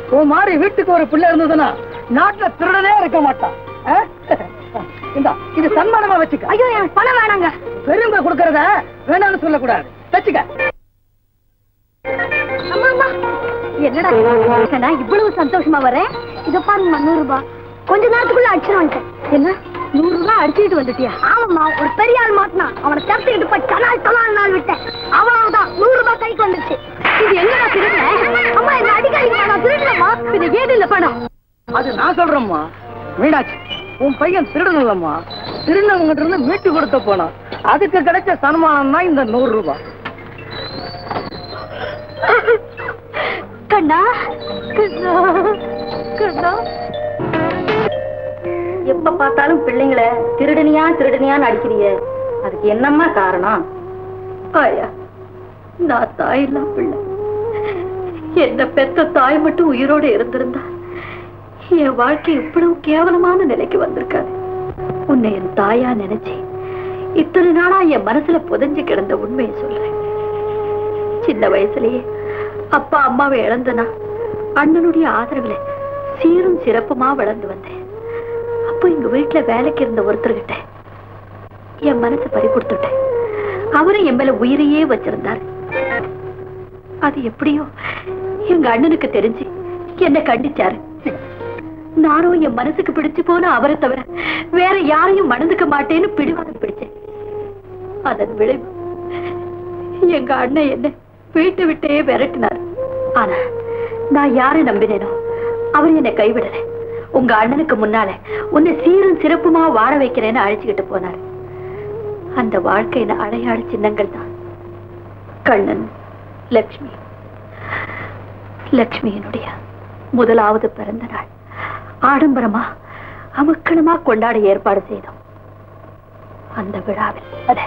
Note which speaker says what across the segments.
Speaker 1: உன் மாதிரி வீட்டுக்கு ஒரு பிள்ளை இருந்ததுன்னா நாட்டுல திருடனே இருக்க மாட்டான். இது சன்மானமா வச்சுக்க.
Speaker 2: ஐயோ எனக்கு பணம் வேணாங்க.
Speaker 1: பெருமை கொடுக்கறத வேணாம்னு சொல்லக்கூடாது. வச்சுக்க.
Speaker 2: என்னடா இவ்வளவு சந்தோஷமா வரேன். இத பாருங்க 100 ரூபாய். கொஞ்ச நேரத்துக்குள்ள அடிச்சுட்டு வந்துட்டேன். என்ன 100 ரூபாய் அடிச்சுட்டு வந்துட்டியா? ஆமாம்மா, ஒரு பெரிய ஆள் மாட்டினா அவனை தப்பிக்கிட்டு போய் தலால் நாள் விட்டேன். அவ்வளவுதான் 100 ரூபாய் கைக்கு வந்துருச்சு. இது எங்கடா திருடுறேன்? அம்மா என்ன அடிக்காதீங்க, நான் திருடலம்மா. இது ஏது இல்ல பணம்.
Speaker 1: அது நான் சொல்றேம்மா. மீனாட்சி, உன் பையன் திருடனல்லம்மா. திருடனவங்கிட்ட இருந்து மீட்டு கொடுத்த போனான். அதுக்கு கிடைச்ச சன்மானம் தான் இந்த 100 ரூபாய்.
Speaker 2: கண்ணா கண்ணா கண்ணா, எப்ப பார்த்தாலும் பிள்ளைங்களை திருடனியான்னு அடிக்கிறீங்க. அதுக்கு என்னம்மா காரணம்? ஆயா, நான் தாய் இல்ல பிள்ளை. என்ன பெத்த தாய் மட்டும் உயிரோட இருந்திருந்தா என் வாழ்க்கை இவ்வளவு கேவலமான நிலைக்கு வந்திருக்காது. உன்னை என் தாயா நினைச்சு இத்தனை நாளா என் மனசுல புதைஞ்சு கிடந்த உண்மையை சொல்றேன். சின்ன வயசுலயே அப்பா அம்மாவை இழந்தனா அண்ணனுடைய ஆதரவுல சீரும் சிறப்புமா வளர்ந்து வந்தேன். அப்போ எங்க வீட்டுல வேலைக்கு இருந்த ஒருத்தர்கிட்ட என் மனசை பறி கொடுத்துட்டேன். அவரை என் மேல உயிரையே வச்சிருந்தாரு. அது எப்படியோ எங்க அண்ணனுக்கு தெரிஞ்சு என்ன கண்டிச்சாரு. நானும் என் மனசுக்கு பிடிச்சு போன அவரை தவிர வேற யாரையும் மணந்துக்க மாட்டேன்னு பிடிவாதம் பிடிச்சேன். அதன் விளைவு எங்க அண்ணன் என்ன வீட்டை விட்டே விரட்டினார். ஆனா நான் யாரை நம்பினேனோ அவர் என்னை கைவிடல. உங்க அண்ணனுக்கு முன்னால உன்னை சீரும் சிறப்புமா வாழ வைக்கிறேன்னு அழைச்சுக்கிட்டு போனார். அந்த வாழ்க்கையில அடையாள சின்னங்கள் தான் கண்ணன், லட்சுமி. லட்சுமியினுடைய முதலாவது பிறந்த நாள் ஆடம்பரமா அமக்களமா கொண்டாட ஏற்பாடு செய்தோம். அந்த விழாவில்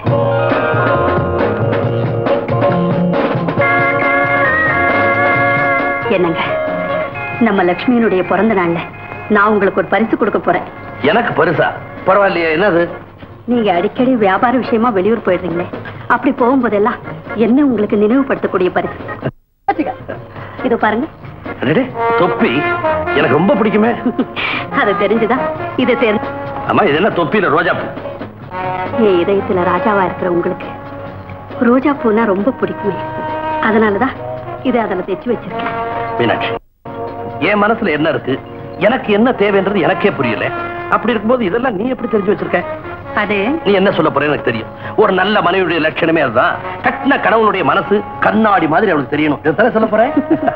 Speaker 2: என்னங்க, நம்ம லட்சுமியினுடைய பிறந்த நாள்ல நான் உங்களுக்கு ஒரு பரிசு கொடுக்க போறேன்.
Speaker 3: எனக்கு பரிசா? பரவாயில்லையா, என்னது?
Speaker 2: நீங்க அடிக்கடி வியாபார விஷயமா வெளியூர் போயிடுறீங்களே, அப்படி போகும்போதெல்லாம் என்ன உங்களுக்கு நினைவுபடுத்தக்கூடிய பரிசு. இதோ பாருங்க.
Speaker 3: தொப்பி எனக்கு ரொம்ப பிடிக்குமே.
Speaker 2: அது தெரிஞ்சுதான் இது தெரிஞ்சு.
Speaker 3: ஆமா, இது என்ன தொப்பியில ரோஜா பூ?
Speaker 2: என் இதயத்துல ராஜாவா இருக்கிற உங்களுக்கு ரோஜா பூனா ரொம்ப பிடிக்குமே, அதனாலதான் இதை அதில் தைச்சு வச்சிருக்கேன்.
Speaker 3: மீனாட்சி, என் மனசுல என்ன இருக்கு, எனக்கு என்ன தேவைன்றது எனக்கே புரியல. அப்படி இருக்கும்போது இதெல்லாம் நீ எப்படி தெரிஞ்சு வச்சிருக்க?
Speaker 2: அது
Speaker 3: நீ என்ன சொல்ல போற எனக்கு தெரியும். ஒரு நல்ல மனைவியுடைய லட்சணமே அதுதான். கட்டின கணவனுடைய மனசு கண்ணாடி மாதிரி அவளுக்கு தெரியணும். இதை சொல்ல போறேன்.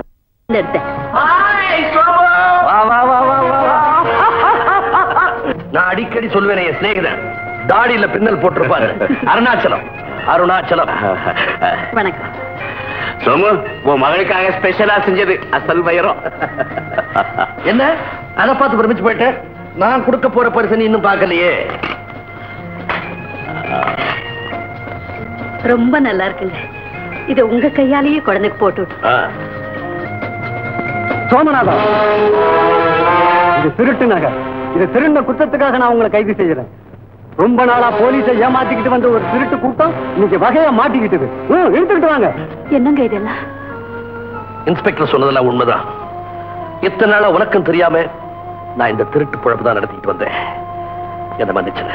Speaker 3: நான் அடிக்கடி சொல்வேன், என் சிநேகிதன் தாடியில பின்னல் போட்டிருப்பாரு, அருணாச்சலம். அருணாச்சலம்.
Speaker 2: வணக்கம்.
Speaker 3: சோமு, உன் மகளுக்காக ஸ்பெஷலா செஞ்சது அசல் வயிறம். என்ன அதை பார்த்து பிரமிச்சு போயிட்டேன். நான் கொடுக்க போற பரிசு இன்னும் பார்க்கலையே.
Speaker 2: ரொம்ப நல்லா இருக்குங்க. இதை உங்க கையாலேயே குழந்தைக்கு போட்டு.
Speaker 1: சோமநாதன், இது திருட்டு நகர். இது திருண்ட குற்றத்துக்காக நான் உங்களை கைது செய்யறேன். ரொம்ப நாளா போலீஸை ஏமாத்திக்கிட்டு வந்த ஒரு திருட்டு கூட்டம் இன்னைக்கு வகையா மாட்டிக்கிட்டு. எடுத்துக்கிட்டு வாங்க.
Speaker 2: என்னங்க இதெல்லாம்?
Speaker 3: இன்ஸ்பெக்டர் சொன்னதெல்லாம் உண்மைதான். இத்தனை நாளா உனக்கும் தெரியாம நான் இந்த திருட்டு பொழப்பு தான் நடத்திட்டு வந்தேன். என்ன மன்னிச்சு.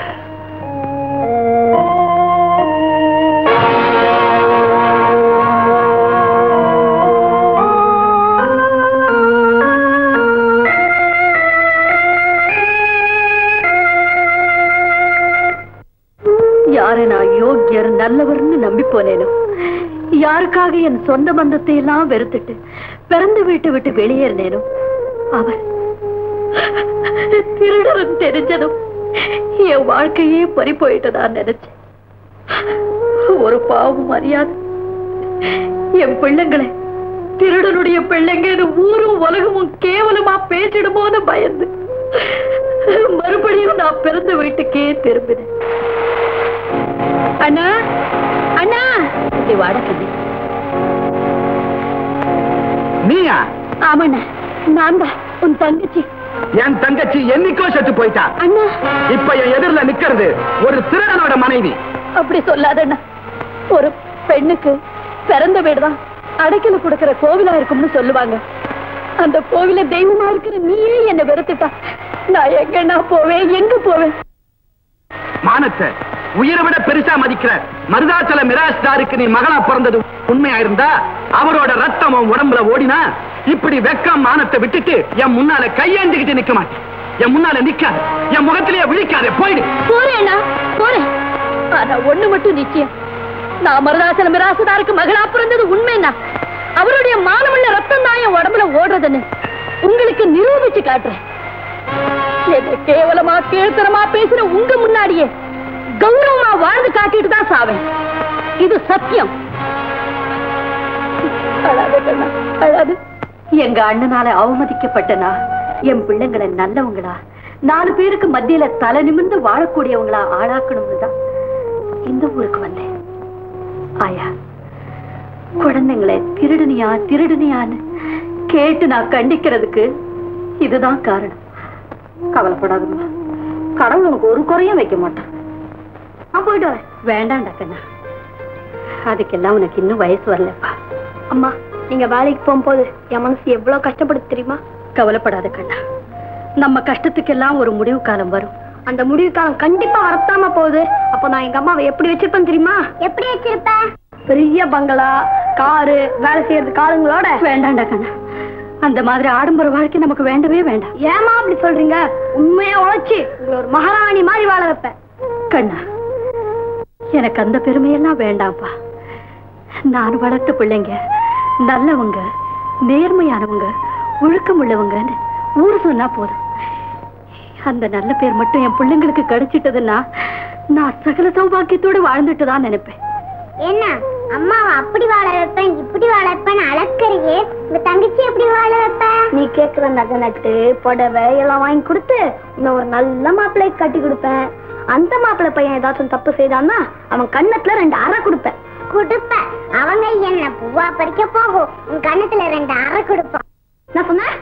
Speaker 2: யாரை நான் யோக்கியர் நல்லவர்னு நம்பி போனேனோ, யாருக்காக என் சொந்த பந்தத்தை எல்லாம் வெறுத்துட்டு பிறந்து வீட்டை விட்டு வெளியேறினேனோ, அவர் திருடரும் தெரிஞ்சதும் என் வாழ்க்கையே பறி போயிட்டதா நினைச்சேன். ஒரு பாவம் அறியாது என் பிள்ளைங்களை திருடனுடைய பிள்ளைங்க ஊரும் உலகமும் கேவலமா பேசிடுமோன்னு பயந்து மறுபடியும் நான் பிறந்த வீட்டுக்கே திரும்பினேன். அண்ணா, அண்ணா, வாடகை.
Speaker 1: நீயா?
Speaker 2: ஆமாண்ணா, நான் தான் உன் தங்கச்சி.
Speaker 1: என் தங்கச்சி என்னைக்கோ செத்து போயிட்டா.
Speaker 2: அண்ணா,
Speaker 1: இப்ப என் எதிரில நிக்கிறது ஒரு திருடனோட மனைவி.
Speaker 2: அப்படி சொல்லாதண்ணா. ஒரு பெண்ணுக்கு பிறந்த வீடுதான் அடைக்கல கொடுக்கிற கோவிலா இருக்கும்னு சொல்லுவாங்க. அந்த கோவில தெய்வமா இருக்கிற நீயே என்ன வெறுத்துட்டா. நான் எங்கன்னா போவேன், எங்க போவேன்?
Speaker 3: மானத்தை உயிரை விட பெருசா மதிக்கிற மருதாச்சல மிராஸ்தாருக்கு நீ மகளா பிறந்தது உண்மையா இருந்தா அவரோட ரத்தம் உடம்புல ஓடினா இப்படி வெக்கம் மானத்தை விட்டுட்டு என் முன்னால கையேந்திக்கிட்டு நிக்க மாட்டேன். என் முன்னால நிக்காது, என் முகத்திலேயே விழிக்காதே, போயிடு.
Speaker 2: போறேன்னா போறேன். ஆனா ஒண்ணு மட்டும் நிச்சயம், நான் மருதாச்சல மிராசுதாருக்கு மகளா பிறந்தது உண்மைன்னா அவருடைய மானமுள்ள ரத்தம் தான் என் உடம்புல ஓடுறதுன்னு உங்களுக்கு நிரூபிச்சு காட்டுறேன். கேவலமா கேழ்த்தனமா பேசுற உங்க முன்னாடியே கௌரவமா வாழ்ந்து காட்டிட்டு தான் சாவேன். இது சத்தியம். அழாது. எங்க அண்ணனால அவமதிக்கப்பட்டனா என் பிள்ளைங்களை நல்லவங்களா 4 பேருக்கு மத்தியில தலை நிமிர்ந்து வாழக்கூடியவங்களா ஆளாக்கணும்னு தான் இந்த ஊருக்கு வந்தேன். ஆயா, குழந்தைங்களை திருடுனியான்னு கேட்டு நான் கண்டிக்கிறதுக்கு இதுதான் காரணம். கவலைப்படாதுமா, கடவுள் உனக்கு ஒரு குறையும் வைக்க மாட்டான். நான் போயிட்டு வரேன். வேண்டாம்டா கண்ணா, அதுக்கெல்லாம் உனக்கு இன்னும் வயசு வரலப்பா. அம்மா, நீங்க வேலைக்கு போகும்போது என் மனசு எவ்வளவு கஷ்டப்படுது தெரியுமா? கவலைப்படாத கண்ணா, நம்ம கஷ்டத்துக்கெல்லாம் ஒரு முடிவு காலம் வரும். அந்த முடிவு காலம் கண்டிப்பா வரத்தாம போகுது. அப்ப நான் எங்க அம்மாவை எப்படி வச்சிருப்பேன் தெரியுமா? எப்படி வச்சிருப்பேன்? பெரிய பங்களா, காரு, வேலை செய்யறதுக்கு ஆளுங்களோட. வேண்டாம்டா கண்ணா, அந்த மாதிரி ஆடம்பர வாழ்க்கை நமக்கு வேண்டவே வேண்டாம். ஏமா அப்படி சொல்றீங்க? உண்மையா உழைச்சு உங்களை ஒரு மகாராணி மாதிரி வாழ வைப்பேன். கண்ணா, எனக்கு அந்த பெருமையெல்லாம் வேண்டாம்ப்பா. நான் வளர்த்த பிள்ளைங்க நல்லவங்க, நேர்மையானவங்க, ஒழுக்கம் உள்ளவங்கன்னு ஊரு சொன்னா போதும். அந்த நல்ல பேர் மட்டும் என் பிள்ளைங்களுக்கு கிடைச்சிட்டதுன்னா நான் சகல சௌபாக்கியத்தோடு வாழ்ந்துட்டு தான் நினைப்பேன்.
Speaker 4: என்ன அம்மாவை அப்படி வாழ வைப்பேன், இப்படி வாழ வைப்பேன் அழக்கறியே, உங்க தங்கச்சி எப்படி வாழ வைப்ப?
Speaker 2: நீ கேட்கிற நகை நட்டு புடவை எல்லாம் வாங்கி கொடுத்து இன்னும் ஒரு நல்ல மாப்பிள்ளை கட்டி கொடுப்பேன். அந்த மாப்பிள்ளை பையன் ஏதாச்சும் தப்பு செய்தான்னா அவன் கண்ணத்துல 2 அறை கொடுப்பேன்.
Speaker 4: அவங்க என்ன பூவா பறிக்க போகும், உன் கண்ணத்துல 2 அறை கொடுப்பான்.
Speaker 2: நான் சொன்னேன்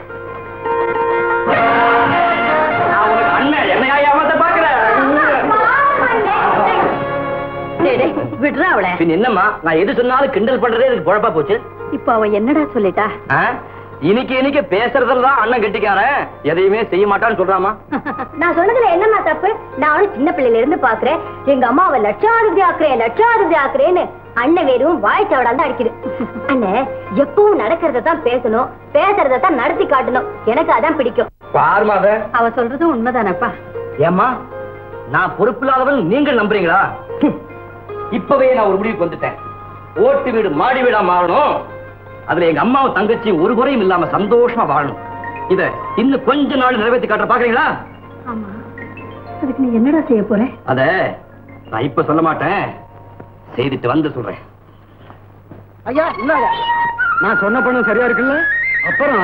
Speaker 2: விடுறா அவளை.
Speaker 3: என்னம்மா, நான் எது சொன்னாலும் கிண்டல் பண்றதே எனக்கு பொழப்பா போச்சு.
Speaker 2: இப்ப அவ என்னடா சொல்லிட்டா?
Speaker 3: இன்னைக்கு பேசுறதுலதான் அண்ணன் கெட்டிக்காரன், எதையுமே செய்ய மாட்டான்னு சொல்றாமா.
Speaker 2: நான் சொன்னதுல என்னமா தப்பு? நான் அவனு சின்ன பிள்ளையில இருந்து பாக்குறேன். எங்க அம்மாவை லட்சாதிபதி ஆக்குறேன்னு அண்ணன் வெறும் வாய்ச்சாவடா தான் அடிக்குது. அண்ணன் எப்பவும் நடக்கிறதான் பேசணும், பேசுறதான் நடத்தி காட்டணும். எனக்கு அதான் பிடிக்கும். அவ சொல்றதும் உண்மைதானப்பா.
Speaker 3: ஏமா, நான் பொறுப்பில்லாதவன் நீங்கள் நம்புறீங்களா? இப்பவே நான் ஒரு முடிவுக்கு வந்துட்டேன். ஓட்டு வீடு மாடி வீடா மாறணும். அதுல எங்க அம்மாவும் தங்கச்சி ஒரு குறையும் இல்லாம சந்தோஷமா வாழணும். இத இன்னும் கொஞ்ச நாள் நிறைவேற்றி காட்ட பாக்குறீங்களா?
Speaker 2: ஆமா, அதுக்கு நீ என்னடா செய்ய போற?
Speaker 3: அத நான் இப்ப சொல்ல மாட்டேன், செய்துட்டு வந்து சொல்றேன்.
Speaker 1: ஐயா, இல்லாத நான் சொன்ன பணம் சரியா இருக்குல்ல? அப்புறம்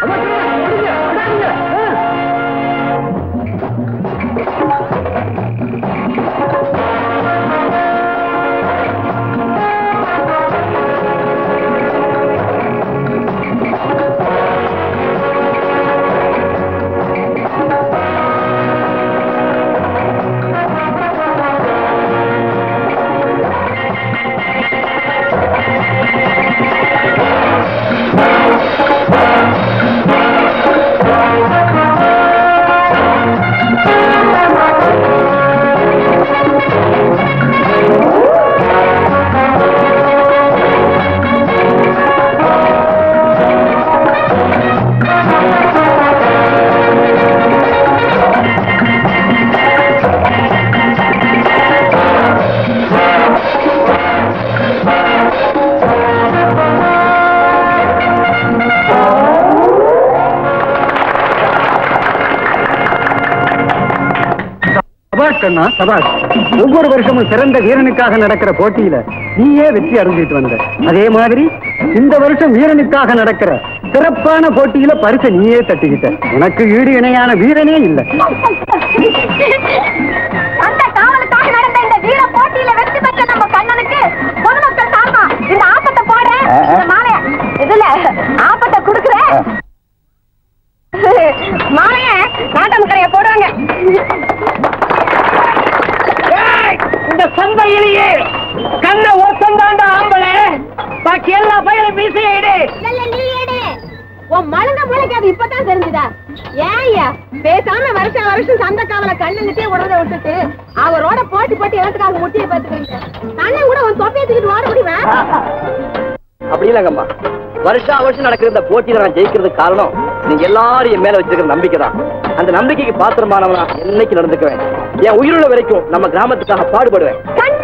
Speaker 1: கண்ணா, சபாஷ். ஒவ்வொரு வருஷமும் சிறந்த வீரனுக்காக நடக்கிற போட்டியில நீயே வெற்றி அடைஞ்சிட்டு வந்த. அதே மாதிரி இந்த வருஷம் வீரனுக்காக நடக்கிற சிறப்பான போட்டியில பரிசை நீயே தட்டிக்கிட்ட. உனக்கு ஈடு இணையான வீரனே இல்லை.
Speaker 4: அந்த காவலுக்காக நடந்த இந்த வீர போட்டியில வெற்றி பெற்ற நம்ம கண்ணனுக்கு பொதுமக்கள் சார்பா இந்த ஆப்பத்தை போட, இந்த மாலைய இதுல ஆப்பத்தை குடுக்குறேன். மாலைய நாட்டமுக்கரைய போடுவாங்க.
Speaker 5: இந்த சந்தையிலேயே கண்ண ஒருத்தந்தாண்டா ஆம்பளை, பாக்கி எல்லா பயிரும் வீசையிடு.
Speaker 4: உன் மழுங்க மூளைக்கு அது இப்பதான் தெரிஞ்சுதா? ஏய்யா பேசாம வருஷம் சந்த காவல கண்ணுங்கிட்டே உடனே விட்டுட்டு அவரோட போட்டி இடத்துக்காக முட்டியை பார்த்துக்கிறீங்க. கண்ணன் கூட உன் தொப்பையை தூக்கிட்டு ஓட முடியுமா?
Speaker 5: அப்படி இல்லங்கம்மா, வருஷம் நடக்கிற இந்த போட்டியில நான் ஜெயிக்கிறதுக்கு காரணம் நீங்க எல்லாரும் என் மேல வச்சிருக்கிற நம்பிக்கை தான். அந்த நம்பிக்கைக்கு பாத்திரமானவனா என்னைக்கு நடந்துக்குவேன். என் உயிருள்ள வரைக்கும் நம்ம கிராமத்துக்காக பாடுபடுவேன்.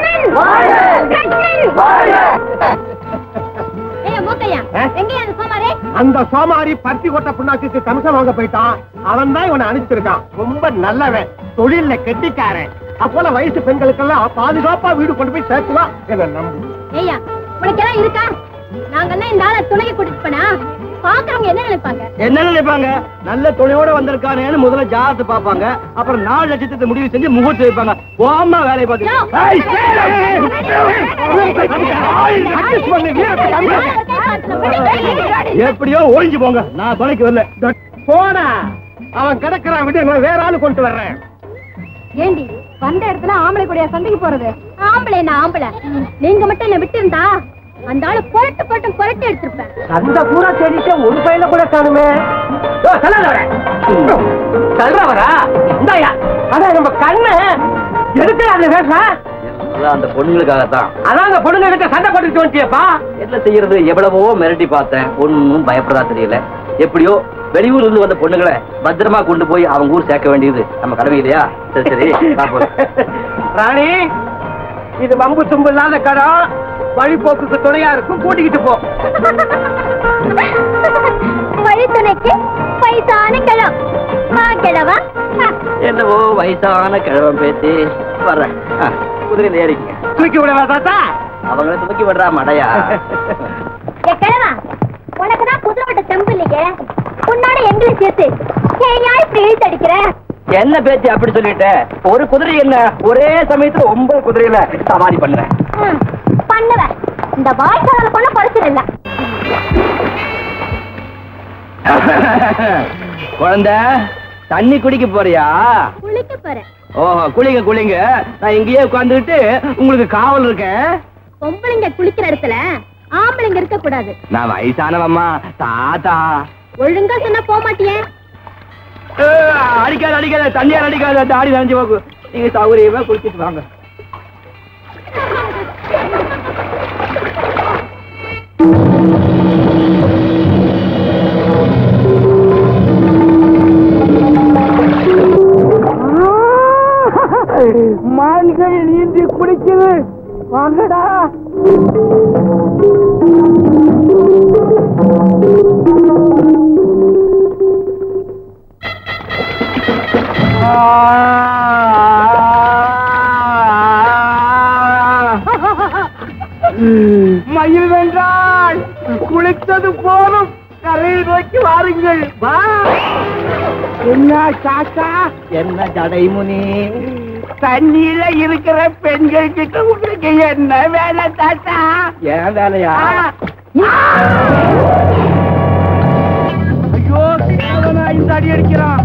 Speaker 3: அந்த சோமாரி பருத்தி கொட்ட புண்ணாக்கு கமிஷன் வாங்க போயிட்டான். அவன் தான் இவனை அனுப்பிச்சிருக்கான். ரொம்ப நல்லவன், தொழில கெட்டிக்காரன். அப்போல வயசு பெண்களுக்கெல்லாம் பாதுகாப்பா வீடு கொண்டு போய் சேர்த்துவான். என்ன நம்பு.
Speaker 4: உனக்கெல்லாம் இருக்கா? நாங்கெல்லாம் இந்த ஆளை துணைக்கு கூட்டிட்டு போனா பாக்குறவங்க என்ன
Speaker 5: நினைப்பாங்க? நல்ல துணையோட வந்திருக்கானேன்னு முதல்ல ஜாதத்தை பாப்பாங்க. அப்புறம் 4 லட்சத்தை முடிவு செஞ்சு முகூர்த்தம் வைப்பாங்க. ஓமா வேலையை பார்த்து எப்படியோ ஒழிஞ்சு போங்க. நான் துணைக்கு வரல.
Speaker 3: போனா அவன் கிடக்குறான், விட வேற ஆளு கொண்டு வர்றேன்.
Speaker 4: ஏண்டி வந்த இடத்துல ஆம்பளை கூடிய சண்டைக்கு போறது? ஆம்பளை நான் ஆம்பளை, நீங்க மட்டும் என்ன விட்டு இருந்தா அந்த ஆளு புரட்டு எடுத்திருப்பேன்.
Speaker 3: அந்த பூரா தேடிட்டு ஒரு பையனை கூட காணுமே. சொல்றவரா இந்தாயா? அதான் நம்ம கண்ணு எதுக்கு அந்த வேஷம்?
Speaker 5: அந்த பொண்ணுங்களுக்காகத்தான்.
Speaker 3: அதான் அந்த பொண்ணுங்க கிட்ட சண்டை போட்டுட்டு வந்துட்டியப்பா.
Speaker 5: என்ன செய்யறது? எவ்வளவோ மிரட்டி பார்த்தேன், ஒன்னும் பயப்படா தெரியல. எப்படியோ வெளியூர்ல இருந்து வந்த பொண்ணுங்களை பத்திரமா கொண்டு போய் அவங்க ஊர் சேர்க்க வேண்டியது நம்ம கடமை இல்லையா? சரி
Speaker 3: ராணி, இது வம்பு தும்பு இல்லாத கடம், வழிபோக்குக்கு துணையா இருக்கும். கூட்டிக்கிட்டு போ.
Speaker 4: வழித்துணைக்கு வயசான கிழம் கிழவா?
Speaker 5: என்னவோ வயசான கிழவன் பேசி வர்றேன். குதிரையில ஏறிங்க.
Speaker 3: தூக்கி விடவா தாத்தா?
Speaker 5: அவங்கள தூக்கி விடுறா மடையா?
Speaker 4: கிழவா, உனக்குதான் குதிரை விட்ட தெம்பு இல்லையே, உன்னோட எங்களுக்கு சேர்த்து இப்படி இழுத்தடிக்கிற.
Speaker 5: என்ன பேச்சு அப்படி சொல்லிட்ட? ஒரு குதிரை என்ன ஒரே சமயத்துல 9 குதிரையில சவாரி பண்றேன்.
Speaker 4: பண்ணுவேன். இந்த வாய்க்கால கொள்ள குறைச்சல் இல்ல.
Speaker 5: குழந்தை, தண்ணி குடிக்க போறியா?
Speaker 4: குளிக்க போறேன்.
Speaker 5: ஓஹோ, குளிங்க. நான் இங்கேயே உட்கார்ந்துட்டு உங்களுக்கு காவல் இருக்கேன்.
Speaker 4: பொம்பளைங்க குளிக்கிற இடத்துல ஆம்பளைங்க இருக்க கூடாது.
Speaker 5: நான் வயசானவம்மா, தாத்தா.
Speaker 4: ஒழுங்கா சொன்னா போக மாட்டியே.
Speaker 5: அடிக்காத தண்ணியார் அடிக்காத, தாடி நனைஞ்சு போக்கு. நீங்க சௌகரியமா குளிச்சிட்டு வாங்க.
Speaker 3: மான்கள் நீந்தி குடிக்குது, வாங்கடா. மயில் வென்றால் குளித்தது போலும், கரையை நோக்கி வாருங்கள். என்ன சாக்கா, என்ன ஜடைமுனி, தண்ணியில இருக்கிற பெண்கள் கிட்ட உங்களுக்கு என்ன வேலை தாத்தா?
Speaker 5: ஏன் வேலையா?
Speaker 3: ஐயோ, இந்த அடி அடிக்கிறான்.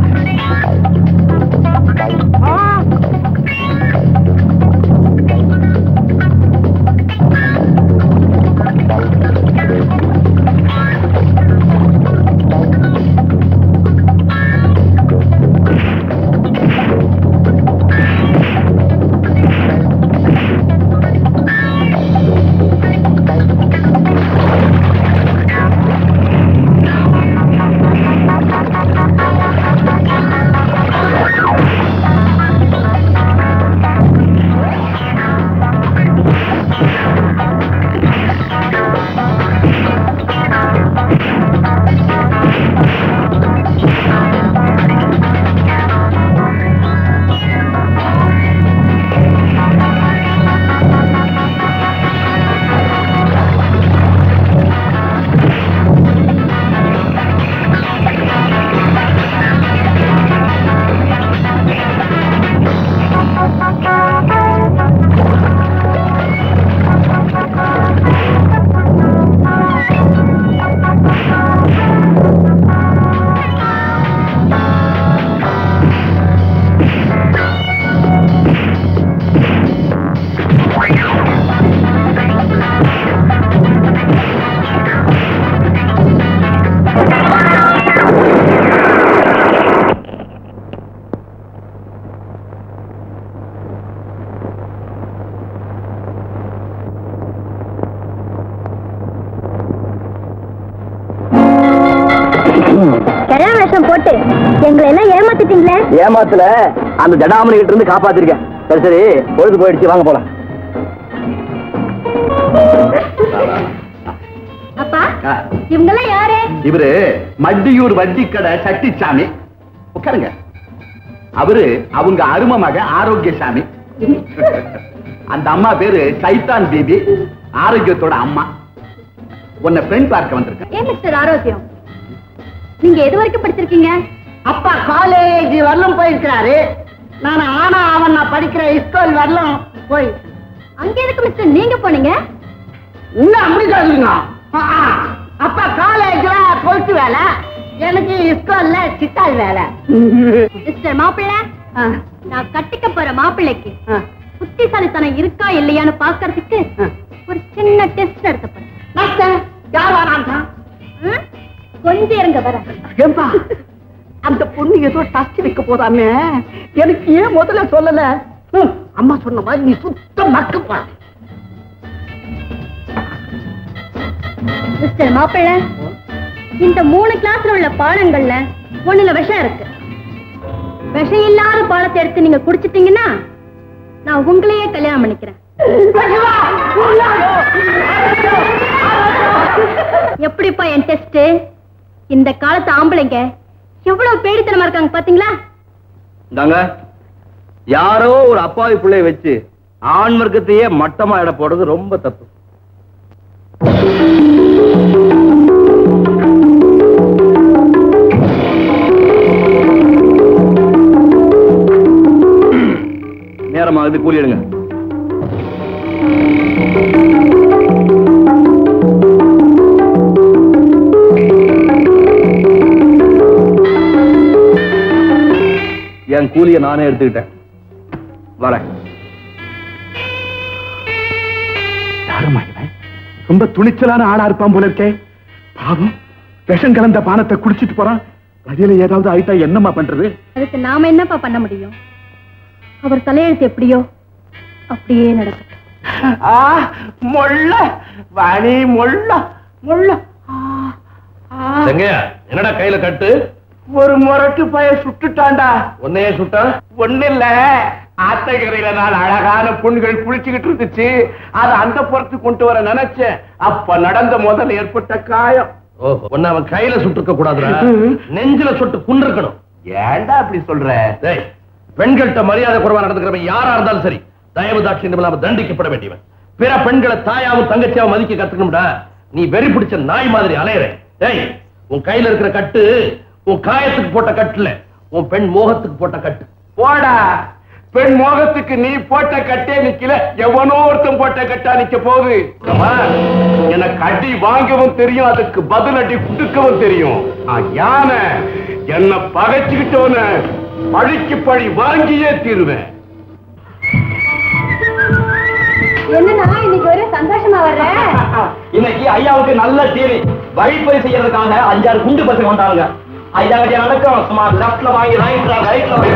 Speaker 2: கிழமை வேஷம் போட்டு எங்களை எல்லாம் ஏமாத்திட்டீங்களே.
Speaker 5: ஏமாத்துல அந்த ஜடாமணி கிட்ட இருந்து காப்பாத்திருக்கேன். சரி சரி, பொழுது போயிடுச்சு, வாங்க போலாம்.
Speaker 2: அப்பா, இவங்கெல்லாம் யாரு?
Speaker 3: இவரு மட்டியூர் வஞ்சிக்கடை சட்டிச்சாமி. உட்காருங்க. அவரு அவங்க அருமை மக ஆரோக்கியசாமி. அந்த அம்மா பேரு சைத்தான் பிபி, ஆரோக்கியத்தோட அம்மா. உன்னை பெண் பார்க்க வந்திருக்கேன்.
Speaker 2: ஏன் மிஸ்டர் ஆரோக்கியம், நீங்க எது வரைக்கும் படிச்சிருக்கீங்க?
Speaker 1: அப்பா காலேஜ் வரலும் போயிருக்கிறாரு. நான் ஆனா அவன் நான் படிக்கிற ஸ்கூல் வரலும் போய்.
Speaker 2: அங்க எதுக்கு மிஸ்டர் நீங்க போனீங்க?
Speaker 1: இன்னும் அப்படி சொல்லுங்க. அப்பா காலேஜ்ல பொறுத்து வேலை, எனக்கு ஸ்கூல்ல சித்தாள் வேலை.
Speaker 2: மிஸ்டர் மாப்பிள்ளை, நான் கட்டிக்க போற மாப்பிள்ளைக்கு புத்திசாலித்தனம் இருக்கா இல்லையான்னு பாக்குறதுக்கு ஒரு சின்ன டெஸ்ட் நடத்த போறேன். கொஞ்சம் இருங்க வர.
Speaker 1: ஏம்பா, அந்த பொண்ணு ஏதோ டஸ்ட் வைக்க போதாமே, எனக்கு ஏன் முதல்ல சொல்லல? அம்மா சொன்ன மாதிரி நீ சுத்த மக்குப்பா.
Speaker 2: மிஸ்டர் மாப்பிள்ளை, இந்த 3 கிளாஸ்ல உள்ள பானங்கள்ல ஒண்ணுல விஷம் இருக்கு. விஷம் இல்லாத பானத்தை எடுத்து நீங்க குடிச்சிட்டீங்கன்னா நான் உங்களையே கல்யாணம் பண்ணிக்கிறேன். எப்படிப்பா என் டெஸ்ட்? இந்த காலத்து ஆம்பளைங்க எவ்வளவு பேடித்தனமா இருக்காங்க பாத்தீங்களா?
Speaker 5: இந்தாங்க, யாரோ ஒரு அப்பாவி பிள்ளைய வச்சு ஆண் வர்க்கத்தையே மட்டமா இட போடுறது ரொம்ப தப்பு. நேரமாகுது, கூலி எடுங்க. என் கூலியை நானே எடுத்துக்கிட்டேன், வரேன்.
Speaker 3: யாருமா இவன்? ரொம்ப துணிச்சலான ஆளா இருப்பான் போல இருக்கே. பாவம், விஷம் கலந்த பானத்தை குடிச்சிட்டு போறான். வழியில ஏதாவது ஆயிட்டா என்னமா பண்றது?
Speaker 2: அதுக்கு நாம என்னப்பா பண்ண முடியும்? அவர் தலையெழுத்து எப்படியோ அப்படியே நடக்கட்டும்.
Speaker 3: மொள்ள வாணி, மொள்ள மொள்ள.
Speaker 5: என்னடா கையில கட்டு?
Speaker 3: ஒரு முரட்டு பய சுட்டுட்டான்டா.
Speaker 5: உன்னையே சுட்டா?
Speaker 3: ஒண்ணு இல்ல, ஆத்தகரையில நான் அழகான பொண்ணுகள் குளிச்சுக்கிட்டு இருந்துச்சு. அத அந்த புறத்துக்கு கொண்டு வர நினைச்சேன். அப்ப நடந்த முதல்ல ஏற்பட்ட காயம்.
Speaker 5: ஓஹோ, உன்னை அவன் கையில சுட்டுக்க கூடாதுடா, நெஞ்சில சுட்டு குண்டிருக்கணும்.
Speaker 3: ஏன்டா அப்படி சொல்ற?
Speaker 5: பெண்கள்கிட்ட மரியாதை குறைவா நடந்துக்கிறவன் யாரா இருந்தாலும் சரி, தயவு தாட்சியம் இல்லாம தண்டிக்கப்பட வேண்டியவன். பிற பெண்களை தாயாவும் தங்கச்சியாவும் மதிக்க கத்துக்கணும்டா. நீ வெறி பிடிச்ச நாய் மாதிரி அலையற. டேய், உன் கையில இருக்கிற கட்டு உன் காயத்துக்கு போட்ட கட்டுல, உன் பெண் மோகத்துக்கு போட்ட கட்டு.
Speaker 3: போடா, பெண் மோகத்துக்கு நீ போட்ட கட்டே நிக்கல, எவனோ ஒருத்தன் போட்ட கட்டா நிக்க போகுது. எனக்கு அடி வாங்கவும் தெரியும், அதுக்கு பதில் அடி குடுக்கவும் தெரியும். யானை என்ன பகைச்சுக்கிட்டவன பழிக்கு பழி வாங்கியே தீருவேன்.
Speaker 2: என்னன்னா இன்னைக்கு ஒரே சந்தோஷமா வர்ற?
Speaker 5: இன்னைக்கு ஐயாவுக்கு நல்ல தீனி வழிப்பறி செய்யறதுக்காக 5-6 குண்டு பசங்க வந்தாங்க. ஐயா கட்டிய நடக்கும். சும்மா லெப்ட்ல வாங்கி ரைட்ல வாங்கி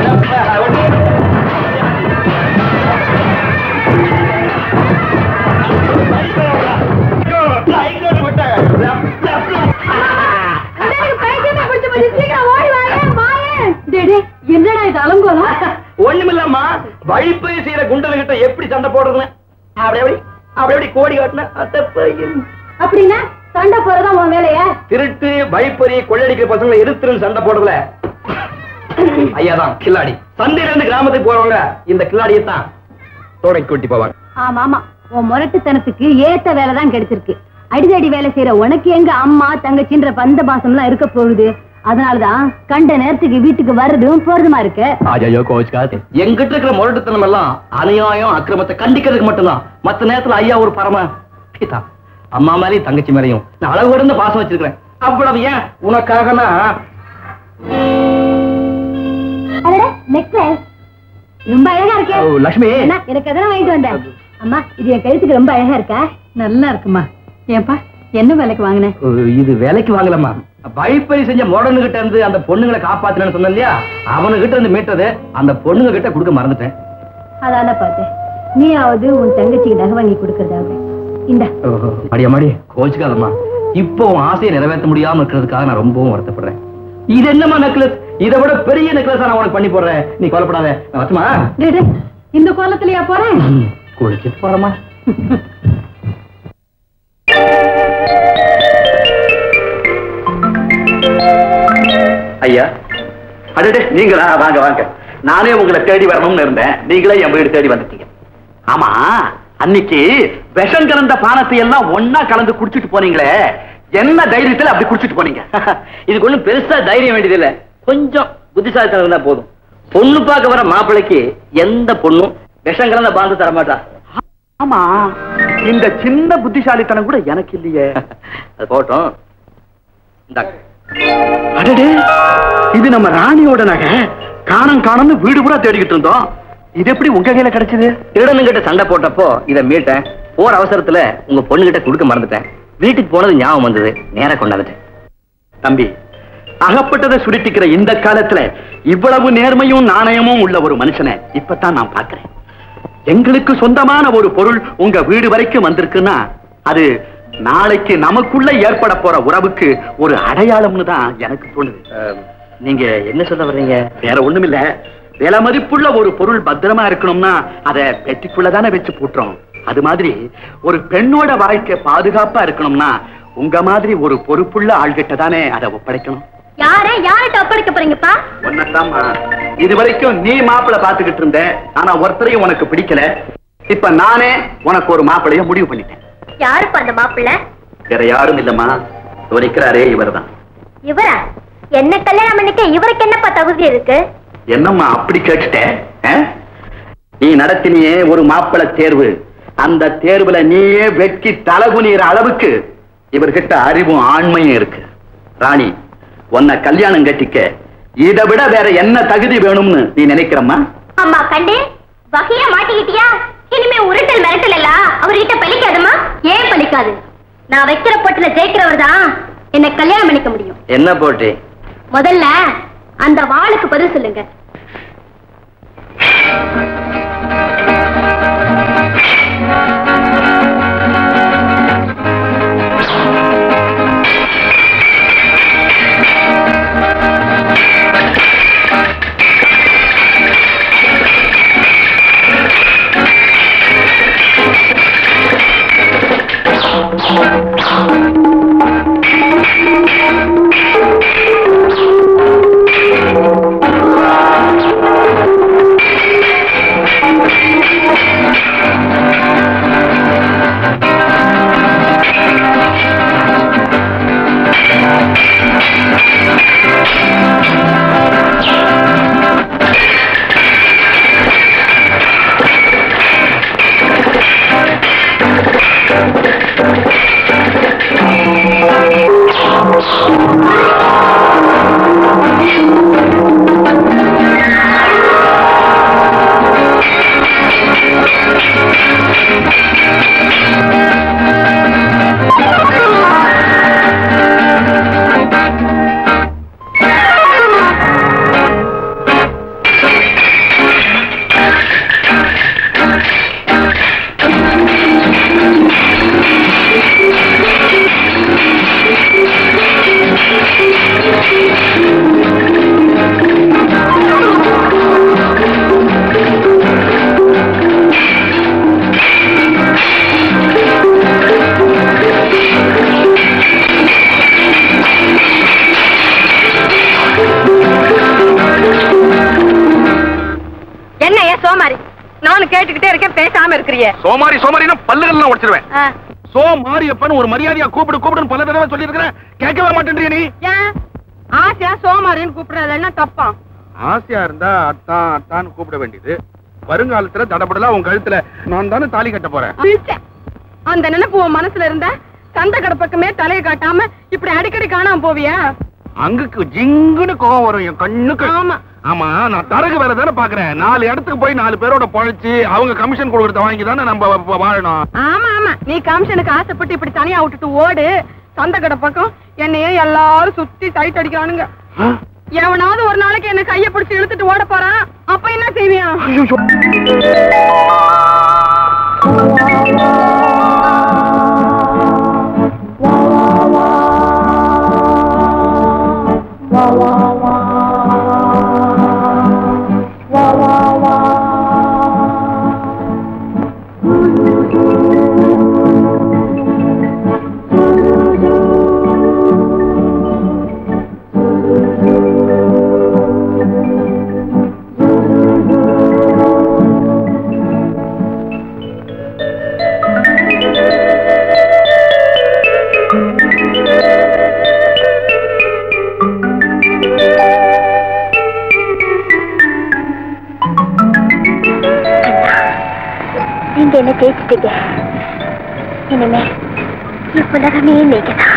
Speaker 2: என்னடா இது அலங்கோலா?
Speaker 5: ஒண்ணுமில்லம்மா, வழிப்பறி செய்யற குண்டல்கிட்ட எப்படி சண்டை போடுறதுன்னு அப்படி கோடி காட்டின.
Speaker 2: அப்படின்னா சண்டை போறதா உன் வேலையா?
Speaker 5: திருட்டு வழிப்பறி கொள்ளடிக்கிற பசங்களை எதிர்த்து சண்டை போடுறதுல ஐயாதான் கில்லாடி. சந்தையில இருந்து கிராமத்துக்கு போறவங்க இந்த கில்லாடியை தான் தோடை கூட்டி போவாங்க.
Speaker 2: ஆமா ஆமா, உன் முரட்டுத்தனத்துக்கு ஏத்த வேலைதான் கிடைச்சிருக்கு. அடிதடி வேலை செய்யற உனக்கு எங்க அம்மா தங்கச்சின்ற பந்த பாசம் எல்லாம் இருக்க போகுது. அதனாலதான் கண்ட நேரத்துக்கு வீட்டுக்கு வர்றதும் போறதுமா இருக்கு.
Speaker 5: ஐயோ கோச்சுக்காது. எங்கிட்ட இருக்கிற முரட்டுத்தனம் எல்லாம் அநியாயம் அக்கிரமத்தை கண்டிக்கிறதுக்கு மட்டும்தான். மத்த நேரத்துல ஐயா ஒரு பரம பிதா. அம்மா மேலையும் தங்கச்சி மேலையும் நான் அளவு இருந்த பாசம் வச்சிருக்கிறேன். அவ்வளவு ஏன் உனக்காகனா
Speaker 2: நெக்லஸ் ரொம்ப அழகா இருக்கே.
Speaker 5: லட்சுமி,
Speaker 2: எனக்கு எதனா வாங்கிட்டு வந்தேன். அம்மா, இது என் கழுத்துக்கு ரொம்ப அழகா இருக்கா? நல்லா இருக்குமா. ஏன்பா, என்ன வேலைக்கு வாங்கினேன்?
Speaker 5: இது வேலைக்கு வாங்கலம்மா. வழிப்பறி செஞ்ச மோடனு கிட்ட இருந்து அந்த பொண்ணுங்களை காப்பாத்தினு சொன்ன இல்லையா, அவனுகிட்ட இருந்து மீட்டது அந்த பொண்ணுங்க கிட்ட கொடுக்க மறந்துட்டேன்.
Speaker 2: அதான பார்த்தேன். நீயாவது உன் தங்கச்சிக்கு நகை வாங்கி கொடுக்கறதாக. இந்த
Speaker 5: அடியா மாடி கோச்சுக்காதம்மா. இப்போ உன் ஆசையை நிறைவேற்ற முடியாம இருக்கிறதுக்காக நான் ரொம்பவும் வருத்தப்படுறேன். இது என்னமா நெக்லஸ்? இதை விட பெரிய நெக்லஸ் நான் உனக்கு பண்ணி போடுறேன், நீ கொலைப்படாத. வச்சுமா?
Speaker 2: இந்த கோலத்திலயா போறேன்?
Speaker 5: குளிச்சிட்டு போறமா? ஐயா, அடடே நீங்களா? வாங்க வாங்க. நானே உங்களை தேடி வரணும்னு இருந்தேன், நீங்களே என் வீடு தேடி வந்துட்டீங்க. ஆமா, அன்னைக்கு விஷம் கலந்த பானத்தை எல்லாம் ஒன்னா கலந்து குடிச்சிட்டு போனீங்களே, என்ன தைரியத்துல அப்படி குடிச்சிட்டு போனீங்க? இதுக்கு ஒண்ணும் பெருசா தைரியம் வேண்டியது இல்ல, கொஞ்சம் புத்திசாலித்தனம் இருந்தா போதும். பொண்ணு பார்க்க வர மாப்பிளைக்கு எந்த பொண்ணும் விஷம் கலந்த பானத்தை தர மாட்டா. ஆமா, இந்த சின்ன புத்திசாலித்தனம் கூட எனக்கு இல்லையே. அது போட்டோம். அடடே, இது நம்ம ராணியோட நகை. காணம் காணம்னு வீடு பூரா தேடிக்கிட்டு இருந்தோம், இது எப்படி உங்க கையில கிடைச்சது? திருடனுங்கிட்ட சண்டை போட்டப்போ இதை மீட்டேன். போற அவசரத்துல உங்க பொண்ணுகிட்ட கொடுக்க மறந்துட்டேன். வீட்டுக்கு போனது ஞாபகம் வந்தது, நேரா கொண்டாந்துட்டேன். தம்பி, அகப்பட்டதை சுருட்டிக்கிற இந்த காலத்துல இவ்வளவு நேர்மையும் நாணயமும் உள்ள ஒரு மனுஷனை இப்பதான் நான் பார்க்கிறேன். எங்களுக்கு சொந்தமான ஒரு பொருள் உங்க வீடு வரைக்கும் வந்திருக்குன்னா அது நாளைக்கு நமக்குள்ள ஏற்பட போற உறவுக்கு ஒரு அடையாளம்னு தான் எனக்கு தோணுது. நீங்க என்ன சொல்ல வர்றீங்க? வேற ஒண்ணுமில்ல, விலை மதிப்புள்ள ஒரு பொருள் பத்திரமா இருக்கணும்னா அதை பெட்டிக்குள்ளதானே வச்சு பூட்டுறோம். அது மாதிரி ஒரு பெண்ணோட வாழ்க்கை பாதுகாப்பா இருக்கணும்னா உங்க மாதிரி ஒரு பொறுப்புள்ள ஆள்கிட்ட தானே அதை ஒப்படைக்கணும்.
Speaker 2: யார்கிட்ட ஒப்படைக்க போறீங்கப்பா?
Speaker 5: ஒன்னதாம்மா, இது வரைக்கும் நீ மாப்பிள்ளை பாத்துக்கிட்டு இருந்த, ஆனா ஒருத்தரையும் உனக்கு பிடிக்கல. இப்ப நானே உனக்கு ஒரு மாப்பிள்ளைய முடிவு பண்ணிட்டேன்.
Speaker 2: யாருப்பா அந்த மாப்பிள்ளை?
Speaker 5: வேற யாரும் இல்லம்மா, இருக்கிறாரே இவர்தான்.
Speaker 2: இவரா? என்ன கல்யாணம் பண்ணிக்க இவருக்கு என்னப்பா தகுதி இருக்கு?
Speaker 5: என்னம்மா அப்படி கேட்டுட்ட? நீ நடத்தினியே ஒரு மாப்பிள்ளை தேர்வு, அந்த தேர்வுல நீயே வெட்கி தலகுனிற அளவுக்கு இவர்கிட்ட அறிவும் ஆண்மையும் இருக்கு. ராணி, உன்னை கல்யாணம் கட்டிக்க இதை விட வேற என்ன தகுதி வேணும்னு நீ நினைக்கிறம்மா?
Speaker 2: அம்மா கண்டு வகையா மாட்டிக்கிட்டியா? இனிமே உருட்டல் மிரட்டல் எல்லாம் அவர்கிட்ட பலிக்காதுமா? ஏன் பலிக்காது? நான் வைக்கிற போட்டில ஜெயிக்கிறவர் தான் என்ன கல்யாணம் பண்ணிக்க முடியும்.
Speaker 5: என்ன போட்டி?
Speaker 2: முதல்ல அந்த வாளுக்கு பதில் சொல்லுங்க.
Speaker 4: கேட்டுக்கிட்டே இருக்கேன், பேசாம இருக்கிறீங்க.
Speaker 3: சோமாரி சோமாரினா பல்லுகள்லாம் உடைச்சிடுவேன். சோமாரியப்பன் ஒரு மரியாதையா கூப்பிடு கூப்பிடுன்னு பல தடவை சொல்லி இருக்கிறேன், கேட்கவே மாட்டேன்றீ நீ.
Speaker 4: ஏன் ஆசையா சோமாரின்னு கூப்பிடுறது என்ன தப்பா?
Speaker 3: ஆசையா இருந்தா அத்தான் அத்தான்னு கூப்பிட வேண்டியது. வருங்காலத்துல தடபடலா உங்க கழுத்துல நான் தானே தாலி கட்ட போறேன்.
Speaker 4: அந்த நினைப்பு உன் மனசுல இருந்தா சந்தை கடை பக்கமே தலையை காட்டாம இப்படி அடிக்கடி காணாம போவியா?
Speaker 3: அங்குக்கு ஜிங்குன்னு கோவம் வரும் என் கண்ணுக்கு.
Speaker 4: ஆமா
Speaker 3: ஆமா, நான் தரகு வேற தானே பாக்குறேன். 4 இடத்துக்கு போய் 4 பேரோட பழச்சு அவங்க கமிஷன் கொடுக்கறத வாங்கி தானே நம்ம வாழணும்.
Speaker 4: ஆமா ஆமா, நீ கமிஷனுக்கு ஆசைப்பட்டு இப்படி தனியா விட்டுட்டு ஓடு. சந்தை கடை பக்கம் என்னையே எல்லாரும் சுத்தி சைட் அடிக்கிறானுங்க. எவனாவது ஒரு நாளைக்கு என்ன கைய பிடிச்சு இழுத்துட்டு ஓட போறான், அப்ப என்ன செய்வியா?
Speaker 2: வா
Speaker 6: என்ன தேய்ச்சிட்டீங்க. இனிமே உலகமே நீங்கதான்.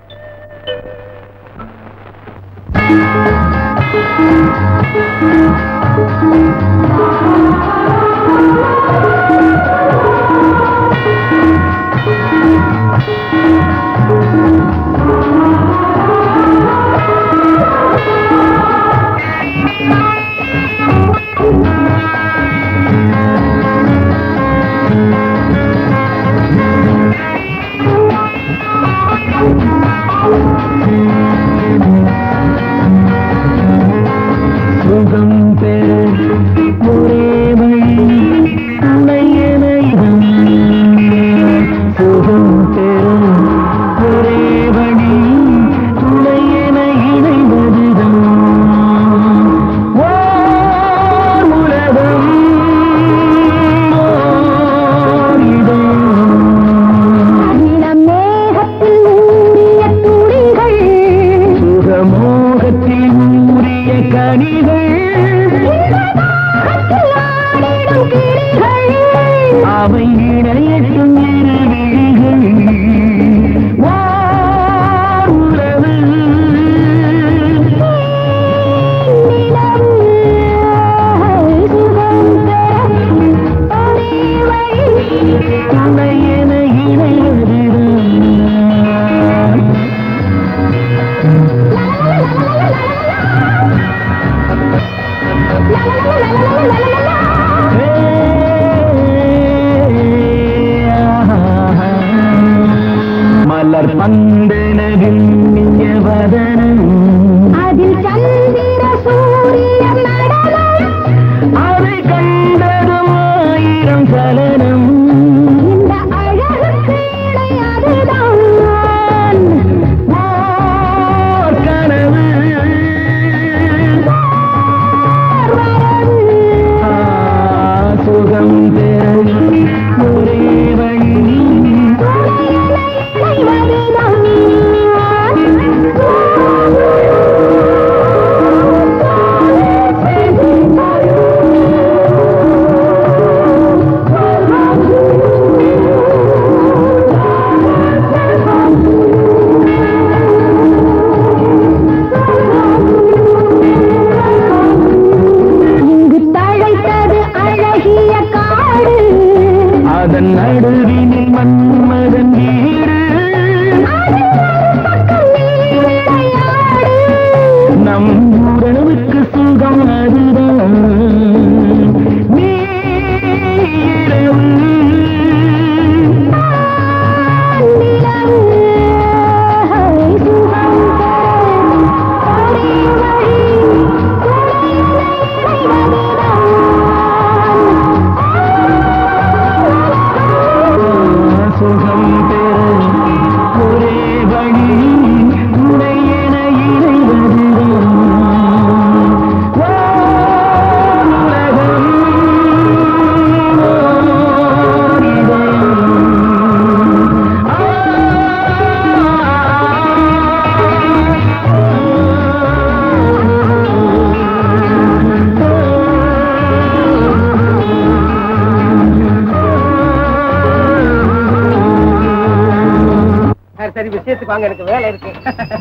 Speaker 3: எனக்கு வேலை இருக்கு.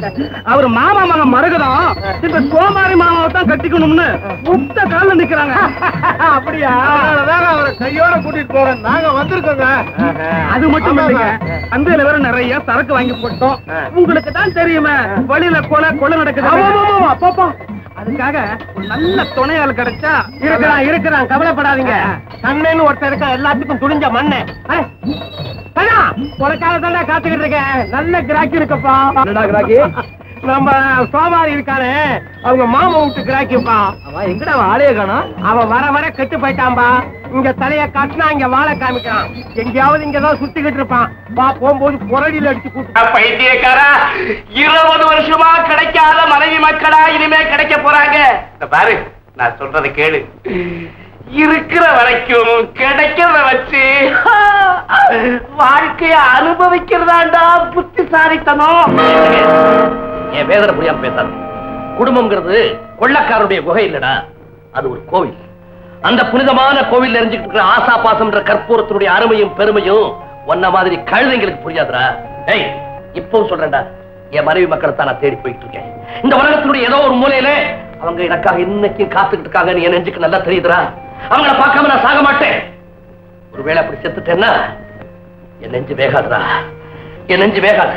Speaker 3: அவர் மாமா மகன் மருகதான் இந்த சோமாரி மாமாவை தான் கட்டிக்கணும்னு முத்த கால நிக்கிறாங்க. அப்படியா? அவரை கையோட கூட்டிட்டு போறேன். நாங்க வந்திருக்கோங்க. அது மட்டும் இல்லைங்க, சந்தையில வேற நிறைய சரக்கு வாங்கி போட்டோம். உங்களுக்கு தான் தெரியுமே வழியில கொலை நடக்குது. அப்பப்பா, அதுக்காக ஒரு நல்ல துணையால் கிடைச்சா இருக்கிறான். கவலைப்படாதீங்க. கண்ணன்னு ஒருத்தர் இருக்கா, எல்லாத்துக்கும் துணிஞ்ச மண்ணு. உனக்காக தான் காத்துக்கிட்டு இருக்கேன். நல்ல கிராக்கி இருக்கப்பா. கிராக்கி
Speaker 7: நம்ம சோமாரி இருக்கானே அவங்க மாமா விட்டு கிராக்கிப்பா.
Speaker 5: அவன் எங்கடா ஆளைய காணோம்?
Speaker 7: அவன் வர வர கெட்டு போயிட்டான்பா. இங்க தலைய காட்டினா இங்க வாழை காமிக்கிறான். எங்கேயாவது இங்கதான் சுத்திக்கிட்டு இருப்பான். பா போகும்போது புரடியில அடிச்சு கூட்டு.
Speaker 3: பைத்தியக்காரா, 20 வருஷமா கிடைக்காத மனைவி மக்களா இனிமே கிடைக்க போறாங்க. பாரு, நான் சொல்றதை கேளு. இருக்கிற வரைக்கும் கிடைக்கிறத வச்சு வாழ்க்கைய அனுபவிக்கிறதாண்டா புத்திசாலித்தனம். என் வேதனை புரியாம பேசாது. குடும்பம்ங்கிறது கொள்ளக்காரருடைய குகை இல்லடா, அது ஒரு கோவில். அந்த புனிதமான கோவில் எரிஞ்சுக்கிட்டு இருக்கிற ஆசா பாசம்ன்ற கற்பூரத்தினுடைய அருமையும் பெருமையும் ஒன்ன மாதிரி கழுதைங்களுக்கு புரியாதுடா. ஏய், இப்போ சொல்றேன்டா, என் மனைவி மக்களை தான் நான் தேடி போயிட்டு இருக்கேன். இந்த உலகத்தினுடைய ஏதோ ஒரு மூலையில அவங்க எனக்காக இன்னைக்கு காத்துக்கிட்டு இருக்காங்க. என் நெஞ்சுக்கு நல்லா தெரியுதுடா. அவங்கள பார்க்காம நான் சாக மாட்டேன். ஒருவேளை அப்படி செத்துட்டேன்னா என் நெஞ்சு வேகாதுடா, என் நெஞ்சு வேகாது.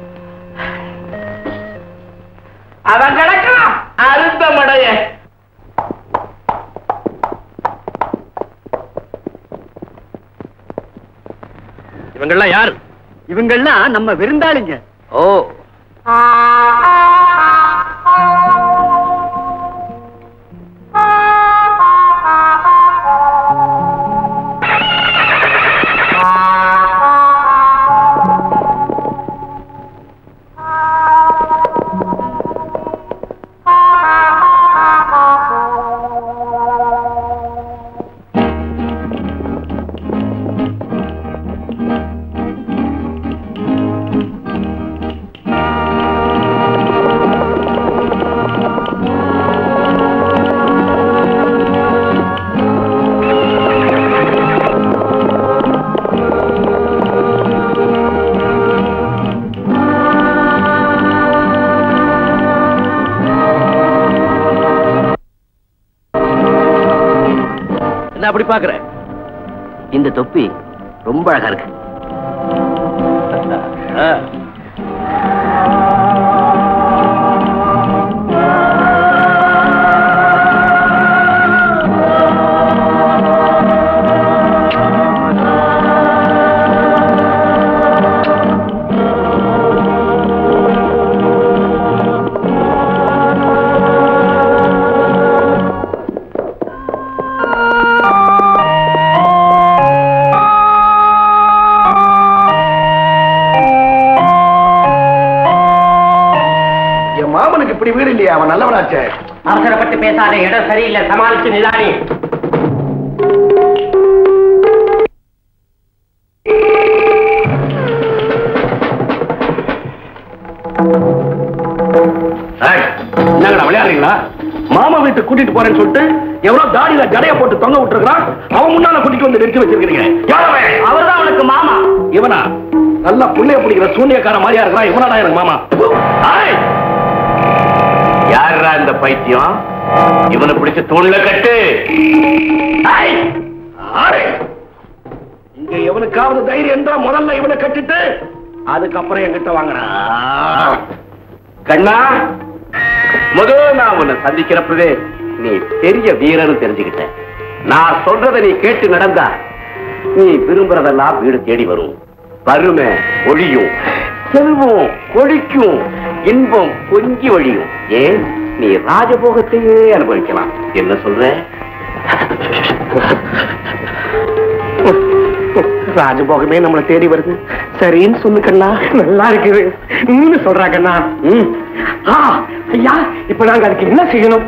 Speaker 3: அவன் கிடக்கலாம் அருந்த மடைய. இவங்கெல்லாம் யாரு?
Speaker 1: இவங்கெல்லாம் நம்ம விருந்தாளிங்க.
Speaker 3: ஓ, அப்படி பாக்குற? இந்த தொப்பி ரொம்ப அழகா இருக்கு.
Speaker 8: இப்படி வீடு இல்லையா? அவன் நல்லவனாச்சே.
Speaker 7: அவசரப்பட்டு பேசாத, இடம் சரியில்லை, சமாளிச்சு நிதானி.
Speaker 3: என்னங்கடா விளையாடுறீங்களா? மாமா வீட்டு கூட்டிட்டு போறேன்னு சொல்லிட்டு எவ்வளவு தாடியில ஜடைய போட்டு தொங்க விட்டுருக்கான். அவன் முன்னால கூட்டிட்டு வந்து நிறுத்தி வச்சிருக்கீங்க. அவர்தான் அவனுக்கு மாமா. இவனா நல்லா புள்ளைய பிடிக்கிற சூன்யக்கார மாதிரியா இருக்கிறான். இவனாடா எனக்கு மாமா. யாரா இந்த பைத்தியம்? இவனை பிடிச்ச தூண்ல கட்டு. இங்க எவனுக்காவது தைரியம் என்றா முதல்ல இவனை கட்டிட்டு அதுக்கப்புறம் என்கிட்ட வாங்கினா. கண்ணா, முதல் நான் உன்னை சந்திக்கிறப்பவே நீ பெரிய வீரன்னு தெரிஞ்சுக்கிட்ட. நான் சொல்றதை நீ கேட்டு நடந்தா நீ விரும்புறதெல்லாம் வீடு தேடி வரும். வறுமை ஒழியும், செல்வம் கொழிக்கும், இன்பம் பொங்கி வழியும். ஏன் நீ ராஜபோகத்தையே அனுபவிக்கலாம். என்ன சொல்ற?
Speaker 7: ராஜபோகமே நம்மளை தேடி வருது. சரின்னு சொல்லு கண்ணா. நல்லா இருக்குது சொல்றா கண்ணா. ஐயா, இப்ப நாங்க அதுக்கு என்ன செய்யணும்?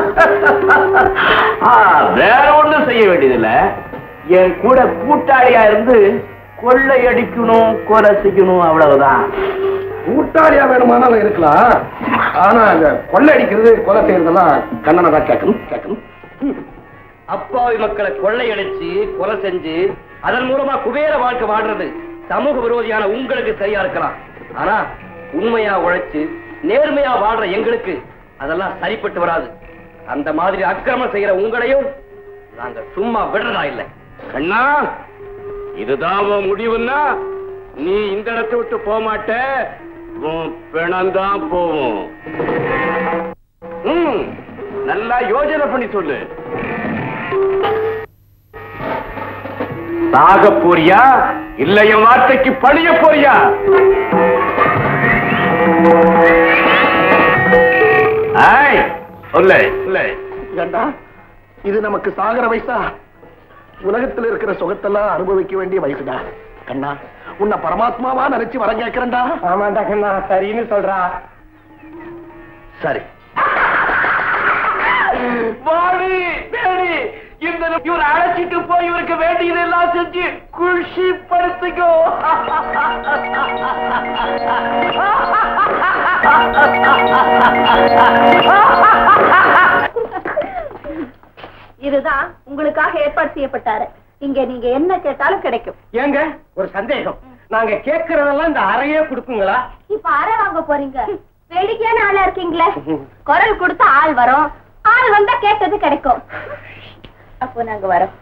Speaker 3: வேற ஒண்ணும் செய்ய வேண்டியதில்ல. என் கூட கூட்டாளியா இருந்து கொள்ளையடிக்கணும், கொலை செய்யணும், அவ்வளவுதான்.
Speaker 8: கூட்டாளியா வேணுமானாலும் இருக்கலாம். ஆனா அந்த கொள்ளையடிக்கிறது கொலை செய்யறதெல்லாம் கண்ணனை தான் கேட்கணும்.
Speaker 3: அப்பாவி மக்களை கொள்ளையடிச்சு கொலை செஞ்சு அதன் மூலமா குபேர வாழ்க்கை வாழ்றது சமூக விரோதியான உங்களுக்கு சரியா இருக்கலாம். ஆனா உண்மையா உழைச்சு நேர்மையா வாழ்ற எங்களுக்கு அதெல்லாம் சரிப்பட்டு வராது. அந்த மாதிரி அக்கிரமம் செய்யற உங்களையும் நாங்க சும்மா விடுறதா இல்லை. கண்ணா, இதுதான் முடிவுன்னா நீ இந்த இடத்தை விட்டு போக மாட்ட, பிணம்தான் போவோம். நல்லா யோசனை பண்ணி சொல்லு. சாக போறியா இல்ல என் வார்த்தைக்கு பணிய போறியா?
Speaker 8: ஏண்டா இது நமக்கு சாகர வயசா? உலகத்தில் இருக்கிற சுகத்தெல்லாம் அனுபவிக்க வேண்டிய வயசுடா. கண்ணா, உன்னை பரமாத்மாவா நினைச்சு வர கேட்கிறேன்டா.
Speaker 7: ஆமாண்டா கண்ணா, சரின்னு சொல்றா.
Speaker 8: சரி,
Speaker 3: இந்த இவர் அழைச்சிட்டு போய் இவருக்கு வேண்டியதெல்லாம் செஞ்சு குஷி படுத்துக்கோ.
Speaker 2: இதுதான் உங்களுக்காக ஏற்பாடு செய்யப்பட்டாரு. இங்க நீங்க என்ன கேட்டாலும் கிடைக்கும்.
Speaker 7: ஏங்க ஒரு சந்தேகம், நாங்க கேட்கறதெல்லாம் இந்த அறையே கொடுக்குங்களா?
Speaker 6: இப்ப அறை வாங்க போறீங்க? வேடிக்கையான ஆளா இருக்கீங்களே. குரல் கொடுத்தா ஆள் வரும், ஆள் வந்தா கேட்டது கிடைக்கும். அப்போ நாங்க வரோம்.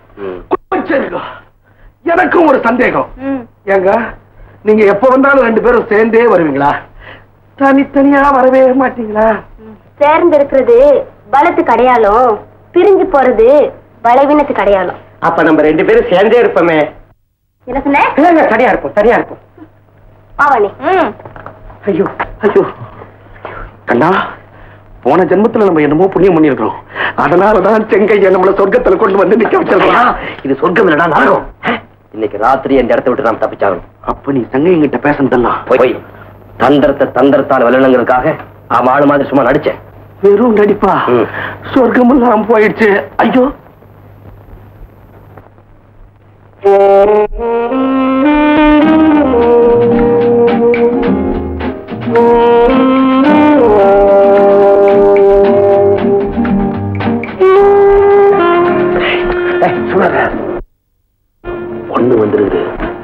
Speaker 8: எனக்கும் ஒரு சந்தேகம். ஏங்க, நீங்க எப்ப வந்தாலும் 2 பேரும் சேர்ந்தே வருவீங்களா? தனித்தனியா வரவே மாட்டீங்களா?
Speaker 6: சேர்ந்து இருக்கிறது பலத்துக்கு அடையாளம், பிரிஞ்சு போறது பலவீனத்துக்கு அடையாளம்.
Speaker 7: அப்ப நம்ம 2 பேரும் சேர்ந்தே இருப்போமே.
Speaker 6: என்ன சொன்ன?
Speaker 7: சரியா இருக்கும், சரியா இருக்கும்.
Speaker 6: பாவனி.
Speaker 8: ஐயோ ஐயோ கண்ணா, போன ஜென்மத்துல நம்ம என்னமோ புண்ணியம் பண்ணிருக்கோம். அதனாலதான் செங்கைய நம்மள சொர்க்கத்துல கொண்டு வந்து நிக்க வச்சிருக்கோம்.
Speaker 5: இது சொர்க்கம் இல்லடா, நரகம். இன்னைக்கு ராத்திரி இந்த இடத்தை விட்டு நாம் தப்பிச்சாகணும்.
Speaker 8: அப்ப நீ செங்கையங்கிட்ட பேசுனதெல்லாம்
Speaker 5: போய் தந்திரத்தால் விளையாடுங்கிறதுக்காக அவன் ஆளு மாதிரி சும்மா நடிச்சேன்.
Speaker 8: வெறும் நடிப்பா? சொர்க்கமெல்லாம் போயிடுச்சு. ஐயோ,
Speaker 5: ஒண்ணு வந்துருது.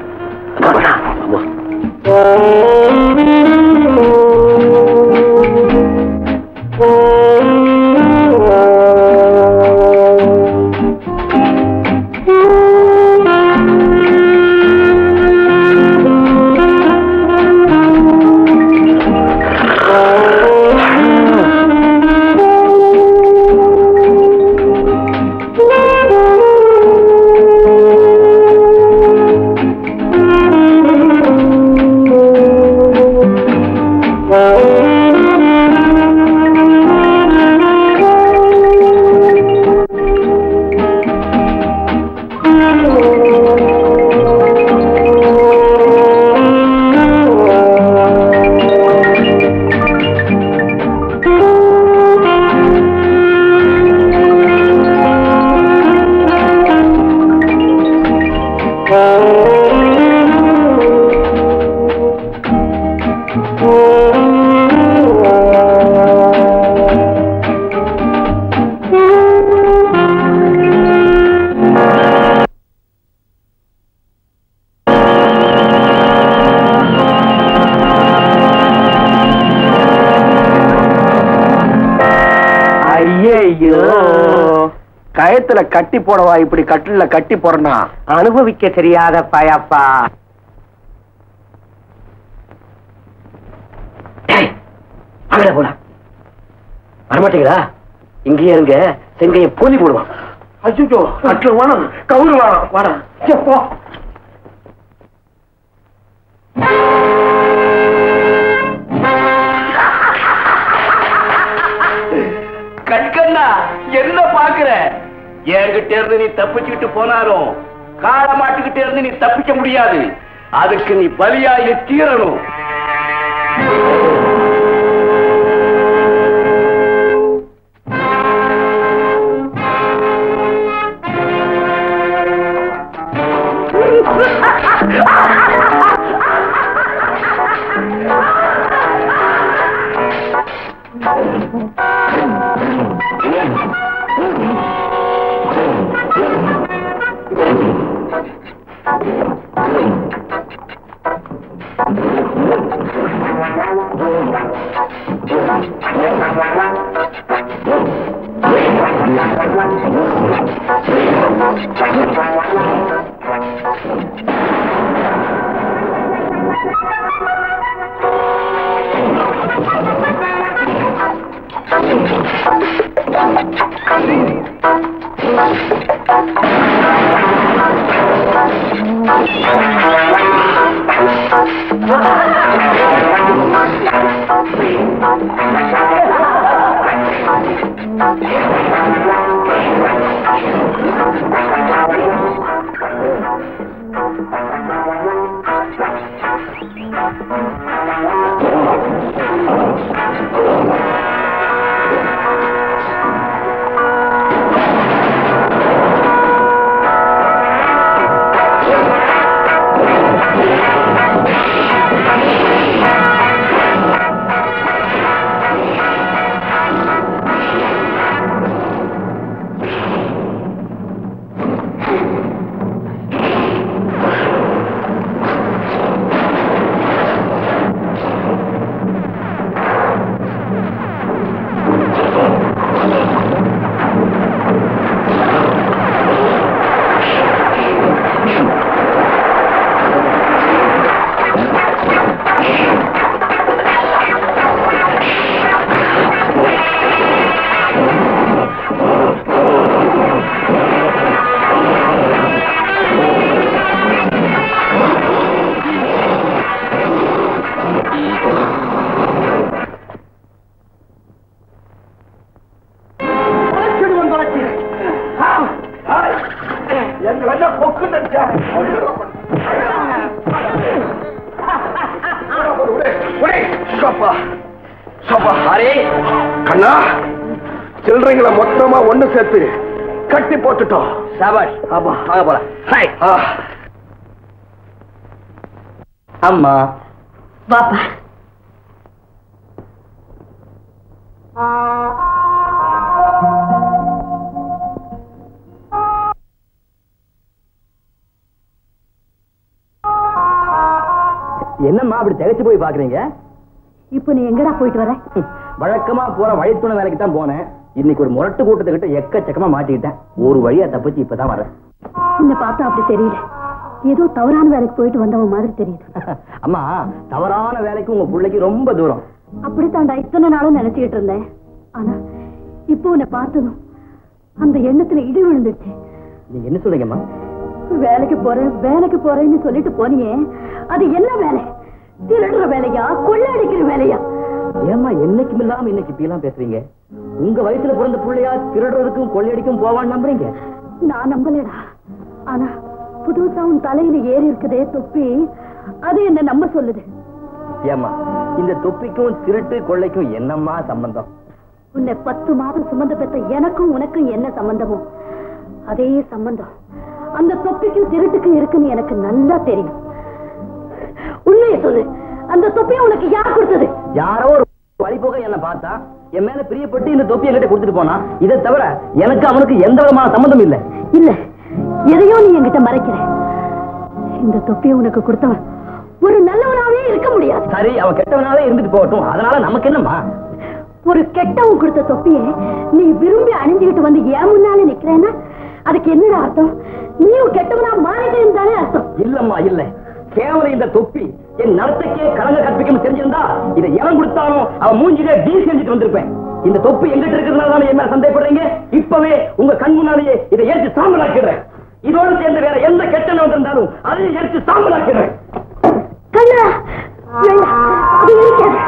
Speaker 8: கயத்துல கட்டி போடவா இப்படி கட்டில கட்டி போறனா?
Speaker 7: அனுபவிக்க தெரியாத பாயாப்பா.
Speaker 5: போலாம் வரமாட்டீங்களா? இங்கேயே இருங்க, செங்கைய போலி போடுவான்.
Speaker 8: அச்சோ, கட்டில வேணும், கவுரு வேணும். வாடா போ.
Speaker 3: கண்கண்ணா, என்ன பாக்குற? என்கிட்ட இருந்து நீ தப்பிச்சுக்கிட்டு போனாலும் காளை மாட்டுக்கிட்ட இருந்து நீ தப்பிக்க முடியாது. அதுக்கு நீ பலியாகி தீரணும்.
Speaker 8: கண்ணா, சில்லறைங்களை மொத்தமா ஒண்ணு சேர்த்து கட்டி போட்டுட்டோம்.
Speaker 5: சாபாஷ். ஆமா, வாங்க போலாம். ஹாய். அம்மா
Speaker 2: வாப்பா.
Speaker 5: என்னம்மா அப்படி திகைச்சு போய் பாக்குறீங்க?
Speaker 2: இப்ப நீ எங்கடா போயிட்டு வர?
Speaker 5: வழக்கமா போற வழித்துணை வேலைக்கு தான் போனேன். இன்னைக்கு ஒரு முரட்டு கூட்டத்துக்கிட்ட எக்கச்சக்கமா மாட்டிக்கிட்டேன். ஒரு வழியா தப்பிச்சு இப்பதான் வரேன்.
Speaker 2: உன்னை பார்த்தா அப்படி தெரியல, ஏதோ தவறான வேலைக்கு போயிட்டு வந்தவன் மாதிரி தெரியுது.
Speaker 5: அம்மா, தவறான வேலைக்கு உங்க பிள்ளைக்கு ரொம்ப தூரம்.
Speaker 2: அப்படித்தாண்டா இத்தனை நாளும் நினைச்சுக்கிட்டு இருந்தேன். ஆனா இப்போ உன்னை பார்த்ததும் அந்த எண்ணத்துல இடி விழுந்துச்சு.
Speaker 5: நீங்க என்ன சொல்றீங்கம்மா?
Speaker 2: வேலைக்கு போறேன்னு சொல்லிட்டு போனியே, அது என்ன வேலை? திருடுற வேலையா, கொள்ளையடிக்கிற வேலையா?
Speaker 5: ஏம்மா என்னைக்கும் இல்லாம இன்னைக்கு இப்படி எல்லாம் பேசுறீங்க? உங்க வயசுல பிறந்த பிள்ளையா திருடுறதுக்கும் கொள்ளையடிக்கும் போவான்னு நம்புறீங்க?
Speaker 2: நான் நம்பலடா. ஆனா புதுசா உன் தலையில ஏறி இருக்குதே தொப்பி, அது என்ன நம்ப சொல்லுது.
Speaker 5: ஏம்மா, இந்த தொப்பிக்கும் திருட்டு கொள்ளைக்கும் என்னம்மா சம்பந்தம்?
Speaker 2: உன்னை 10 மாதம் சுமந்து பெற்ற எனக்கும் உனக்கும் என்ன சம்பந்தமோ அதே சம்பந்தம் அந்த தொப்பிக்கும் திருட்டுக்கும் இருக்குன்னு எனக்கு நல்லா தெரியும். உண்மையை சொல்லு, அந்த தொப்பியை உனக்கு யார் கொடுத்தது?
Speaker 5: யாரோ ஒரு வழி போக என்ன பார்த்தா என் மேல பிரியப்பட்டு இந்த தொப்பி என்கிட்ட கொடுத்துட்டு போனா. இதை தவிர எனக்கு அவனுக்கு எந்த விதமான சம்பந்தம் இல்ல.
Speaker 2: இல்ல, எதையோ நீ என்கிட்ட மறைக்கிற. இந்த தொப்பியை உனக்கு கொடுத்தவன் ஒரு நல்லவனாவே இருக்க முடியாது.
Speaker 5: சரி, அவன் கெட்டவனாவே இருந்துட்டு போகட்டும். அதனால நமக்கு என்னம்மா?
Speaker 2: ஒரு கெட்டவன் கொடுத்த தொப்பியை நீ விரும்பி அணிஞ்சுக்கிட்டு வந்து ஏன் முன்னால நிக்கிறேன்னா அதுக்கு என்னடா அர்த்தம்? நீயும் கெட்டவனா மாறிட்டேன்னு தானே அர்த்தம்?
Speaker 5: இல்லம்மா, இல்ல. கேவலம் இந்த தொப்பி என் நடத்தைக்கே கலங்க கற்பிக்கும் தெரிஞ்சிருந்தா இதை எவன் கொடுத்தாலும் அவன் மூஞ்சிலே டீ செஞ்சுட்டு வந்திருப்பேன். இந்த தொப்பி எங்கிட்ட இருக்கிறதுனால என் மேல சந்தேகப்படுறீங்க? இப்பவே உங்க கண் முன்னாலேயே இதை ஏற்று சாம்பலாக்கிறேன். இதோடு சேர்ந்து வேற எந்த கெட்டன வந்திருந்தாலும் அதையும் ஏற்று சாம்பலாக்கிறேன்.
Speaker 2: கண்ணா, அது இருக்காது.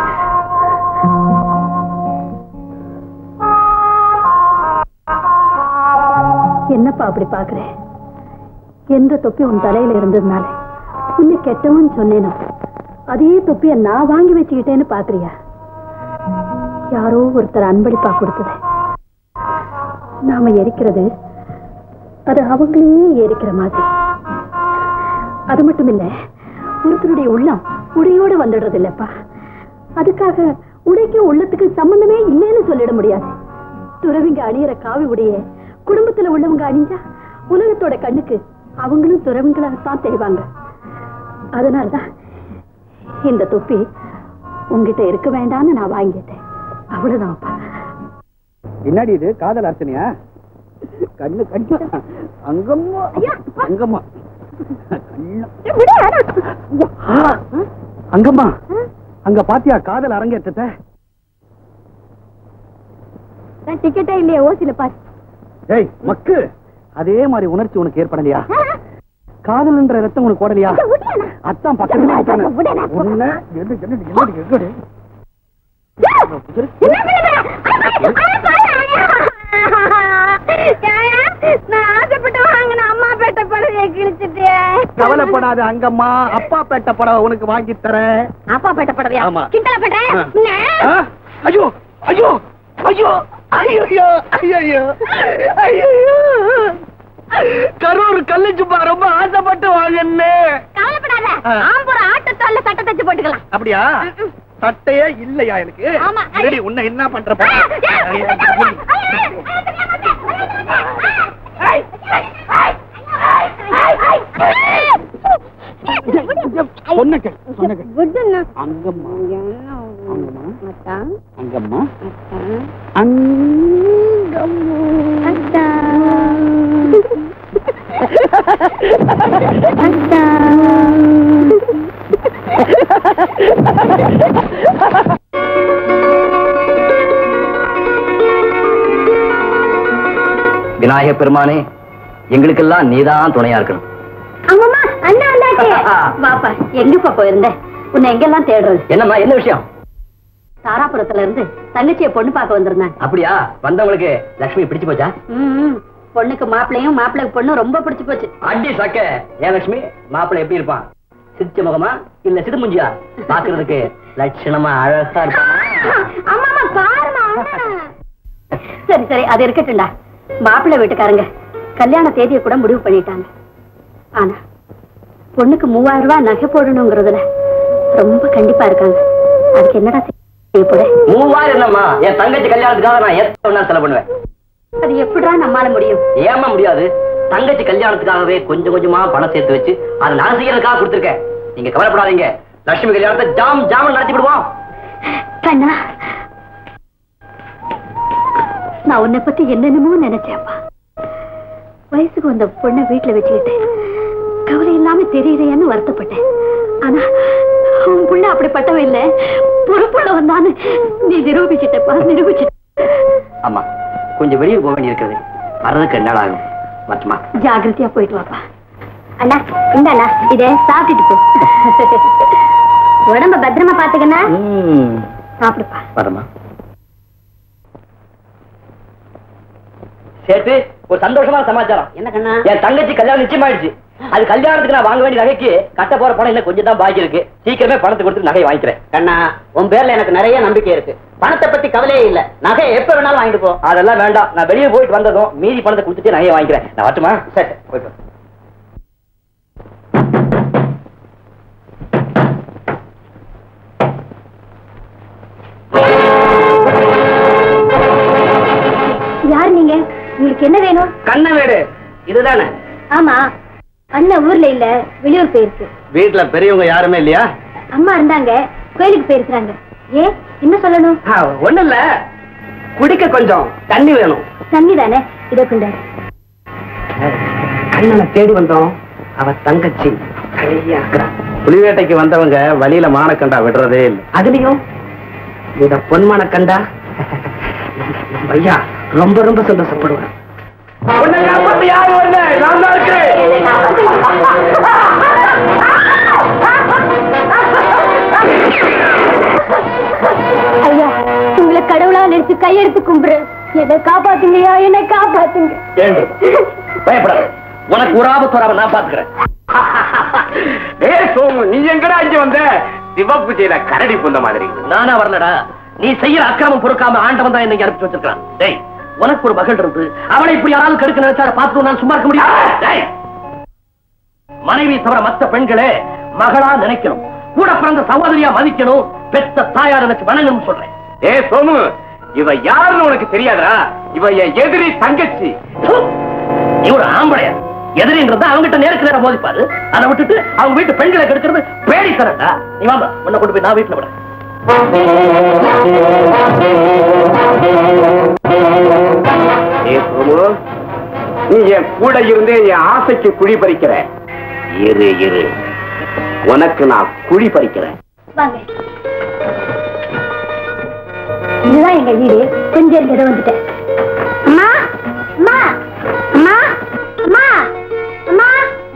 Speaker 2: என்னப்பா அப்படி பாக்குறேன்? எந்த தொப்பி உன் தலையில இருந்ததுனால உன்னை கெட்டவன் சொன்னேனோ அதே தொப்பிய நான் வாங்கி வச்சுக்கிட்டேன்னு பாக்குறியா? யாரோ ஒருத்தர் அன்பளிப்பா கொடுத்தது நாம எரிக்கிறது அது அவங்களையே எரிக்கிற மாதிரி. அது மட்டும் இல்ல, ஒருத்தருடைய உள்ளம் உடையோடு வந்துடுறது இல்லப்பா. அதுக்காக உடைக்கும் உள்ளத்துக்கு சம்பந்தமே இல்லைன்னு சொல்லிட முடியாது. துறவிங்க அணியிற காவி உடைய குடும்பத்துல உள்ளவங்க அணிஞ்சா உலகத்தோட கண்ணுக்கு அவங்களும் துறவிங்களாகத்தான் தெரிவாங்க. அதனால்தான் இந்த தொப்பி உங்ககிட்ட இருக்க வேண்டாம்னு நான் வாங்கிட்டேன். அவ்வளவுதான்ப்பா.
Speaker 3: பின்னாடி இது காதல் அர்ச்சனையா? கண்ணு கண்ணு அங்கம்மா அங்கம்மா அங்கம்மா, அங்க பாத்தியா காதல் அரங்கேற்றத்தை?
Speaker 2: டிக்கெட்டே இல்லையா ஓசில பாரு.
Speaker 3: ஏய் மக்கு, அதே மாதிரி உணர்ச்சி உனக்கு ஏற்படலையா? காதல்ன்ற ரத்தம் உனக்கு ஓடலையா? அத்தான் பக்கத்துல கவலைப்படாத அங்கம்மா, அப்பா பேட்ட புடவை உனக்கு வாங்கி தரேன்.
Speaker 6: அப்பா பேட்ட புடவையா?
Speaker 3: ஆமா.
Speaker 6: கிண்டல பண்ற?
Speaker 3: ஐயோ ஐயோ ஐயோ ஐயோ ஐயோ ஐயோ கரூர் கல்லிச்சுப்பா ரொம்ப ஆசைப்பட்டு வாங்கன்னு.
Speaker 6: கவலைப்படாத, ஆம்பூர் ஆட்டத்தால சட்டை தச்சு போட்டுக்கலாம்.
Speaker 3: அப்படியா? சட்டையே இல்லையா எனக்கு?
Speaker 6: ஆமா.
Speaker 3: சரி, உன்னை என்ன பண்ற? அங்கம்மா அங்கம்மா
Speaker 5: விநாயக பெருமானே, எங்களுக்கெல்லாம் நீதான் துணையா இருக்கணும்.
Speaker 6: அம்மா, அண்ணா வந்தாச்சு. வாப்பா, எங்கப்பா போயிருந்த? உன்னை எங்கெல்லாம் தேடுறது?
Speaker 5: என்னம்மா, என்ன விஷயம்?
Speaker 6: தாராபுரத்துல இருந்து தங்கச்சியை பொண்ணு பார்க்க வந்திருந்தாங்க.
Speaker 5: அப்படியா? வந்தவங்களுக்கு லட்சுமி பிடிச்சு போச்சா?
Speaker 6: பொண்ணுக்கு மாப்பிள்ளையும் மாப்பிள்ளைக்கு பொண்ணும் ரொம்ப பிடிச்சு போச்சு.
Speaker 5: அடி சக்க. ஏன் லட்சுமி, மாப்பிள்ளை எப்படி இருப்பான்? சிரிச்ச முகமா இல்ல சிடுமுஞ்சியா? பாக்குறதுக்கு லட்சணமா அழகா இருப்பான்.
Speaker 6: சரி சரி, அது இருக்கட்டும்டா. மாப்பிள்ளை வீட்டுக்காரங்க கல்யாண தேதியை கூட முடிவு பண்ணிட்டாங்க. ஆனா பொண்ணுக்கு 3000 ரூபாய் நகை போடணுங்கிறதுல ரொம்ப கண்டிப்பா இருக்காங்க. அதுக்கு என்னடா செய்யப்போட?
Speaker 5: 3000 என்னம்மா? என் தங்கச்சி கல்யாணத்துக்காக நான் எத்தனை செலவு பண்ணுவேன்.
Speaker 6: அது எப்படிடா நம்மால முடியும்?
Speaker 5: ஏமா முடியாது? தங்கச்சி கல்யாணத்துக்காகவே கொஞ்சம் கொஞ்சமா பணம் சேர்த்து வச்சு அதை நான் செய்யறதுக்காக கொடுத்துருக்கேன். நீங்க கவலைப்படாதீங்க, லட்சுமி கல்யாணத்தை ஜாம் ஜாம் நடத்தி விடுவோம்.
Speaker 6: கண்ணா, நான் உன்னை பத்தி என்னென்னமோ நினைச்சேப்பா. வயசுக்கு வந்த பொண்ணை வீட்டுல வச்சுக்கிட்டு கவலை இல்லாம தெரியலையான்னு வருத்தப்பட்டேன். ஆனா உன் புள்ள அப்படிப்பட்டவன் இல்ல, பொறுப்புள்ள வந்தான்னு நீ நிரூபிச்சிட்டப்பா, நிரூபிச்சிட்ட.
Speaker 5: ஆமா, கொஞ்சம் வெளியே போக வேண்டி இருக்கிறது. வர்றதுக்கு 2 நாள் ஆகும். மட்டுமா
Speaker 6: ஜாகிரதையா போயிட்டு வாப்பா. அண்ணா, இந்த அண்ணா இத சாப்பிட்டுட்டு போ. உடம்ப பத்திரமா பாத்துக்கண்ணா. சாப்பிடுப்பா.
Speaker 5: வரமா சேர்த்து ஒரு சந்தோஷமான சமாச்சாரம்.
Speaker 6: என்ன கண்ணா?
Speaker 5: என் தங்கச்சி கல்யாணம் நிச்சயமாயிடுச்சு. அது கல்யாணத்துக்கு நான் வாங்க வேண்டிய நகைக்கு கட்ட போற பணம் இன்னும் கொஞ்சம் தான் பாக்கி இருக்கு. சீக்கிரமே பணத்தை கொடுத்து நகை வாங்கிக்கிறேன்.
Speaker 9: கண்ணா, உன் பேர்ல எனக்கு நிறைய நம்பிக்கை இருக்கு. பணத்தை பத்தி கவலையே இல்ல. நகையை எப்ப வேணாலும் வாங்கிட்டு போ.
Speaker 5: அதெல்லாம் வேண்டாம், நான் வெளியே போயிட்டு வந்ததும் மீதி பணத்தை கொடுத்துட்டு நகையை வாங்கிக்கிறேன். நான் வரட்டுமா?
Speaker 9: சரி, போயிட்டு.
Speaker 6: யார் நீங்க? உங்களுக்கு என்ன வேணும்?
Speaker 5: கண்ண வீடு இதுதானே?
Speaker 6: ஆமா, அண்ணன் ஊர்ல இல்ல, வெளியூர் போயிருக்கு.
Speaker 5: வீட்டுல பெரியவங்க யாருமே இல்லையா?
Speaker 6: அம்மா இருந்தாங்க, கோயிலுக்கு போயிருக்காங்க. ஏன், என்ன சொல்லணும்?
Speaker 5: ஒண்ணு இல்ல, குடிக்க கொஞ்சம் தண்ணி வேணும்.
Speaker 6: தண்ணி தானே, இதை கொண்டு.
Speaker 5: கண்ணனை தேடி வந்தோம். அவ தங்கச்சி புலிவேட்டைக்கு வந்தவங்க வழியில மானக்கண்டா விடுறதே இல்லை. அதுலயும் இந்த பொன்மான கண்டா ஐயா ரொம்ப ரொம்ப சந்தோஷப்படுவேன். யாரு வரல, நான் தான் இருக்கிறேன்.
Speaker 6: ஐயா, உங்களை கடவுளா நினைச்சு கையெடுத்து கும்புறேன். என்னை காப்பாத்துங்கய்யா, என்னை காப்பாத்துங்க.
Speaker 5: பயப்படாத, உனக்கு ஒரு ஆபத்து வராம நான் பாத்துக்கிறேன்.
Speaker 3: நீ எங்கடா இங்க வந்த? சிவப்பு செய்த கரடி புந்த மாதிரி.
Speaker 5: நானா வரலடா, நீ செய்யற அக்கிரமம் பொறுக்காம ஆண்டவன் தான் என்னை அனுப்பிச்சு வச்சிருக்கான். டேய், உனக்கு ஒரு மகள் இருந்து அவளை இப்படி யாராவது கெடுக்க நினைச்சா பார்த்து நான் சும்மா இருக்க முடியும்? மனைவி தவிர மற்ற பெண்களே மகளா நினைக்கணும், கூட பிறந்த சகோதரியா மதிக்கணும், பெத்த தாயார் நினைச்சு வணங்கணும் சொல்றேன்.
Speaker 3: ஏ சோமு, இவ யாருன்னு உனக்கு தெரியாதா? இவ என் எதிரி தங்கச்சி.
Speaker 5: நீ ஒரு ஆம்பளையா? எதிரின்றத அவங்ககிட்ட நேருக்கு நேரம் மோதிப்பாரு. அதை விட்டுட்டு அவங்க வீட்டு பெண்களை கெடுக்கிறது பேடி தரண்டா. நீ வாங்க, உன்னை கொண்டு போய் நான் வீட்டுல விட.
Speaker 3: நீ என் கூட இருந்தே என் ஆசைக்கு குழி பறிக்கிற.
Speaker 5: இரு இரு,
Speaker 3: உனக்கு நான் குழி பறிக்கிறேன்.
Speaker 6: வாங்க, இதுதான் எங்க வீடு. கொஞ்சம் இருந்ததை வந்துட்டேன். அம்மா, அம்மா, அம்மா, அம்மா, அம்மா.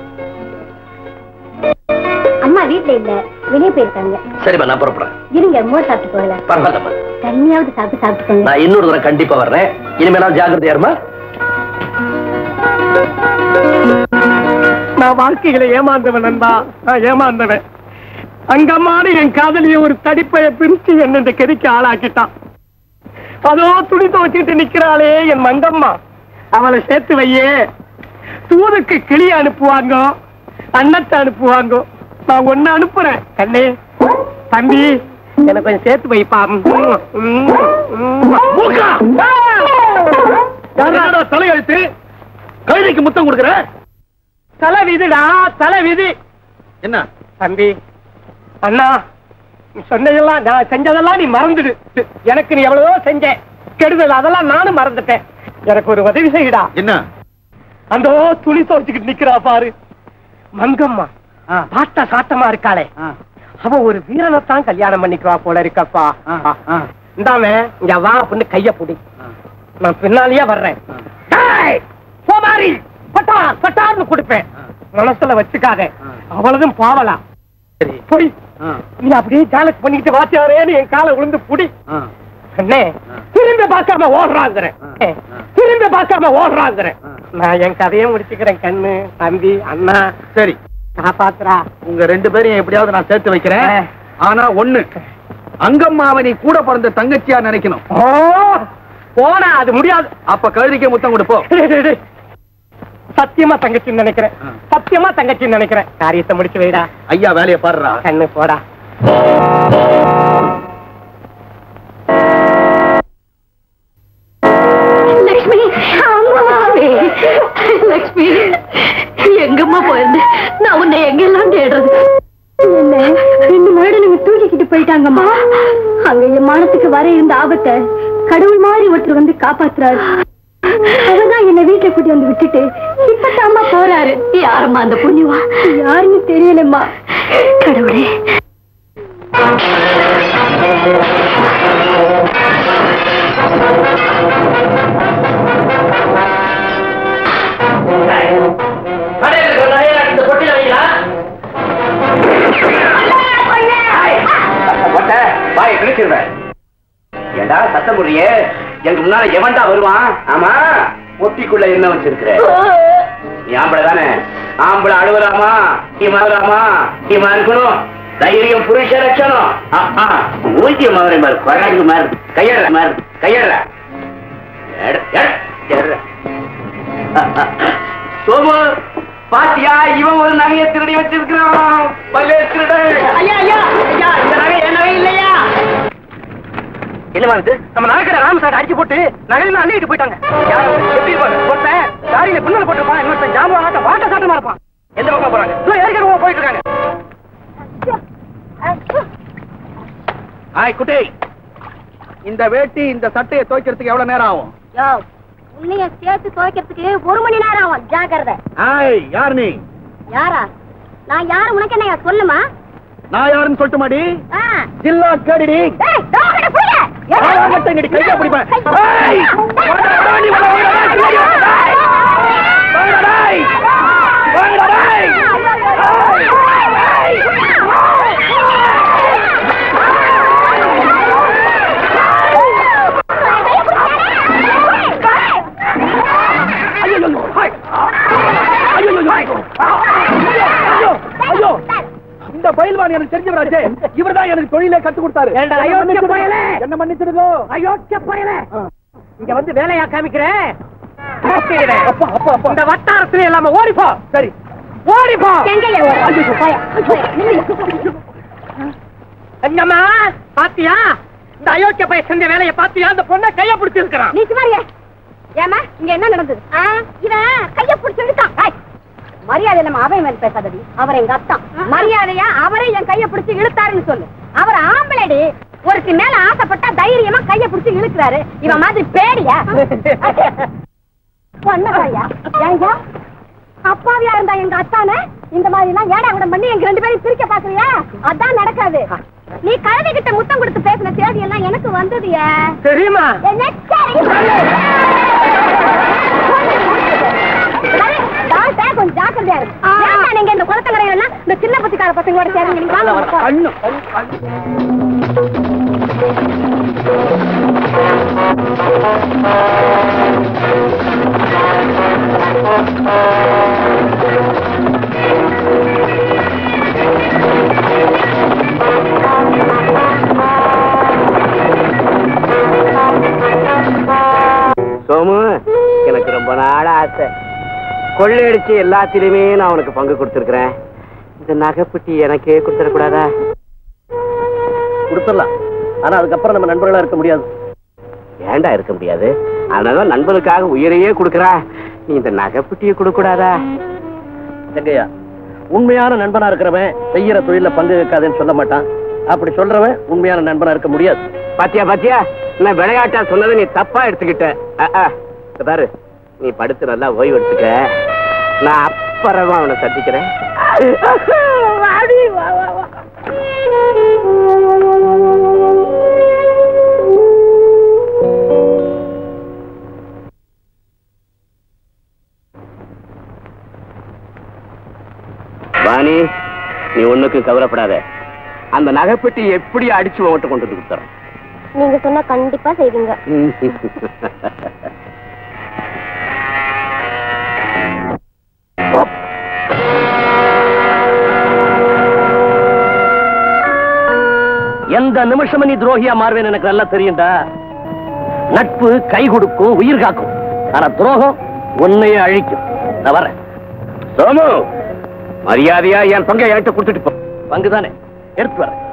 Speaker 6: அம்மா வீட்டுல இல்ல, வெளியே போயிருக்காங்க.
Speaker 5: சரிம்மா, நான் புறப்படுறேன்.
Speaker 6: இருங்க, மோர் சாப்பிட்டு போகலாம்.
Speaker 5: பரவாயில்லம்மா,
Speaker 6: தண்ணியாவது சாப்பிட்டு போங்க.
Speaker 5: நான் இன்னொரு தடவை கண்டிப்பா வர்றேன். இனிமேலாம் ஜாக்கிரதையா இருமா.
Speaker 7: நான் வாழ்க்கையில ஏமாந்தவன் நண்பா, நான் ஏமாந்தவன். அங்கம்மானு என் காதலிய ஒரு தடிப்பைய பிரிச்சு என்ன இந்த கெதிக்கு ஆளாக்கிட்டான். அதோ துணி துவச்சிட்டு நிக்கிறாளே என் மங்கம்மா, அவளை சேர்த்து வையே. தூதுக்கு கிளி அனுப்புவாங்க, அன்னத்தை அனுப்புவாங்க. நான் ஒண்ணு அனுப்புறேன். கண்ணே தம்பி, எனக்கு கொஞ்சம் சேர்த்து வைப்பா.
Speaker 3: தலையெழுத்து கழுதைக்கு முத்தம் கொடுக்குற
Speaker 7: தலை விதிடா, தலை விதி.
Speaker 3: என்ன
Speaker 7: தம்பி, அண்ணா, நீ சொன்னதெல்லாம் நான் செஞ்சதெல்லாம் நீ மறந்துடு. எனக்கு நீ எவ்வளவோ செஞ்ச கெடுதல், அதெல்லாம் நானும் மறந்துட்டேன். எனக்கு ஒரு உதவி செய்யடா.
Speaker 3: என்ன?
Speaker 7: அந்த துணி துவைச்சுக்கிட்டு நிக்கிறா பாரு மங்கம்மா, பாட்ட சாட்டமா இருக்காளே, அவ ஒரு வீரனைத்தான் கல்யாணம் பண்ணிக்குவா போல இருக்கப்பா. இந்தாம இங்க வா பொண்ணு, கைய புடி, நான் பின்னாலேயே வர்றேன். பட்டார்னு கொடுப்பேன், மனசுல வச்சுக்காத. அவ்வளவுதான் பாவலா. போய் நீ அப்படியே ஜாலக் பண்ணிக்கிட்டு வாத்தியாரேன்னு என் காலை விழுந்து புடி. அண்ணே, திரும்பி பார்க்காம ஓடுறாங்கிறேன், திரும்பி பார்க்காம ஓடுறாங்கிறேன். நான் என் கதையை முடிச்சுக்கிறேன். கண்ணு தம்பி அண்ணா,
Speaker 3: சரி
Speaker 7: காப்பாத்துறா.
Speaker 3: உங்க ரெண்டு பேரையும் எப்படியாவது நான் சேர்த்து வைக்கிறேன். ஆனா ஒண்ணு, அங்கம்மாவை நீ கூட பிறந்த தங்கச்சியா நினைக்கணும்.
Speaker 7: போனா அது முடியாது.
Speaker 3: அப்ப கழுதிக்க முத்தம் கொடுப்போம்.
Speaker 7: சத்தியமா தங்கச்சின்னு நினைக்கிறேன், சத்தியமா தங்கச்சின்னு நினைக்கிறேன். காரியத்தை முடிச்சு வைடா.
Speaker 3: ஐயா வேலையை பாடுறா.
Speaker 7: கண்ணு போடா.
Speaker 6: லட்சுமி, லட்சுமி, எங்கம்மா போயிருந்த? நான் உன்னை எங்கெல்லாம் தேடுறது? என்ன 2 மாடனுங்க தூக்கிக்கிட்டு போயிட்டாங்கம்மா. அங்க என் மானத்துக்கு வர இருந்த ஆபத்தை கடவுள் மாதிரி ஒருத்தர் வந்து காப்பாத்துறாரு. அவதான் என்ன வீட்டை கூட்டி வந்து விட்டுட்டு இப்பதாம்மா போறாரு. யாரும்மா அந்த புண்ணியவா? யாருன்னு தெரியலம்மா. கடவுளே,
Speaker 5: ஏண்டா சத்தம் புரிய? எங்க முன்னால எவன்டா வருவான்? ஆமா, பொட்டிக்குள்ள என்ன வச்சிருக்கிற? நீ ஆம்பளை தானே? ஆம்பளை அழுவலாமா? நீ மாறலாமா? நீ இருக்கணும். தைரியம் புருஷ லட்சணம். ஊதிய மாதிரி மாறு, கொராங்க மாறு, கையற மாறு, கையற. சோமு பாத்தியா, இவன் ஒரு நகையை திருடி வச்சிருக்கிறான். பல்லே திருட. ஐயா ஐயா ஐயா, இந்த நகை என் நகை இல்லையா? என்னமா இது? நம்ம நகைக்கடை ராமசாமி அடிச்சு போட்டு நகையெல்லாம் அள்ளிட்டு போயிட்டாங்க. எப்படி ஒருத்தன் தாரியில பின்னல் போட்டிருப்பான், இன்னொருத்தன் ஜாமான் வாட்ட சாட்டமா இருப்பான். எந்த பக்கம் போறாங்க? ஏற்கனவே போயிட்டு இருக்காங்க.
Speaker 3: ஆய் குட்டி, இந்த வேட்டி இந்த சட்டையை துவைக்கிறதுக்கு எவ்வளவு நேரம் ஆகும்?
Speaker 6: உன்னைய சேர்த்து துவைக்கிறதுக்கு 1 மணி நேரம் ஆகும். ஜாக்கிரதை.
Speaker 3: ஆய், யார் நீ?
Speaker 6: யாரா? நான் யாரு உனக்கு என்ன சொல்லுமா?
Speaker 3: நான் யாருன்னு சொல்லிட்டு மாடி? ஜில்லா கேடிடி. கையா பிடிப்பேன். இந்த பயில்வான் எனக்கு தெரிஞ்சவராச்சே, இவர்தான் எனக்கு தொழிலே கத்து கொடுத்தாரு. என்ன மன்னிச்சிடுங்க.
Speaker 7: அயோக்கிய பயலே, இங்க வந்து வேலையா காமிக்கிறேன். இந்த வட்டாரத்திலே இல்லாம ஓடிப்போ. சரி, ஓடிப்போ. எங்கம்மா பாத்தியா? இந்த அயோக்கிய பையன் செஞ்ச வேலையை பாத்தியா? அந்த பொண்ணை கைய பிடிச்சி இருக்கிறான்.
Speaker 6: நீ சுமாரியா? ஏமா இங்க என்ன நடந்தது? இவன் கைய பிடிச்சி இழுத்தான். மரியாதை நம்ம அவன் மேல பேசாதடி. அவர் எங்க அத்தான். மரியாதையா அவரை என் கைய பிடிச்சி இழுத்தாருன்னு சொல்லு. அவர் ஆம்பளடி, ஒருக்கு மேல ஆசைப்பட்டா தைரியமா கைய பிடிச்சி இழுக்கிறாரு. இவன் மாதிரி பேடியா? பொண்ணயா? ஏங்க அப்பாவியா இருந்தா எங்க அத்தானே இந்த மாதிரி எல்லாம் ஏடா கூட பண்ணி எங்க 2 பேரும் பிரிக்க பாக்குறியா? அதான் நடக்காது. நீ கழுதைகிட்ட முத்தம் கொடுத்து பேசின தேதி எல்லாம் எனக்கு வந்ததுயா
Speaker 7: தெரியுமா?
Speaker 6: கொஞ்சம் ஜாக்கிரதையா இருக்கு. நீங்க இந்த குளத்தங்கரையில இந்த சின்ன பத்திக்கார பசங்களோட சேருங்க.
Speaker 5: ரொம்ப நாள் ஆசை. கொள்ளையடிச்சு எல்லாத்திலுமே நான் உனக்கு பங்கு கொடுத்துருக்கிறேன். இந்த நகைப்பெட்டி எனக்கே கொடுத்துடக்கூடாதா?
Speaker 8: கொடுத்துடலாம். ஆனா அதுக்கப்புறம் நம்ம நண்பர்களா இருக்க முடியாது.
Speaker 5: ஏண்டா இருக்க முடியாது? அதனால நண்பனுக்காக உயிரையே கொடுக்கறா. நீ இந்த நகைப்பெட்டியை கொடுக்க கூடாதா?
Speaker 8: செங்கையா, உண்மையான நண்பனா இருக்கிறவன் செய்யற தொழில பங்கு வைக்காதுன்னு சொல்ல மாட்டான். அப்படி சொல்றவன் உண்மையான நண்பனா இருக்க முடியாது.
Speaker 5: பாத்தியா பாத்தியா, நான் விளையாட்டா சொன்னதை நீ தப்பா எடுத்துக்கிட்ட. பாரு, நீ படுத்து நல்லா ஓய்வு எடுத்துக்க. நான் அப்புறமா அவனை சந்திக்கிறேன். வாணி, நீ ஒண்ணுக்கு கவலைப்படாத. அந்த நகைப்பெட்டி எப்படி அடிச்சு உன்கிட்ட கொண்டு வந்து கொடுத்துறேன்.
Speaker 6: நீங்க சொன்னா கண்டிப்பா செய்வீங்க.
Speaker 8: எந்த நிமிஷமும் நீ துரோகியா மாறுவேன் எனக்கு நல்லா தெரியும்டா. நட்பு கை கொடுக்கும், உயிர் காக்கும். ஆனா துரோகம் உன்னையே அழிக்கும். நான் வரேன்.
Speaker 5: சோமு, மரியாதையா என் பங்கை என்கிட்ட கொடுத்துட்டு போ.
Speaker 8: பங்குதானே, எடுத்து வரேன்.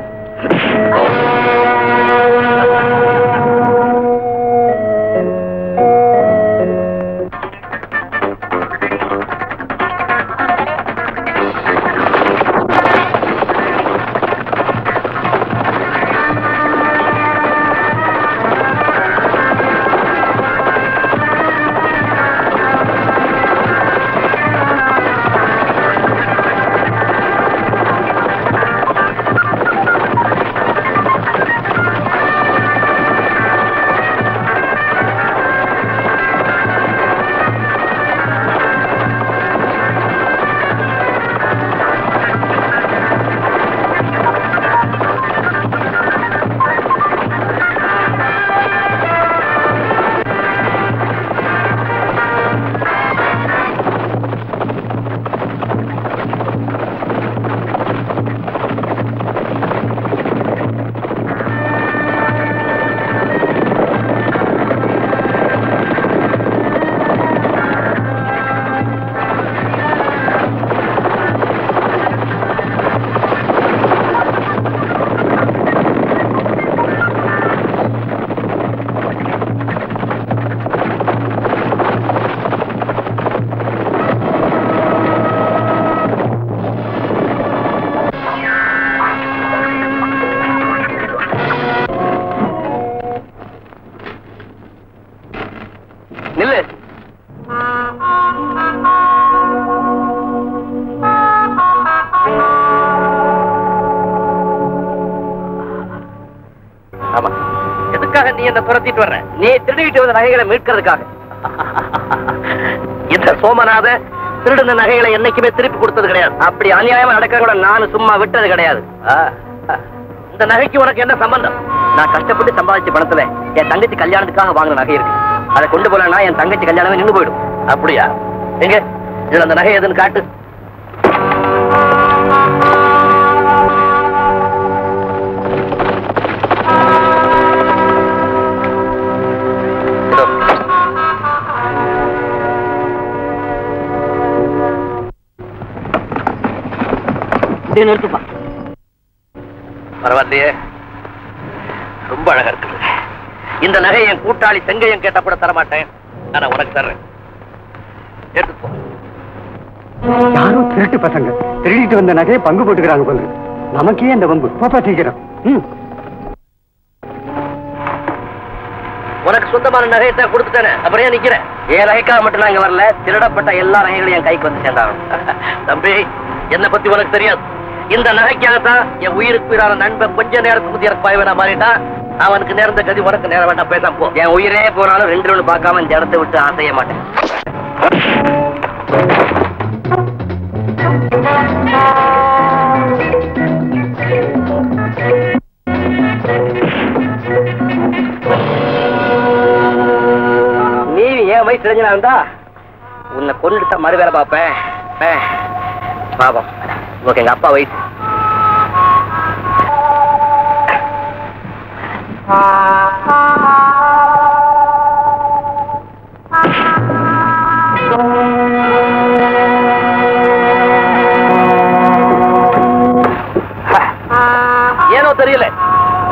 Speaker 5: துரத்திட்டு வர்றேன். நீ திருடிட்டு வந்த நகைகளை மீட்கிறதுக்காக. இந்த சோமநாத திருடுன நகைகளை என்னைக்குமே திருப்பி கொடுத்தது கிடையாது. அப்படி அநியாயமா நடக்க கூட நானும் சும்மா விட்டது கிடையாது. இந்த நகைக்கு உனக்கு என்ன சம்பந்தம்? நான் கஷ்டப்பட்டு சம்பாதிச்ச பணத்துல என் தங்கச்சி கல்யாணத்துக்காக வாங்கின நகை இருக்கு. அதை கொண்டு போலன்னா என் தங்கச்சி கல்யாணமே நின்று போயிடும். அப்படியா? எங்க இதுல அந்த நகை எதுன்னு காட்டு. நிறுத்துப்பா. பரவாயில்லையே, ரொம்ப அழகா இருக்கு. இந்த நகை என் கூட்டாளி செங்கையன் கேட்டா கூட தரமாட்டேன். ஆனா உனக்கு தர்றேன். எடுத்துப்போ.
Speaker 1: யாரும் திருட்டு பசங்க திருடிட்டு வந்த நகையை பங்கு போட்டுக்கிறாங்க போல. நமக்கே அந்த வம்பு. பாப்பா சீக்கிரம்.
Speaker 5: உனக்கு சொந்தமான நகையத்தை கொடுத்துட்டேனே, அப்புறம் ஏன் நிக்கிறேன்? என் நகைக்காக மட்டும் நான் இங்க வரல, திருடப்பட்ட எல்லா நகைகளையும் என் கைக்கு வந்து சேர்ந்தாங்க. தம்பி, என்னை பத்தி உனக்கு தெரியாது. இந்த நகைக்காகத்தான் என் உயிருக்கு உயிரான நண்பன் கொஞ்ச நேரத்துக்கு முந்தைய பாய்வனா மாறிட்டான். அவனுக்கு நேர்ந்த கதி உனக்கு நேரம் வேண்டாம். பேசாம போ. என் உயிரே போனாலும் 2 ஒன்று பார்க்காம இந்த இடத்தை விட்டு அசைய மாட்டேன். நீ என் வயசு இளைஞனா இருந்தா உன்னை கொண்டுட்டா மறு வேலை பார்ப்பேன். பாவம், ஓகே. எங்க அப்பா வயசு.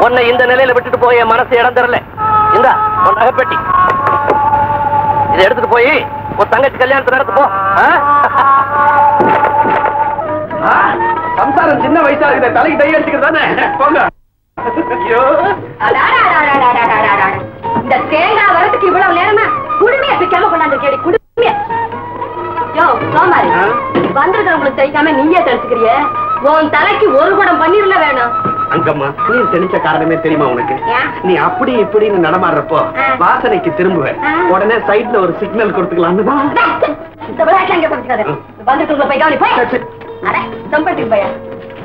Speaker 8: உன்னை இந்த நிலையில விட்டுட்டு போய் என் மனசு இடம் தரல. இந்த உன் நகைப்பெட்டி இதை எடுத்துட்டு போய் உன் தங்கச்சி கல்யாணத்தை நடத்து போ.
Speaker 3: சம்சாரம் சின்ன வயசா இருக்குது, தலைக்கு டை அடிச்சுக்கிறது தானே. போங்க.
Speaker 2: இந்த தேங்காய் வரதுக்கு இவ்வளவு நேரமா குடுமையை பிக்காம கொண்டாந்து கேடி குடுமைய. யோ சோமாரி, வந்திருக்கிறவங்களுக்கு தெரியாம நீயே தெரிஞ்சுக்கிறிய. உன் தலைக்கு ஒரு குடம் பன்னீர்ல வேணும்.
Speaker 3: அங்கம்மா, நீ தெளிச்ச காரணமே தெரியுமா உனக்கு? நீ அப்படி இப்படின்னு நடமாடுறப்போ வாசனைக்கு திரும்புவேன். உடனே சைட்ல ஒரு சிக்னல் கொடுத்துக்கலாம்னு தான்.
Speaker 2: இந்த விளையாட்டு அங்கே படிச்சுக்காது. வந்துட்டு போய் கவனி போய். அட சம்பட்டுக்கு போய்.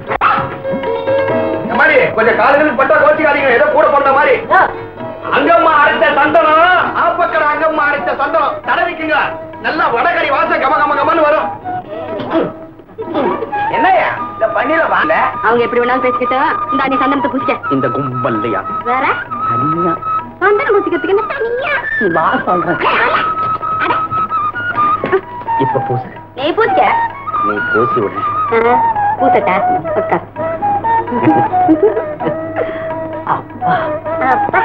Speaker 3: மாதிரி கொஞ்சம் காலையில் பட்டா கோச்சிக்காதீங்க, ஏதோ கூட போன மாதிரி. அங்கம்மா அரைச்ச சந்தனம், ஆப்பக்கட அங்கம்மா அரைச்ச சந்தனம் தடவிக்குங்க. நல்லா வடகறி வாசம் கம கம கமன்னு வரும். என்னையா இந்த பன்னீர வாங்க.
Speaker 2: அவங்க எப்படி வேணாலும் பேசிக்கிட்டா இந்த நீ சந்தனத்தை பூசிக்க.
Speaker 3: இந்த கும்பல்லையா
Speaker 2: வேற
Speaker 3: தனியா
Speaker 2: சந்தனம் பூசிக்கிறதுக்கு என்ன தனியா?
Speaker 3: நீ வா சொல்றேன். இப்ப பூசு.
Speaker 2: நீ பூசிக்க.
Speaker 3: நீ பூசி விடு.
Speaker 2: பூசட்டா உட்கார். அப்பா அப்பா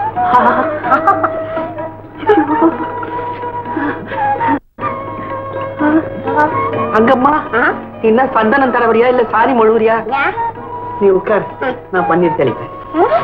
Speaker 3: அங்கம்மா, என்ன சந்தனம் தடவரியா இல்ல சாரி மொழுவரியா? நீ உட்கார், நான் பன்னீர் தெளிப்பேன்.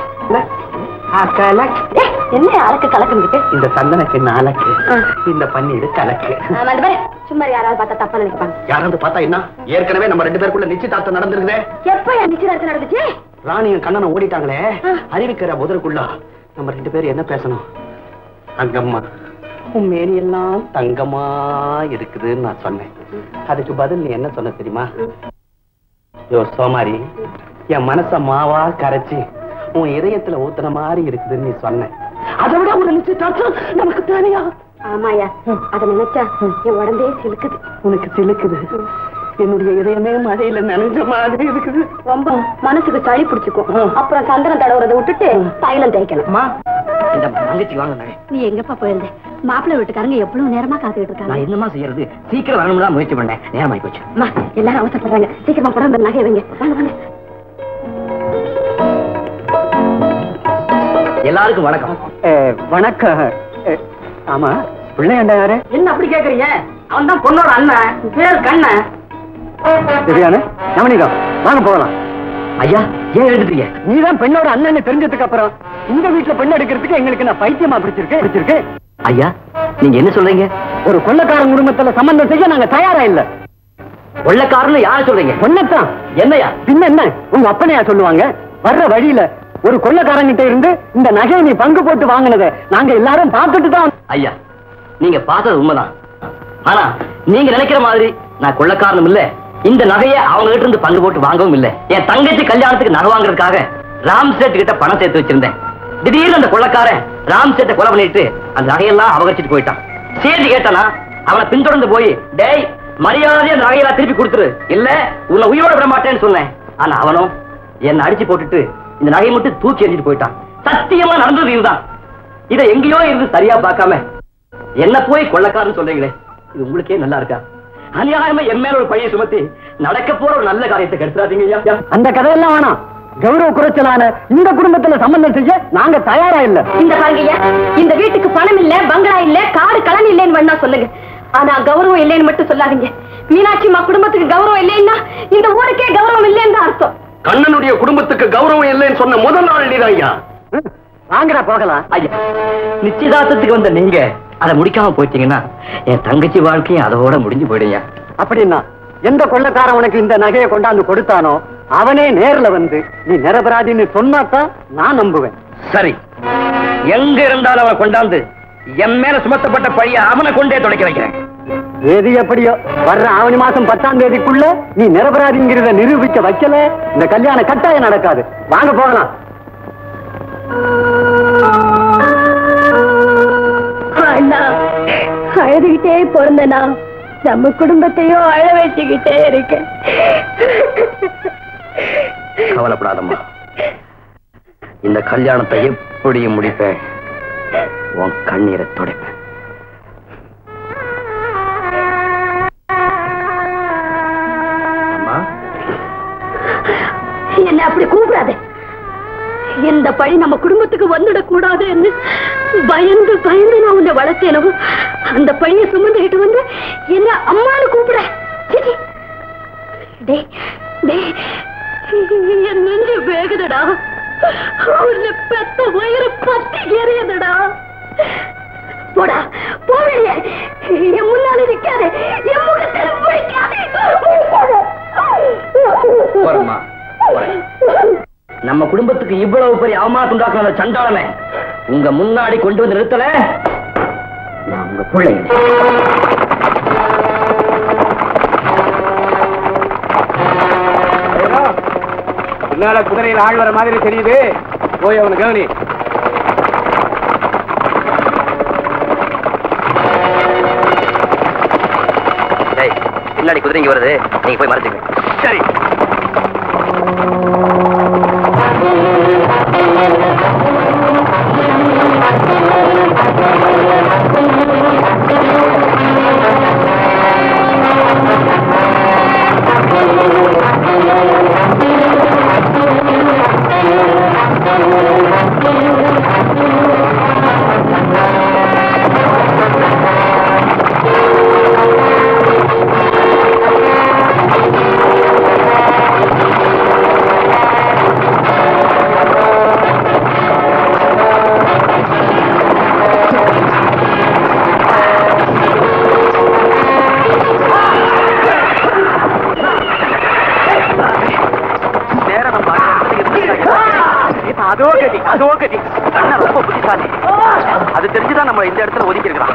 Speaker 2: என்ன அலக்கு கலக்குங்கிட்டு?
Speaker 3: இந்த சந்தனக்கு நாலக்கு, இந்த பன்னீர் கலக்கு.
Speaker 2: சும்மா யாராவது பார்த்தா தப்பா நினைப்பாங்க.
Speaker 3: யாராவது பார்த்தா என்ன? ஏற்கனவே நம்ம 2 பேருக்குள்ள நிச்சயதார்த்தம் நடந்திருக்குதே.
Speaker 2: எப்ப நிச்சயதார்த்தம் நடந்துச்சு?
Speaker 3: ராணியும் கண்ணனும் ஓடிட்டாங்களே, அறிவிக்கிற முதற்குள்ள நம்ம 2 பேரும் என்ன பேசணும்? அங்கம்மா, உன் மேனி எல்லாம் தங்கமா இருக்குதுன்னு நான் சொன்னேன். அதுக்கு பதில் நீ என்ன சொன்ன தெரியுமா? யோ சோமாரி, என் மனச மாவா கரைச்சி உன் இதயத்துல ஊத்துன மாதிரி இருக்குதுன்னு நீ சொன்ன. அதை விட ஒரு நிச்சயதார்த்தம் நமக்கு தேவையா?
Speaker 2: ஆமாயா, அதை நினைச்சா என் உடம்பே சிலுக்குது.
Speaker 3: உனக்கு சிலுக்குது? என்னுடைய இதயமே மழையில நனைஞ்ச மாதிரி இருக்குது.
Speaker 2: ரொம்ப மனசுக்கு சளி பிடிச்சுக்கும். அப்புறம் சந்தனம் தடவுறதை விட்டுட்டு தைலம் தேய்க்கணும்.
Speaker 8: இந்த தங்கச்சி வாங்க.
Speaker 6: நீ எங்கப்பா போயிருந்த? மாப்பிள்ளை வீட்டுக்காரங்க எவ்வளவு நேரமா காத்துக்கிட்டு இருக்காங்க.
Speaker 8: நான் என்னமா செய்யறது? சீக்கிரம் வரணும்னு முயற்சி பண்ணேன், நேரமாயி போச்சு.
Speaker 6: எல்லாரும் அவசரப்படுறாங்க, சீக்கிரமா படம் நகை வைங்க. வாங்க வாங்க.
Speaker 8: எல்லாருக்கும் வணக்கம்.
Speaker 1: வணக்கம். ஆமா, பிள்ளையாண்டா யாரு?
Speaker 8: என்ன அப்படி கேக்குறீங்க? அவன் தான் பொண்ணோட அண்ணன், பேர் கண்ணன்.
Speaker 1: சரியான நவனிகம், வாங்க போகலாம்.
Speaker 8: ஐயா, ஏன் எழுதுறீங்க?
Speaker 1: நீதான் பெண்ணோட அண்ணன் தெரிஞ்சதுக்கு அப்புறம் இந்த வீட்டுல பெண் எடுக்கிறதுக்கு எங்களுக்கு நான் பைத்தியமா பிடிச்சிருக்கு.
Speaker 8: ஐயா, நீங்க என்ன சொல்றீங்க?
Speaker 1: ஒரு கொள்ளைக்காரன் குடும்பத்துல சம்பந்தம் செய்ய நாங்க தயாரா இல்ல.
Speaker 8: கொள்ளைக்காரன்னு யார சொல்றீங்க?
Speaker 1: ஒன்னத்தான்.
Speaker 8: என்னையா?
Speaker 1: பின்ன என்ன, உங்க அப்பனையா சொல்லுவாங்க? வர்ற வழியில ஒரு கொள்ளைக்காரங்கிட்ட இருந்து இந்த நகையை நீ பங்கு போட்டு வாங்கினதை நாங்க எல்லாரும் பார்த்துட்டு தான்.
Speaker 8: ஐயா, நீங்க பார்த்தது உண்மைதான். ஆனா நீங்க நினைக்கிற மாதிரி நான் கொள்ளைக்காரனும் இல்ல, இந்த நகையை அவங்க கிட்ட இருந்து பங்கு போட்டு வாங்கவும் இல்ல. என் தங்கச்சி கல்யாணத்துக்கு நகை வாங்குறதுக்காக ராம் சேட் கிட்ட பணம் சேர்த்து வச்சிருந்தேன். திடீர்னு அந்த கொள்ளைக்காரன் ராம் சேட்டை கொலை பண்ணிட்டு அந்த நகையெல்லாம் அபகரிச்சுட்டு போயிட்டான். சேதி கேட்டானா அவனை பின்தொடர்ந்து போய், டேய் மரியாதையா அந்த நகையெல்லாம் திருப்பி கொடுத்துரு, இல்ல உன்னை உயிரோட விட மாட்டேன்னு சொன்னேன். ஆனா அவனும் என்ன அடிச்சு போட்டுட்டு இந்த நகையை மட்டும் தூக்கி எறிஞ்சிட்டு போயிட்டான். சத்தியமா நடந்தது இதுதான். இதை எங்கேயோ இருந்து சரியா பார்க்காம என்ன போய் கொள்ளைக்காரன்னு சொல்றீங்களே, இது உங்களுக்கே நல்லா இருக்கா? அநியாயமா என் மேல ஒரு பையன் சுமத்தி நடக்க போற ஒரு நல்ல காரியத்தை கெடுத்துறாதீங்க.
Speaker 1: அந்த கதையெல்லாம் வேணாம். கௌரவ குறைச்சலான இந்த குடும்பத்துல சம்பந்தம் செய்ய நாங்க தயாரா இல்ல.
Speaker 2: இந்த பாருங்க, இந்த வீட்டுக்கு பணம் இல்ல, பங்களா இல்ல, காடு கலன் இல்லைன்னு வேணா சொல்லுங்க. ஆனா கௌரவம் இல்லைன்னு மட்டும் சொல்லாதீங்க. மீனாட்சி அம்மா குடும்பத்துக்கு கௌரவம் இல்லைன்னா இந்த ஊருக்கே கௌரவம் இல்லைன்னு அர்த்தம்.
Speaker 3: கண்ணனுடைய குடும்பத்துக்கு கௌரவம் இல்லைன்னு சொன்ன முதல் நாள் நீதான் ஐயா.
Speaker 1: வாங்கடா போகலாம்.
Speaker 8: ஐயா, நிச்சயதார்த்தத்துக்கு வந்த நீங்க அதை முடிக்காம போயிட்டீங்கன்னா என் தங்கச்சி வாழ்க்கையும் அதோட முடிஞ்சு போயிடுங்க.
Speaker 1: அப்படின்னா எந்த கொள்ளைக்காரன் உனக்கு இந்த நகையை கொண்டாந்து கொடுத்தானோ அவனே நேர்ல வந்து நீ நிரபராதின்னு சொன்னாதான் நான் நம்புவேன்.
Speaker 8: சரி, எங்க இருந்தாலும் அவனை கொண்டாந்து என் மேல சுமத்தப்பட்ட பழிய அவனை கொண்டே துடைக்க வைக்கிறேன்.
Speaker 1: எது எப்படியோ வர்ற ஆவணி மாசம் 10ஆம் தேதிக்குள்ள நீ நிரபராதிங்கிறத நிரூபிக்க வைக்கல இந்த கல்யாணம் கட்டாயம் நடக்காது. வாங்க போகலாம்.
Speaker 6: அண்ணா, அழுதுகிட்டே பிறந்தனா நம்ம குடும்பத்தையும் அழ வச்சுக்கிட்டே இருக்கேன்.
Speaker 8: கவலைப்படாதம்மா, இந்த கல்யாணத்தை எப்படியும் முடிப்பேன். உன் கண்ணீரை துடைப்பேன்.
Speaker 6: என்ன அப்படி கூப்பிடாத. இந்த அந்த பழி நம்ம குடும்பத்துக்கு வந்துடக் கூடாதுன்னு பயந்து பயந்து நான் உன்னை வளர்த்தேனோ அந்த பழியை சுமந்துகிட்டு வந்து என்ன அம்மானு கூப்பிட என் நெஞ்சு வேகுதடா. உன்னை பெத்த வயிறு பத்தி எறியதடா. போடா போவிய என் முன்னால நிக்காதே, என் முகத்தில் வைக்காதே.
Speaker 8: நம்ம குடும்பத்துக்கு இவ்வளவு பெரிய அவமானத்தை உண்டாக்குற சண்டாளனை உங்க முன்னாடி கொண்டு வந்து நிறுத்தல. நான் உங்க பிள்ளைங்க.
Speaker 3: பின்னால குதிரையில் ஆள் வர மாதிரி தெரியுது. போய் அவனை கவனி.
Speaker 8: பின்னாடி குதிரைங்க வருது, நீங்க போய் மறைச்சுங்க.
Speaker 3: சரி.
Speaker 8: அதோ கதி அண்ணன் ரொம்ப புத்திசாலி. அது தெரிஞ்சுதான் நம்ம இந்த இடத்துல ஒதுக்கி இருக்கிறான்.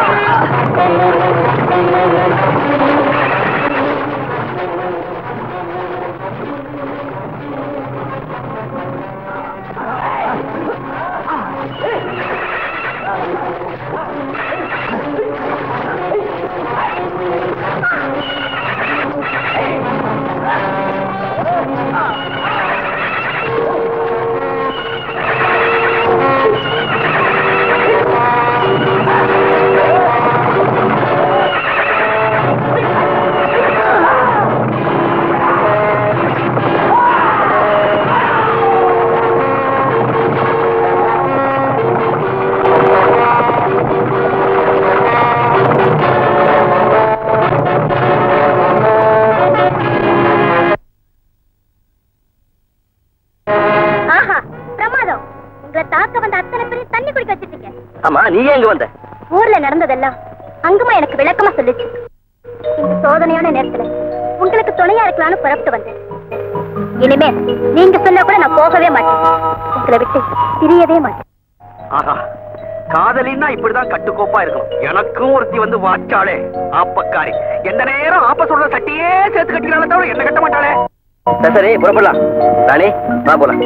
Speaker 8: நீங்க எங்க வந்த?
Speaker 6: ஊர்ல நடந்ததெல்லாம் அங்குமா எனக்கு விளக்கமா சொல்லிச்சு. இந்த சோதனையான நேரத்துல உங்களுக்கு துணையா இருக்கலாம்னு புறப்பட்டு வந்தேன். இனிமே நீங்க சொன்னா கூட நான் போகவே மாட்டேன். உங்களை விட்டு பிரியவே மாட்டேன்.
Speaker 8: ஆஹா, காதலின்னா இப்படிதான் கட்டுக்கோப்பா இருக்கணும். எனக்கும் ஒருத்தி வந்து வாச்சாளே ஆப்பக்காரி. எந்த நேரம் ஆப்ப சொல்ற சட்டியே சேர்த்து கட்டிக்கிறாளே தவிர என்ன கட்ட மாட்டாளே. சரி புறப்படலாம். ராணி வா போலாம்.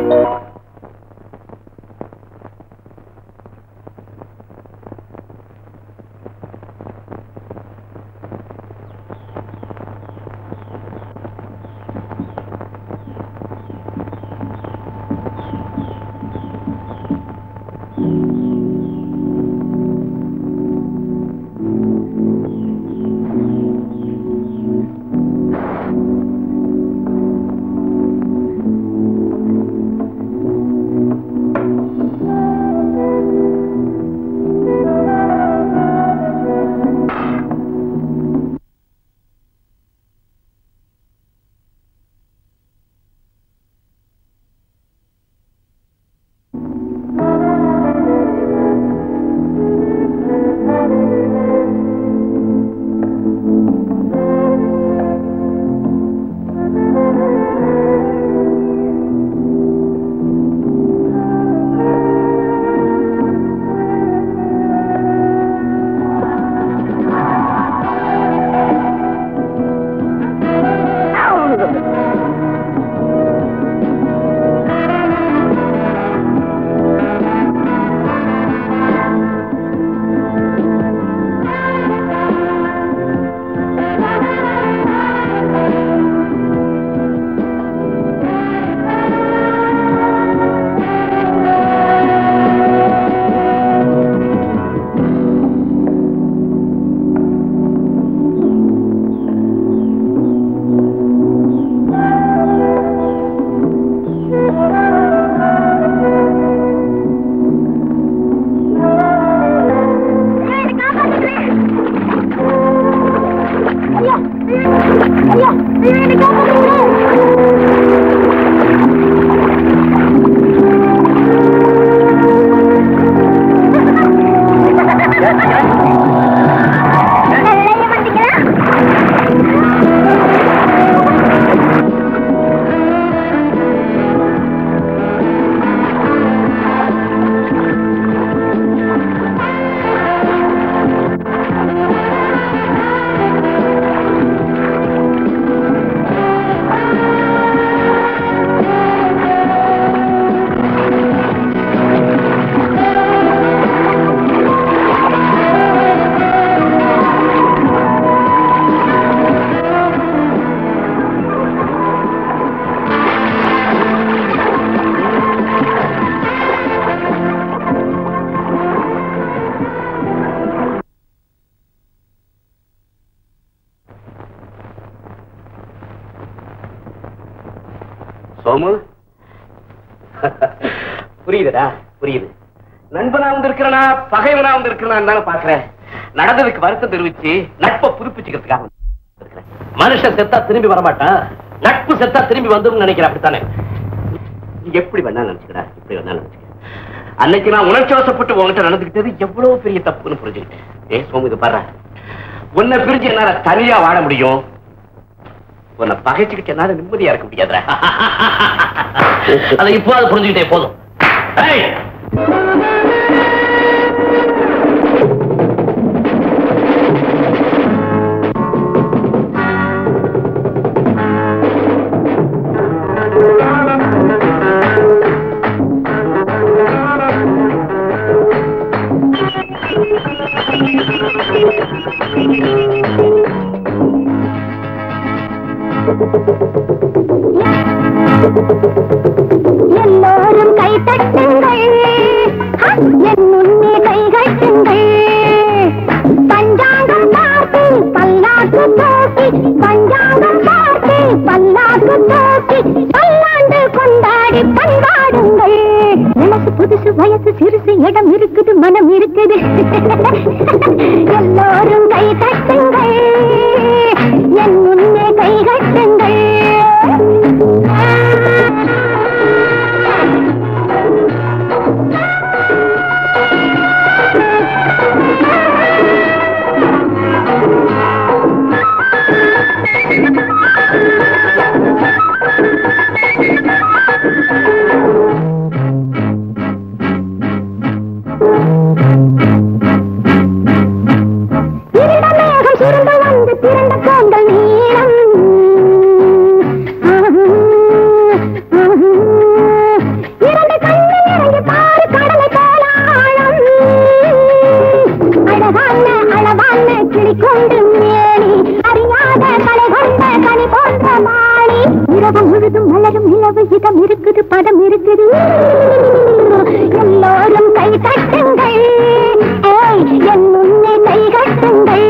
Speaker 3: சோமு, புரியுதுடா, புரியுது. நண்பனா வந்திருக்கிறனா பகைவனா வந்திருக்கிறான்னு பாக்குறேன். நடந்ததுக்கு வருத்தம் தெரிவிச்சு நட்பை புதுப்பிச்சுக்கிறதுக்காக மனுஷன் செத்தா திரும்பி வரமாட்டான், நட்பு செத்தா திரும்பி வந்துடும் நினைக்கிறேன். அப்படித்தானே? எப்படி வேணா நினைச்சுக்கடா, இப்படி வேணா நினைச்சுக்க. அன்னைக்கு நான் உணர்ச்சி வசப்பட்டு உங்ககிட்ட நடந்துக்கிட்டது எவ்வளவு பெரிய தப்புன்னு புரிஞ்சுக்கிட்டேன். சோமு, இது பாரு, உன்னை பிரிஞ்சு என்னால தனியா வாழ முடியும், உன்னை பகைச்சுக்கிட்டு என்னால நிம்மதியா இருக்க முடியாதுடா. அதை இப்போ அதை புரிஞ்சுக்கிட்டே போதும்.
Speaker 6: எல்லோரும் கை தட்டுங்கள், என் முன்னே கை கட்டுங்கள். பஞ்சாங்கம் பார்த்து பல்லாக்கு தூக்கி, பஞ்சாங்கம் பார்த்து பல்லாக்கு தூக்கி, பல்லாண்டு கொண்டாடி பண்பாடுங்கள். மனசு புதுசு, வயசு சிறுசு, இடம் இருக்குது, மனம் இருக்குது. எல்லோரும் கை தட்டுங்கள், என் முன்னே கை கட்டுங்கள். சுருண்டு வந்து திரண்ட கோங்கள் நீளம், இரண்டு கண்ணு இறங்கி பாரு கடலை போல ஆழம். அழகான அளவான கிளி கொண்டு மேனி, அறியாத கலை கொண்ட கனி போன்ற மாணி. இரவு முழுதும் மலரும் நிலவு, இதம் இருக்குது, பதம் இருக்குது. எல்லோரும் கை தட்டுங்கள், என் முன்னே கை கட்டுங்கள்.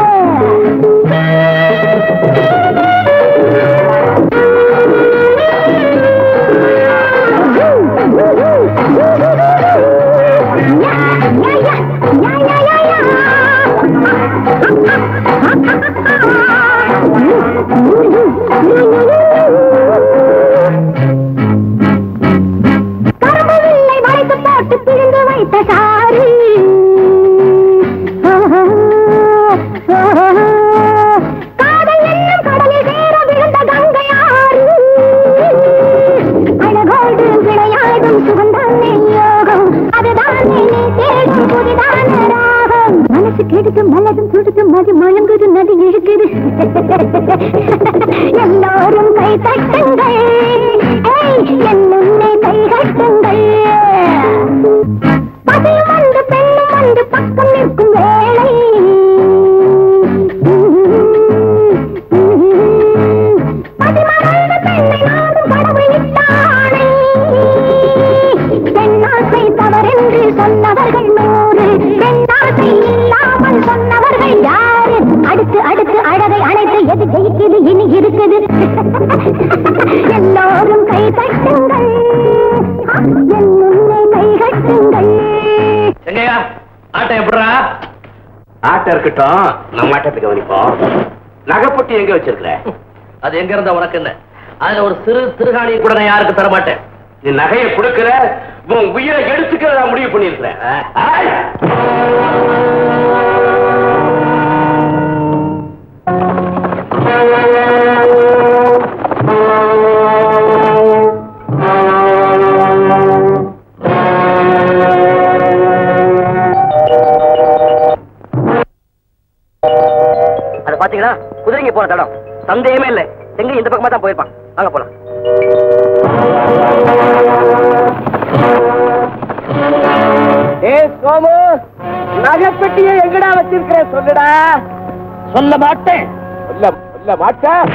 Speaker 6: கரும்புவில்லை வளைத்து போட்டு பிழிந்து வைத்த சாரி, காதல் என்னும் கடலில் சேர விழுந்த கங்கையாறு. அழகோடு விளையாடும் சுகந்தானே யோகம், அதுதானே நீ தேடும் புதிதான ராகம். மனசு கெடுத்து மலரும் சுடுது, மது மயங்குது, நதி இழுக்குது. எல்லோரும் கை தட்டுங்கள், என் முன்னே கை கட்டுங்கள். பசியும் வந்து பெண்ணும் வந்து பக்கம் நிற்கும் வேளை, பதிமறந்த பெண்ணை நாடும் கடவுள் இட்டானை. பெண்ணாசை தவறென்று சொன்னவர்கள் 100, பெண்ணாசை இல்லாமல் சொன்னவர்கள் யாரு? அடுத்து அடுத்து அழகை அழைத்து எது ஜெயிக்குது இனி இருக்குது. எல்லோரும் கை தட்டுங்கள், என் முன்னே கை கட்டுங்கள்.
Speaker 3: எங்கயா ஆட்டம் எப்படா? ஆட்டம் இருக்கட்டும், நம்ம ஆட்டத்தை கவனிப்போம். நகைப்பட்டி எங்க வச்சிருக்கிற? அது எங்க இருந்தா உனக்கு என்ன? அதுல ஒரு சிறு திருகாணியை கூட நான் யாருக்கு தர மாட்டேன். நீ நகையை கொடுக்கிற, உன் உயிரை எடுத்துக்கிற நான் முடிவு பண்ணிருக்கிறேன்.
Speaker 5: அது பாத்தீங்களா, குதிரைங்க போன தடம். சந்தேகமே இல்லை, எங்க இந்த பக்கமா தான் போயிருப்பான். வாங்க போலாம்.
Speaker 7: சோமு, நகைப்பெட்டியை எங்கடா வச்சிருக்கிற சொல்லுடா.
Speaker 3: சொல்ல மாட்டேன்.
Speaker 7: சொல்ல மாட்டேன்.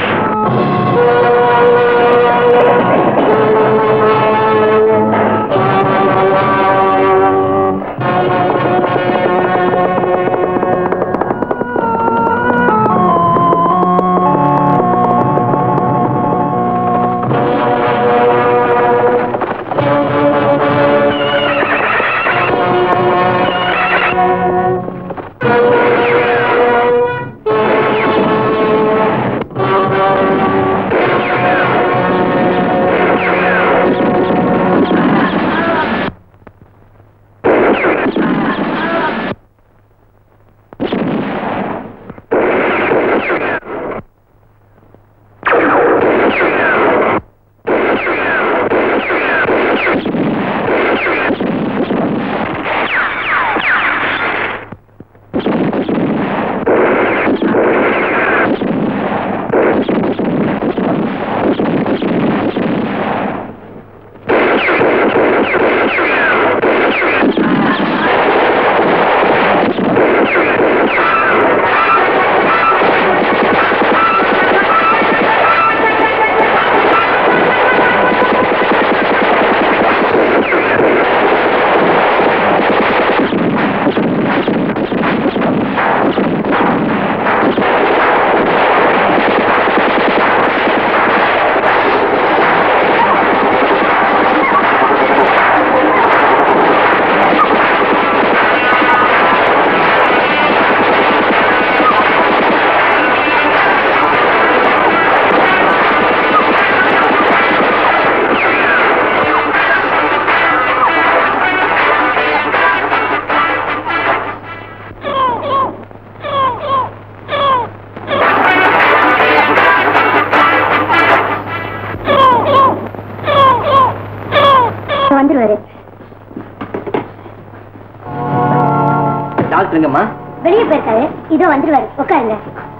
Speaker 6: வந்துருவாரு.
Speaker 8: டாக்டருங்கம்மா
Speaker 6: வெளியே போயிருக்காரு, இதோ வந்துருவாரு. உட்காருங்க.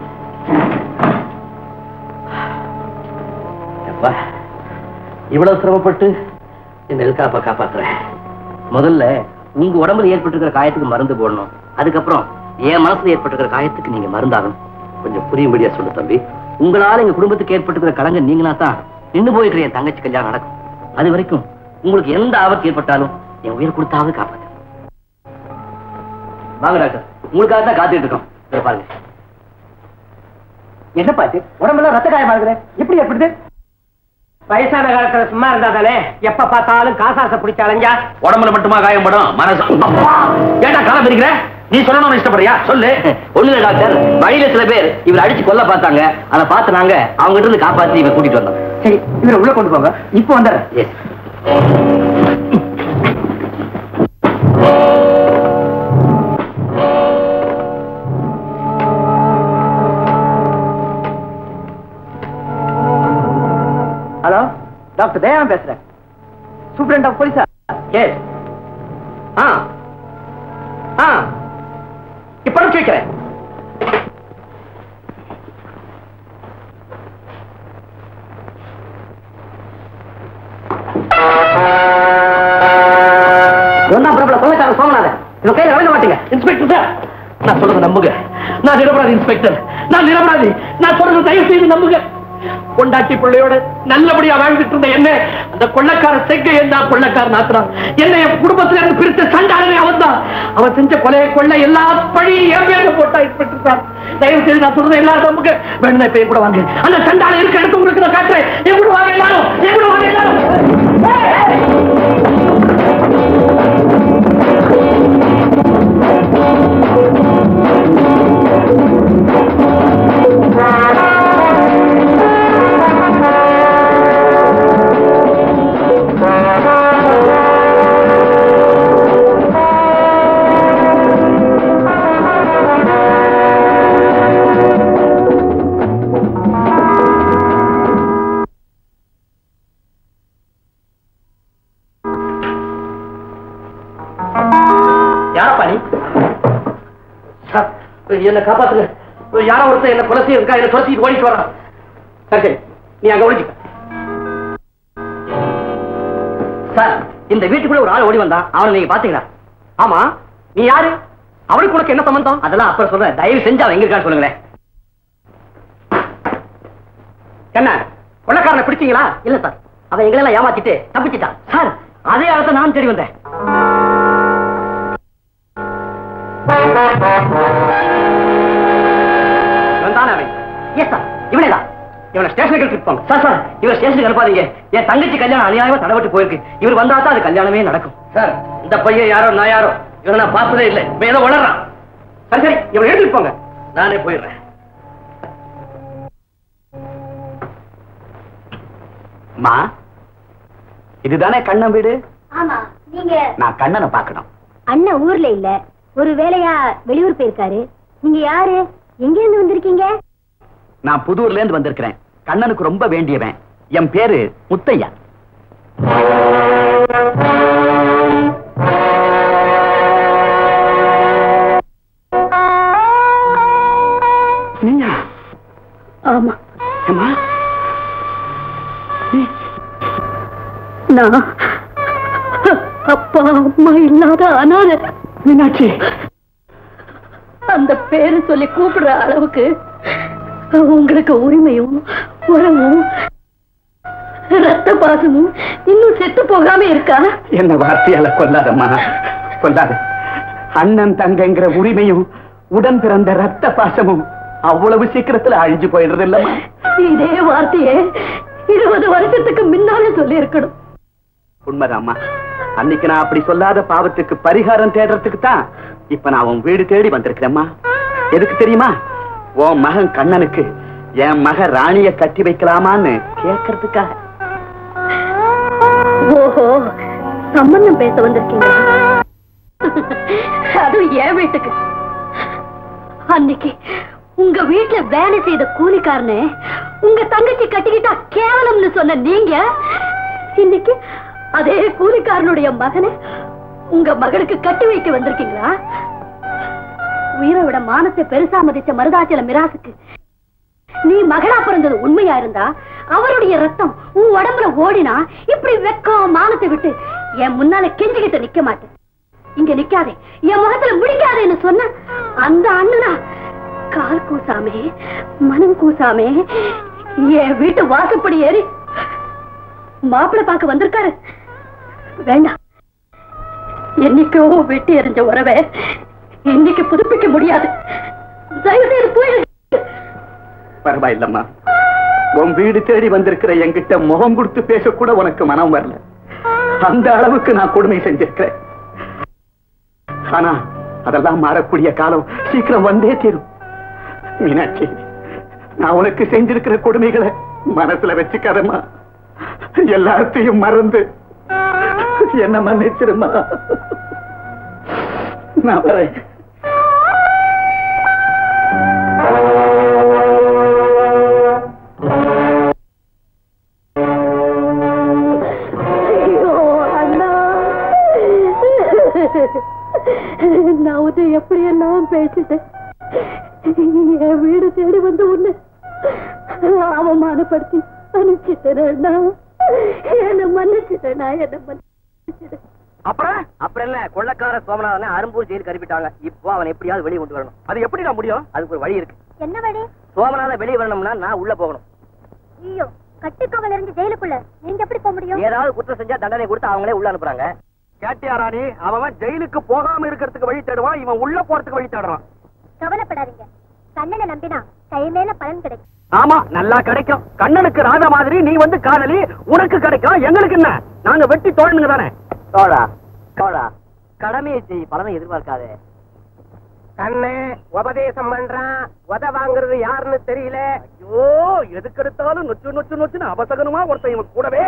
Speaker 8: இவ்வளவு சிரமப்பட்டு இந்த எதுக்காப்ப காப்பாத்துறேன். முதல்ல உங்க உடம்புல ஏற்பட்டிருக்கிற காயத்துக்கு மருந்து போடணும். அதுக்கப்புறம் என் மனசுல ஏற்பட்டிருக்கிற காயத்துக்கு நீங்க மருந்தாகணும். கொஞ்சம் புரியும்படியா சொல்லு தம்பி. உங்களால எங்க குடும்பத்துக்கு ஏற்பட்டிருக்கிற கலங்க நீங்களா தான் நின்று போயிருக்கிற என் தங்கச்சி கல்யாணம் நடக்கும். அது வரைக்கும் உங்களுக்கு எந்த ஆபத்து ஏற்பட்டாலும் என் உயிர் கொடுத்தாவது காப்பாத்து. வாங்க டாக்டர், உங்களுக்காக தான் காத்துட்டு இருக்கோம். பாருங்க.
Speaker 7: என்ன பாத்து உடம்பெல்லாம் ரத்த காயமா இருக்கிற, எப்படி ஏற்படுது? வயசான காலத்துல சும்மா இருந்தா தானே எப்ப பார்த்தாலும் காசாசை பிடிச்ச அலைஞ்சா?
Speaker 8: உடம்புல மட்டுமா காயப்படும், மனசு. ஏண்டா காலம் இருக்கிற? நீ சொல்லணும்னு இஷ்டப்படுறியா? சொல்லு. ஒண்ணு இல்ல டாக்டர், வழியில சில பேர் இவர் அடிச்சு கொல்ல பார்த்தாங்க. அதை பார்த்து நாங்க அவங்க கிட்ட இருந்து காப்பாத்தி இவரை கூட்டிட்டு வந்தோம்.
Speaker 7: சரி, இவரை உள்ள கொண்டு போங்க. இப்ப வந்துடுறேன்.
Speaker 8: எஸ்.
Speaker 7: ஹலோ, டாக்டர் தயான் பேசுறேன். சூப்பரண்ட் ஆஃப் போலீஸா? எஸ். இப்ப கேட்கிறேன். ஒன்னாம் பிரபல கொலைக்காரன் சோமநாதன் இவன் கையில வழங்க மாட்டீங்க. இன்ஸ்பெக்டர் சார், நான் சொல்றது நம்புங்க. நான் நிரபராதி இன்ஸ்பெக்டர், நான் நிரபராதி. நான் சொல்றது தயவு செய்து நம்புங்க. கொண்டாட்டி பிள்ளையோட நல்லபடியா வாழ்ந்துட்டு இருந்த என்ன அந்த கொள்ளக்கார செக்க என்ன கொள்ளக்காரன் ஆத்திரம் என்ன என் குடும்பத்துல இருந்து பிரித்த சண்டாளனே அவன் தான். அவன் செஞ்ச கொலையை கொள்ள எல்லா பழியும் என் பேர போட்டா இன்ஸ்பெக்டர் சார். தயவு செய்து நான் சொல்றது எல்லாரும் நம்புங்க. வேணும்னா இப்ப கூட வாங்க. அந்த சண்டாளன் இருக்க இடத்து உங்களுக்கு நான் காட்டுறேன். என் கூட வாங்க எல்லாரும், என் கூட வாங்க எல்லாரும். என்ன காப்பாத்துங்க. யாரோ ஒருத்தர் என்ன கொலை செய்ய என்ன துரத்திட்டு ஓடிட்டு வரான். சரி, நீ அங்க ஒழிச்சுக்க.
Speaker 8: சார், இந்த வீட்டுக்குள்ள ஒரு ஆள் ஓடி வந்தான். அவனை நீங்க பாத்தீங்களா?
Speaker 7: ஆமா, நீ யாரு? அவனுக்கு உனக்கு என்ன சம்பந்தம்?
Speaker 8: அதெல்லாம் அப்புறம் சொல்றேன். தயவு செஞ்சு அவன் எங்க இருக்கான்னு சொல்லுங்களேன்.
Speaker 7: என்ன கொள்ளக்காரனை பிடிச்சீங்களா?
Speaker 8: இல்ல சார், அவன் எங்களெல்லாம் ஏமாத்திட்டு தப்பிச்சிட்டான். சார், அதே ஆளத்தை நான் தேடி வந்தேன்.
Speaker 7: இவனை ஸ்டேஷனுக்கு எடுத்துட்டு போங்க.
Speaker 8: சார் சார், இவர் ஸ்டேஷனுக்கு அனுப்பாதீங்க. என் தங்கச்சி கல்யாணம் அநியாயமா தடவட்டு போயிருக்கு. இவர் வந்தா தான் அது கல்யாணமே நடக்கும்.
Speaker 7: சார், இந்த பையன் யாரோ நான் யாரோ இவனை நான் பார்த்ததே இல்லை. இவன் ஏதோ வளர்றான். சரி சரி, இவனை எடுத்துட்டு போங்க.
Speaker 8: நானே போயிடுறேன்.
Speaker 3: மா, இதுதானே கண்ணன் வீடு?
Speaker 6: ஆமா, நீங்க?
Speaker 3: நான் கண்ணனை பார்க்கணும்.
Speaker 6: அண்ணன் ஊர்ல இல்ல, ஒரு வேலையா வெளியூர் போயிருக்காரு. நீங்க யாரு? எங்க இருந்து வந்திருக்கீங்க?
Speaker 3: நான் புதூர்ல இருந்து வந்திருக்கிறேன். கண்ணனுக்கு ரொம்ப வேண்டியவன். என் பேரு முத்தையா. நீயா?
Speaker 6: ஆமா.
Speaker 3: அம்மா,
Speaker 6: நான் அப்பா அம்மா இல்லாத அனாதை.
Speaker 3: மீனாட்சி,
Speaker 6: அந்த பேரு சொல்லி கூப்பிடுற அளவுக்கு உங்களுக்கு உரிமையும் உறவும் ரத்த பாசமும் இன்னும் செத்து போகாம இருக்கா?
Speaker 3: என்ன வார்த்தையால கொல்லாதம்மா, கொல்லாத. அண்ணன் தங்கங்கிற உரிமையும் உடன் பிறந்த ரத்த பாசமும் அவ்வளவு சீக்கிரத்துல அழிஞ்சு போயிடுறது இல்லம்மா.
Speaker 6: இதே வார்த்தையே 20 வருஷத்துக்கு முன்னாலே சொல்லி இருக்கணும்.
Speaker 3: உண்மைதாம்மா. அன்னைக்கு நான் அப்படி சொல்லாத பாவத்துக்கு பரிகாரம் தேடுறதுக்கு தான் இப்ப நான் உன் வீடு தேடி வந்திருக்கிறேம்மா. எதுக்கு தெரியுமா? உன் மகன் கண்ணனுக்கு என் மக ராணிய கட்டி வைக்கலாமான்னு கேட்கறதுக்காக.
Speaker 6: ஓஹோ, சம்பந்தம் பேச வந்திருக்கீங்க. அதுவும் என் வீட்டுக்கு. அன்னைக்கு உங்க வீட்டுல வேலை செய்த கூலிக்காரனே உங்க தங்கச்சி கட்டிக்கிட்டா கேவலம்னு சொன்ன நீங்க இன்னைக்கு அதே கூலிக்காரனுடைய மகனை உங்க மகளுக்கு கட்டி வைக்க வந்திருக்கீங்களா? உயிரை விட மானத்தை பெருசா மதிச்ச மருதாச்சல மிராசுக்கு நீ மகளா பிறந்தது உண்மையா இருந்தா அவருடைய ரத்தம் உன் உடம்புல ஓடினா இப்படி வெக்கம் மானத்தை விட்டு என் முன்னால கெஞ்சிக்கிட்டு நிக்க மாட்டேன். இங்க நிக்காதே, என் முகத்துல முடிக்காதேன்னு சொன்ன அந்த அண்ணனா கால் கூசாமே மனம் கூசாமே என் வீட்டு வாசப்படி ஏறி மாப்பிள்ளை பார்க்க வந்திருக்காரு. வேண்டாம், என்னைக்கோ வெட்டி எறிஞ்ச உறவை இன்னைக்கு புதுப்பிக்க முடியாது.
Speaker 3: பரவாயில்லம்மா, உன் வீடு தேடி வந்திருக்கிற என்கிட்ட முகம் கொடுத்து பேசக்கூட உனக்கு மனம் வரல. அந்த அளவுக்கு நான் கொடுமை செஞ்சிருக்கிறேன். ஆனா அதெல்லாம் மாறக்கூடிய காலம் சீக்கிரம் வந்தே தீரும். மீனாட்சி, நான் உனக்கு செஞ்சிருக்கிற கொடுமைகளை மனசுல வச்சுக்காதம்மா. எல்லாத்தையும் மறந்து என்ன மன்னிச்சிருமா. நான் வரேன்.
Speaker 6: நான் உன்னை எப்படியெல்லாம் பேசிட்டேன். என் வீடு தேடி வந்து உன்னை அவமானப்படுத்தி அனுப்பிச்சிட்டேன். என்ன மன்னிச்சிட்டேன்.
Speaker 5: அப்புறம் என்ன, கொள்ளக்கார சோமநாதனை அரும்பூர் ஜெயில் கருப்பிட்டாங்க. இப்போ அவன் எப்படியாவது வெளியே கொண்டு வரணும். அது எப்படி நான் முடியும்? அதுக்கு ஒரு வழி இருக்கு.
Speaker 6: என்ன வழி?
Speaker 5: சோமநாதன் வெளியே வரணும்னா நான் உள்ள போகணும்.
Speaker 6: ஐயோ, கட்டுக்காவல் இருந்து ஜெயிலுக்குள்ள நீங்க எப்படி போக முடியும்?
Speaker 5: ஏதாவது குற்றம் செஞ்சா தண்டனை கொடுத்து அவங்களே உள்ள அனுப்புறாங்க.
Speaker 3: கேட்டியா ராணி? அவன் ஜெயிலுக்கு போகாம இருக்கிறதுக்கு வழி தேடுவான், இவன் உள்ள போறதுக்கு வழி தேடுறான்.
Speaker 6: கவலைப்படாதீங்க, கண்ணனை நம்பினா கை மேல பலன் கிடைக்கும்.
Speaker 3: ஆமா, நல்லா கிடைக்கும். கண்ணனுக்கு ராதா மாதிரி நீ வந்து காதலி, உனக்கு கிடைக்கும். எங்களுக்கு என்ன? நாங்க வெட்டி தோழனுங்க தானே.
Speaker 5: தோழா தோழா, கடமையை செய், பலனை எதிர்பார்க்காதே.
Speaker 7: கண்ணே உபதேசம் பண்றான், உத வாங்குறது யாருன்னு தெரியல.
Speaker 3: ஐயோ, எதுக்கு எடுத்தாலும் நொச்சு நொச்சு நொச்சுன்னு அவசகனமா ஒருத்தன் இவன் கூடவே.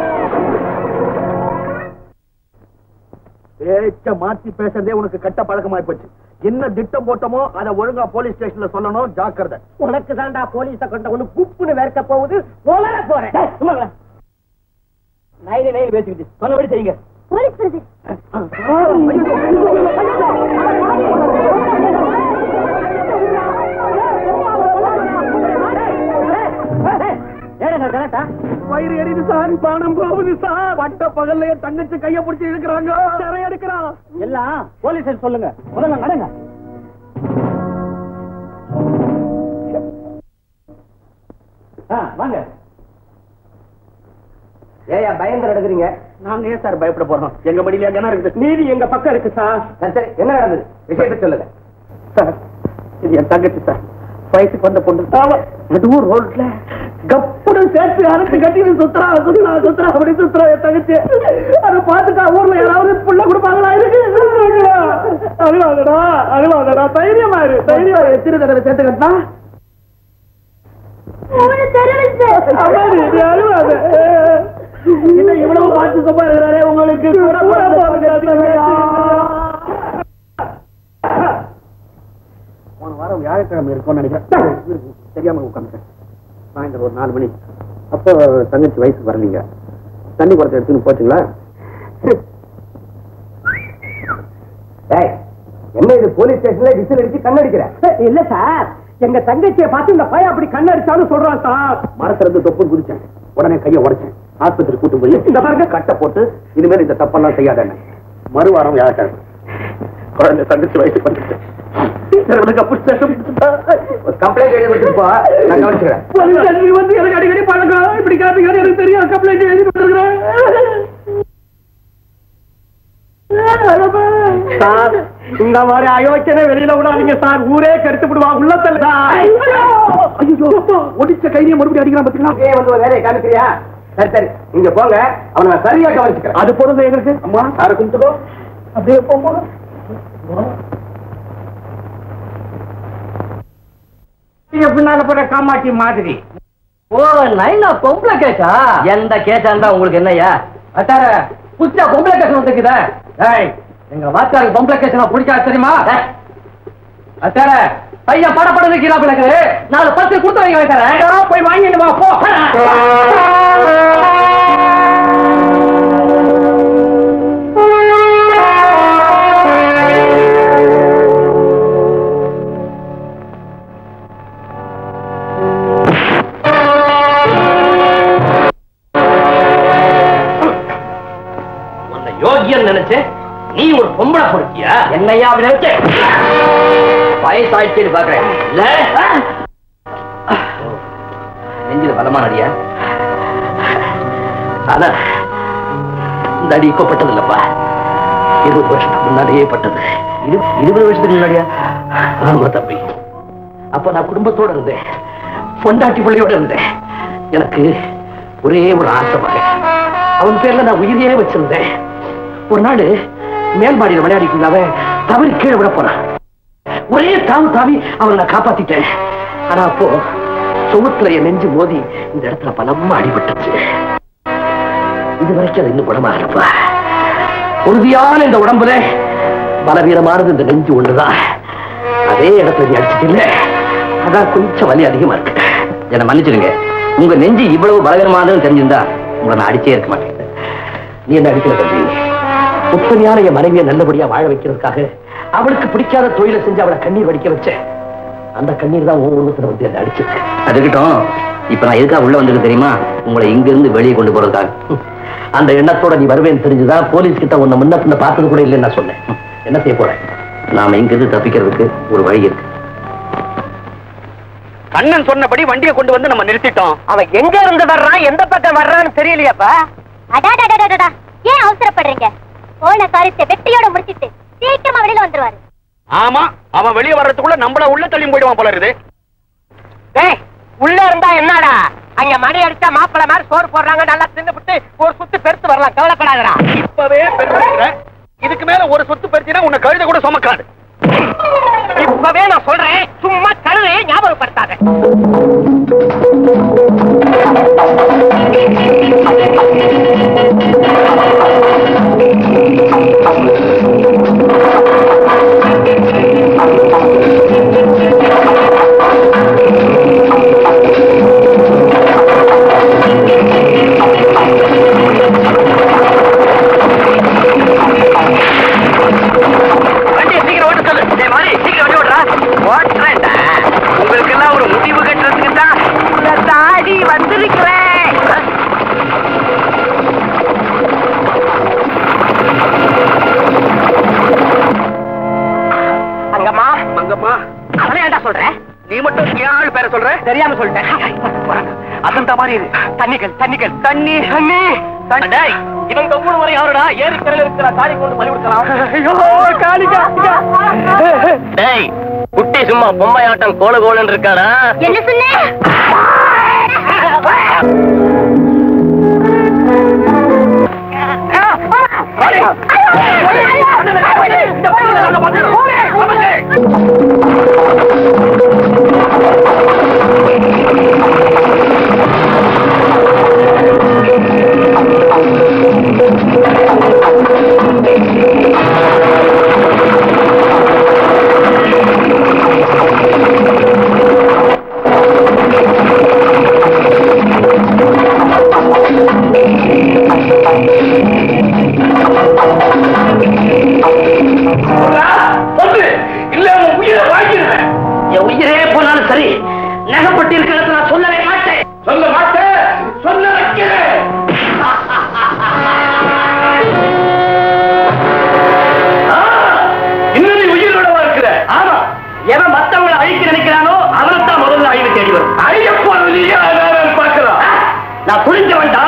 Speaker 3: பேச்ச மாத்தி பேசுறதே உனக்கு கட்ட பழக்கமாய் போச்சு. என்ன திட்டம் போட்டமோ அதை ஒழுங்கா போலீஸ் ஸ்டேஷன்ல சொல்லணும். ஜாக்கிரதை.
Speaker 7: உனக்கு தாண்டா போலீஸ கொண்ட ஒண்ணு குப்புன்னு வேர்க்க போகுது. போல போறேன்.
Speaker 5: நைனே நைன் பேசிக்கிட்டு சொன்னபடி செய்யுங்க.
Speaker 6: போலீஸ் வருது.
Speaker 3: வயிறு எரியுது சார், பானம் போகுது சார். பட்ட பகல்ல என் தங்கச்சி கைய பிடிச்சி இழுக்கிறாங்க, நிறைய எடுக்கிறான்.
Speaker 1: எல்லாம் போலீஸ் சொல்லுங்க. முதல்ல நடங்க. வாங்க.
Speaker 7: ஏயா பயந்து நடக்குறீங்க?
Speaker 3: நாங்க ஏன் சார் பயப்பட போறோம்? எங்க மடியில என்ன இருக்குது?
Speaker 7: நீதி எங்க பக்கம் இருக்கு சார். சரி, என்ன நடந்தது? விஷயத்தை சொல்லுங்க
Speaker 3: சார். இது என் தங்கச்சி சார், வயசுக்கு வந்த பொண்ணு. அதுவும் ரோட்ல கப்புடு சேர்த்து அரைச்சு கட்டி சுத்துறா சுத்துறா சுத்துறா அப்படி சுத்துறா என் தங்கச்சி. அதை பார்த்துட்டா ஊர்ல யாராவது புள்ள கொடுப்பாங்களா? அழுவாதடா அழுவாதடா, தைரியமா இரு தைரியமா. எத்தனை தடவை சேர்த்து கட்டினா அழுவாது. இன்னும் இவ்வளவு பார்த்து சும்மா இருக்கிறாரே, உங்களுக்கு போன வாரம் வியாழக்கிழமை இருக்கும்னு நினைக்கிறேன். தெரியாம உட்காந்துட்டேன். சாயந்தரம் ஒரு 4 மணி. அப்போ தங்கச்சி வயசுக்கு வரலீங்க. தண்ணி குடத்தை எடுத்துன்னு போச்சுங்களா?
Speaker 7: என்ன இது போலீஸ் ஸ்டேஷன்ல விசில் அடிச்சு கண்ணடிக்கிற? இல்ல சார், எங்க தங்கச்சியை பார்த்து இந்த பையன் அப்படி கண்ணடிச்சாலும் சொல்றான் சார்.
Speaker 3: மரத்துல இருந்து தொப்பு குதிச்சேன், உடனே கையை உடைச்சேன். ஆஸ்பத்திரி கூட்டு போய் இந்த பாருங்க கட்டை போட்டு இனிமேல் இந்த தப்பெல்லாம் செய்யாத. மறுவாரம் வியாழக்கிழமை குழந்தை தங்கச்சி வயசுக்கு வந்துச்சு.
Speaker 7: கம்ப்ளைண்ட் எழுதி கொடுத்துட்டு போ, நான் கவனிச்சுக்கிறேன்.
Speaker 3: வந்து எனக்கு அடிக்கடி பழக்கம். இப்படி காட்டுங்க, எனக்கு தெரியும். கம்ப்ளைண்ட் எழுதி கொடுத்துருக்கிறேன்
Speaker 7: சார். இந்த மாதிரி அயோக்கியனை வெளியில விடாதீங்க சார், ஊரே கருத்து விடுவா உள்ளத்தில்.
Speaker 3: ஒடிச்ச கைதியை மறுபடியும் அடிக்கிறான் பாத்தீங்களா?
Speaker 7: வந்து ஒரு வேலையை காமிக்கிறியா? சரி சரி, நீங்க போங்க, அவனை நான் சரியா கவனிச்சுக்கிறேன்.
Speaker 3: அது போறது எங்களுக்கு. அம்மா சாரை கும்பிட்டுக்கோ, அப்படியே போங்க.
Speaker 7: பின்னால போற காமாட்சி மாதிரி.
Speaker 5: ஓ, நைனா பொம்பளை கேஸா? எந்த கேஸா இருந்தா உங்களுக்கு என்னையா?
Speaker 7: அத்தார புதுசா பொம்பளை கேஸ் வந்துக்குதா? எங்க வாத்தாருக்கு பொம்பளை கேஸ் பிடிக்காது தெரியுமா? அத்தார பையன் படப்பட வைக்கிறாப்புல 4 10 கொடுத்து வைக்க வைக்கிறேன். போய் வாங்கிட்டு வா போ.
Speaker 8: பொறுக்கியன்னு நினைச்சேன். நீ ஒரு பொம்பளை பொறுக்கியா? என்னையா நினைச்ச? வயசாயிடுச்சு பாக்குறேன். இல்ல நெஞ்சில பலமா நடியா? ஆனா இந்த அடி இப்ப பட்டது இல்லப்பா, 20 வருஷத்துக்கு முன்னாடியே பட்டது. 20 வருஷத்துக்கு முன்னாடியா? ஆமா தம்பி. அப்ப நான் குடும்பத்தோட இருந்தேன், பொண்டாட்டி பிள்ளையோட இருந்தேன். எனக்கு ஒரே ஒரு ஆசை மகன், அவன் பேர்ல நான் உயிரையே வச்சிருந்தேன். ஒரு நாள் மேல்மாடியில் விளையாடிட்டு அவன் தவறி கீழே விட போறான். ஒரே தாவு தாவி அவனை நான் காப்பாத்திட்டேன். ஆனா அப்போ சுவத்துல என் நெஞ்சு மோதி இந்த இடத்துல பலமா அடிபட்டுச்சு. இது வரைக்கும் அது இன்னும் குணமா இருப்பா. உறுதியான இந்த உடம்புல பலவீனமானது இந்த நெஞ்சு ஒண்ணுதான். அதே இடத்துல நீ அடிச்சுட்டு இல்ல, அதான் கொஞ்சம் வலி அதிகமா இருக்கு. என்ன மன்னிச்சிருங்க, உங்க நெஞ்சு இவ்வளவு பலவீனமானதுன்னு தெரிஞ்சிருந்தா உங்களை நான் அடிச்சே இருக்க மாட்டேன். நீ என்ன அடிக்கிற தம்பி? உத்தமையான என் மனைவியை நல்லபடியா வாழ வைக்கிறதுக்காக அவளுக்கு பிடிக்காத தொழிலை செஞ்சு அவளை கண்ணீர் வடிக்க வச்ச அந்த கண்ணீர் தான் ஒவ்வொருத்தர வந்து என்ன அடிச்சிருக்கு. அதுக்கிட்டும் இப்ப நான் எதுக்காக உள்ள வந்திருக்கு தெரியுமா? உங்களை இங்க இருந்து வெளியே கொண்டு போறதுக்காக. அந்த எண்ணத்தோட நீ வருவேன்னு தெரிஞ்சுதான் போலீஸ் கிட்ட உன்னை முன்ன பின்ன பார்த்தது கூட இல்லைன்னு நான் சொன்னேன். என்ன செய்ய போறேன்? நாம இங்க இருந்து தப்பிக்கிறதுக்கு ஒரு வழி இருக்கு.
Speaker 3: கண்ணன் சொன்னபடி வண்டியை கொண்டு வந்து நம்ம நிறுத்திட்டோம்.
Speaker 7: அவன் எங்க இருந்து வர்றான், எந்த பக்கம் வர்றான்னு தெரியலையாப்பா.
Speaker 6: அடாடாடாடாடா, ஏன் அவசரப்படுறீங்க? போன காரியத்தை வெற்றியோட முடிச்சிட்டு சீக்கிரமா வெளியில வந்துருவாரு.
Speaker 3: ஆமா, அவன் வெளியே வர்றதுக்குள்ள நம்மள உள்ள தள்ளி போயிடுவான் போல இருக்குது.
Speaker 7: டேய், உள்ள இருந்தா என்னடா? அங்க மணி அடிச்சா மாப்பிள மாதிரி சோறு போடுறாங்க, நல்லா தின்னுபிட்டு ஒரு சுத்து பெருத்து வரலாம், கவலைப்படாதடா.
Speaker 3: இப்பவே பெருசுற, இதுக்கு மேல ஒரு சொத்து பெருத்தினா உன்னை கழுத கூட சுமக்காது.
Speaker 7: இப்பவே நான் சொல்றேன், சும்மா கழுதையை ஞாபகப்படுத்தாத.
Speaker 3: உங்களுக்கு எல்லாம் ஒரு முடிவு கட்டுறதுக்கு தான் இந்த தாடி வந்திருக்கிறேன்.
Speaker 7: அங்கம்மா
Speaker 3: மங்கம்மா,
Speaker 7: அவனை ஏன்டா சொல்ற?
Speaker 3: நீ மட்டும் ஏன் ஆள் பேரை சொல்ற?
Speaker 7: தெரியாம சொல்லிட்டேன்.
Speaker 3: அதன் மாதிரி
Speaker 7: தண்ணிகள் தண்ணிகள்
Speaker 3: தண்ணி
Speaker 7: தண்ணி. டேய், இவன் தொங்குன வரை யாருடா? ஏரிக்கரையில் இருக்கிற காளி கொண்டு பலி கொடுக்கலாம். டேய், குட்டி சும்மா பொம்மை ஆட்டம் கோல கோலன்னு இருக்காடா.
Speaker 6: என்ன சொன்ன?
Speaker 8: என் உயிரே போனாலும் சரி, நகப்பட்டு இருக்கிறத நான் சொல்லவே மாட்டேன்.
Speaker 3: சொல்ல மாட்டேன், சொல்ல வைக்கிறேன். இன்னும் நீ உயிரோட இருக்கிற.
Speaker 8: ஆமா, எவன் மத்தவங்களை அழிக்க நினைக்கிறானோ அவனைத்தான் முதல்ல அழிவு தேடி வரும்.
Speaker 3: ஐயப்பா பார்க்கலாம்.
Speaker 8: நான் புரிஞ்ச வேண்டாம்.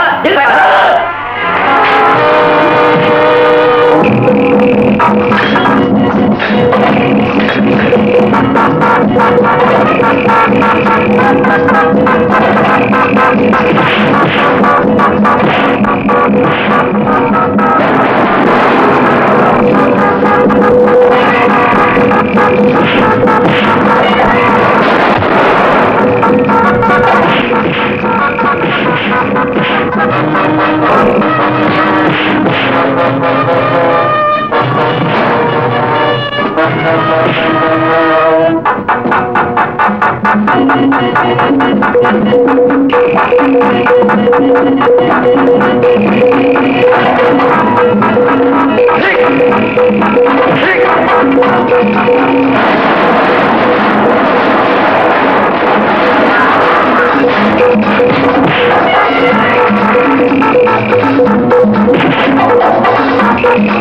Speaker 6: Thank you.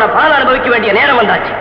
Speaker 8: அதோட பலன் அனுபவிக்க வேண்டிய நேரம் வந்தாச்சு.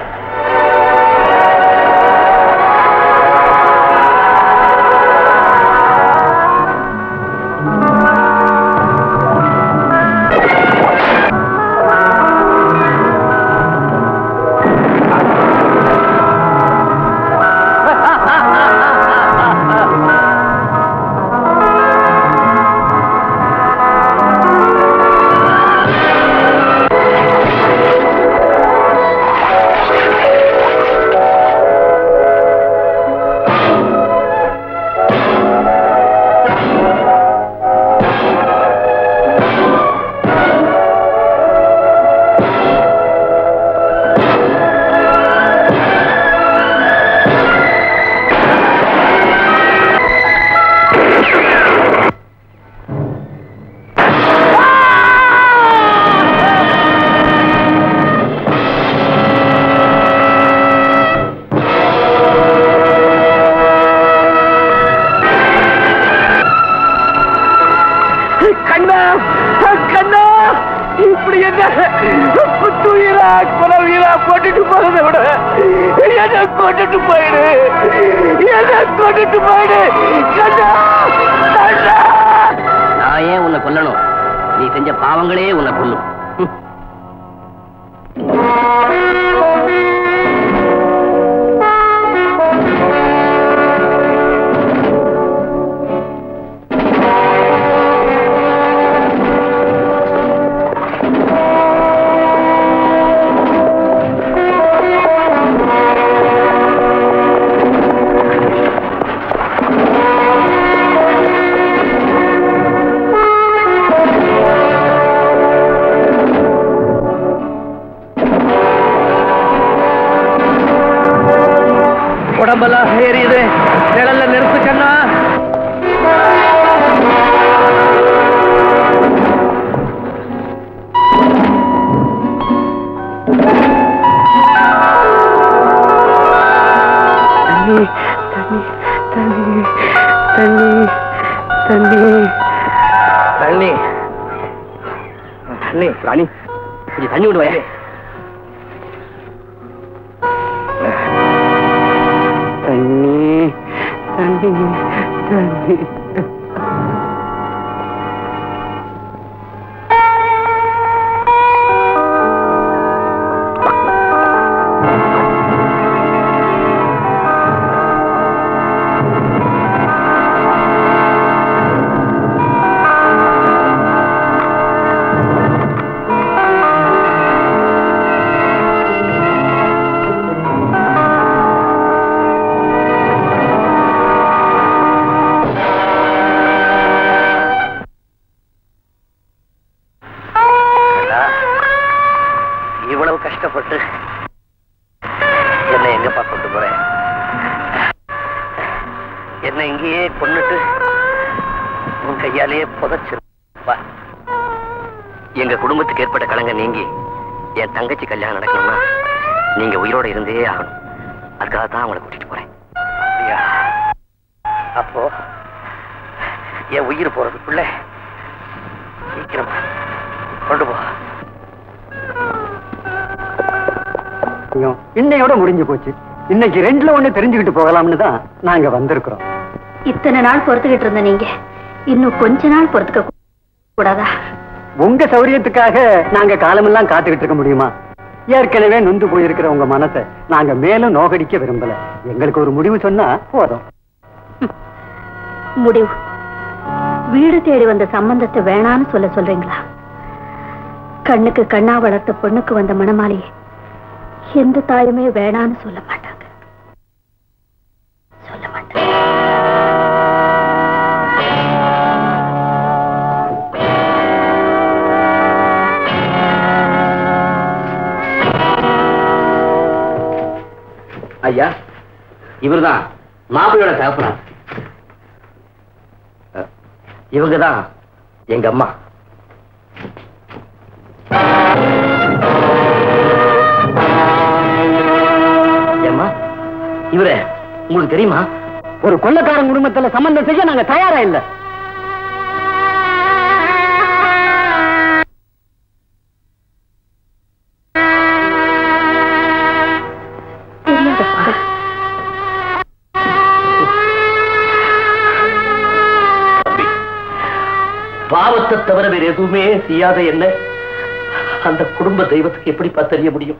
Speaker 8: நான் ஏன் உன்னை கொல்லணும்? நீ செஞ்ச பாவங்களே உன்னை கொல்லும். உடம்பெல்லாம் ஏறியுது. நிழல்ல நிறுத்து கண்ணா. தண்ணி தண்ணி தண்ணி தண்ணி தண்ணி தண்ணி ராணி, கொஞ்சம் தண்ணி விடுவாயே. தண்ணி தண்ணி. கஷ்டப்பட்டு என்ன எங்கப்பா கொண்டு போறேன்? என்ன இங்கேயே கொன்னுட்டு உன் கையாலேயே புதைச்சிருப்பா. எங்க குடும்பத்துக்கு ஏற்பட்ட கலங்க நீங்கி என் தங்கச்சி கல்யாணம் நடக்கணும்னா நீங்க உயிரோட இருந்தே ஆகணும். அதுக்காக தான் அவங்களை கூட்டிட்டு போறேன். அப்படியா? அப்போ என் உயிர் போறதுக்குள்ள சீக்கிரமா கொண்டு போ.
Speaker 1: இன்னையோட முடிஞ்சு போச்சு. இன்னைக்கு 2ல 1 தெரிஞ்சுக்கிட்டு போகலாம்னு தான் நாங்க வந்திருக்கிறோம்.
Speaker 6: இத்தனை நாள் பொறுத்துக்கிட்டு இருந்த நீங்க இன்னும் கொஞ்ச நாள் பொறுத்துக்க கூடாதா?
Speaker 1: உங்க சௌரியத்துக்காக நாங்க காலமெல்லாம் காத்துக்கிட்டு இருக்க முடியுமா? ஏற்கனவே நொந்து போயிருக்கிற உங்க மனசை நாங்க மேலும் நோகடிக்க விரும்பல. எங்களுக்கு ஒரு முடிவு சொன்னா போதும்.
Speaker 6: முடிவு? வீடு தேடி வந்த சம்பந்தத்தை வேணான்னு சொல்றீங்களா? கண்ணுக்கு கண்ணா வளர்த்த பொண்ணுக்கு வந்த மணமாளியை எந்த தாயுமே வேணான்னு சொல்ல மாட்டாங்க. சொல்ல மாட்டாங்க.
Speaker 8: ஐயா, இவர்தான் மாப்பிள்ளையோட தகப்பனார். இவங்கதான் எங்க அம்மா. ஏம்மா, இவரே உங்களுக்கு தெரியுமா?
Speaker 1: ஒரு கொள்ளைக்காரன் குடும்பத்துல சம்பந்தம் செய்ய நாங்க தயாரா இல்ல.
Speaker 8: எதுவுமே செய்யாத என்ன அந்த குடும்ப தெய்வத்துக்கு எப்படிப்பா தெரிய முடியும்?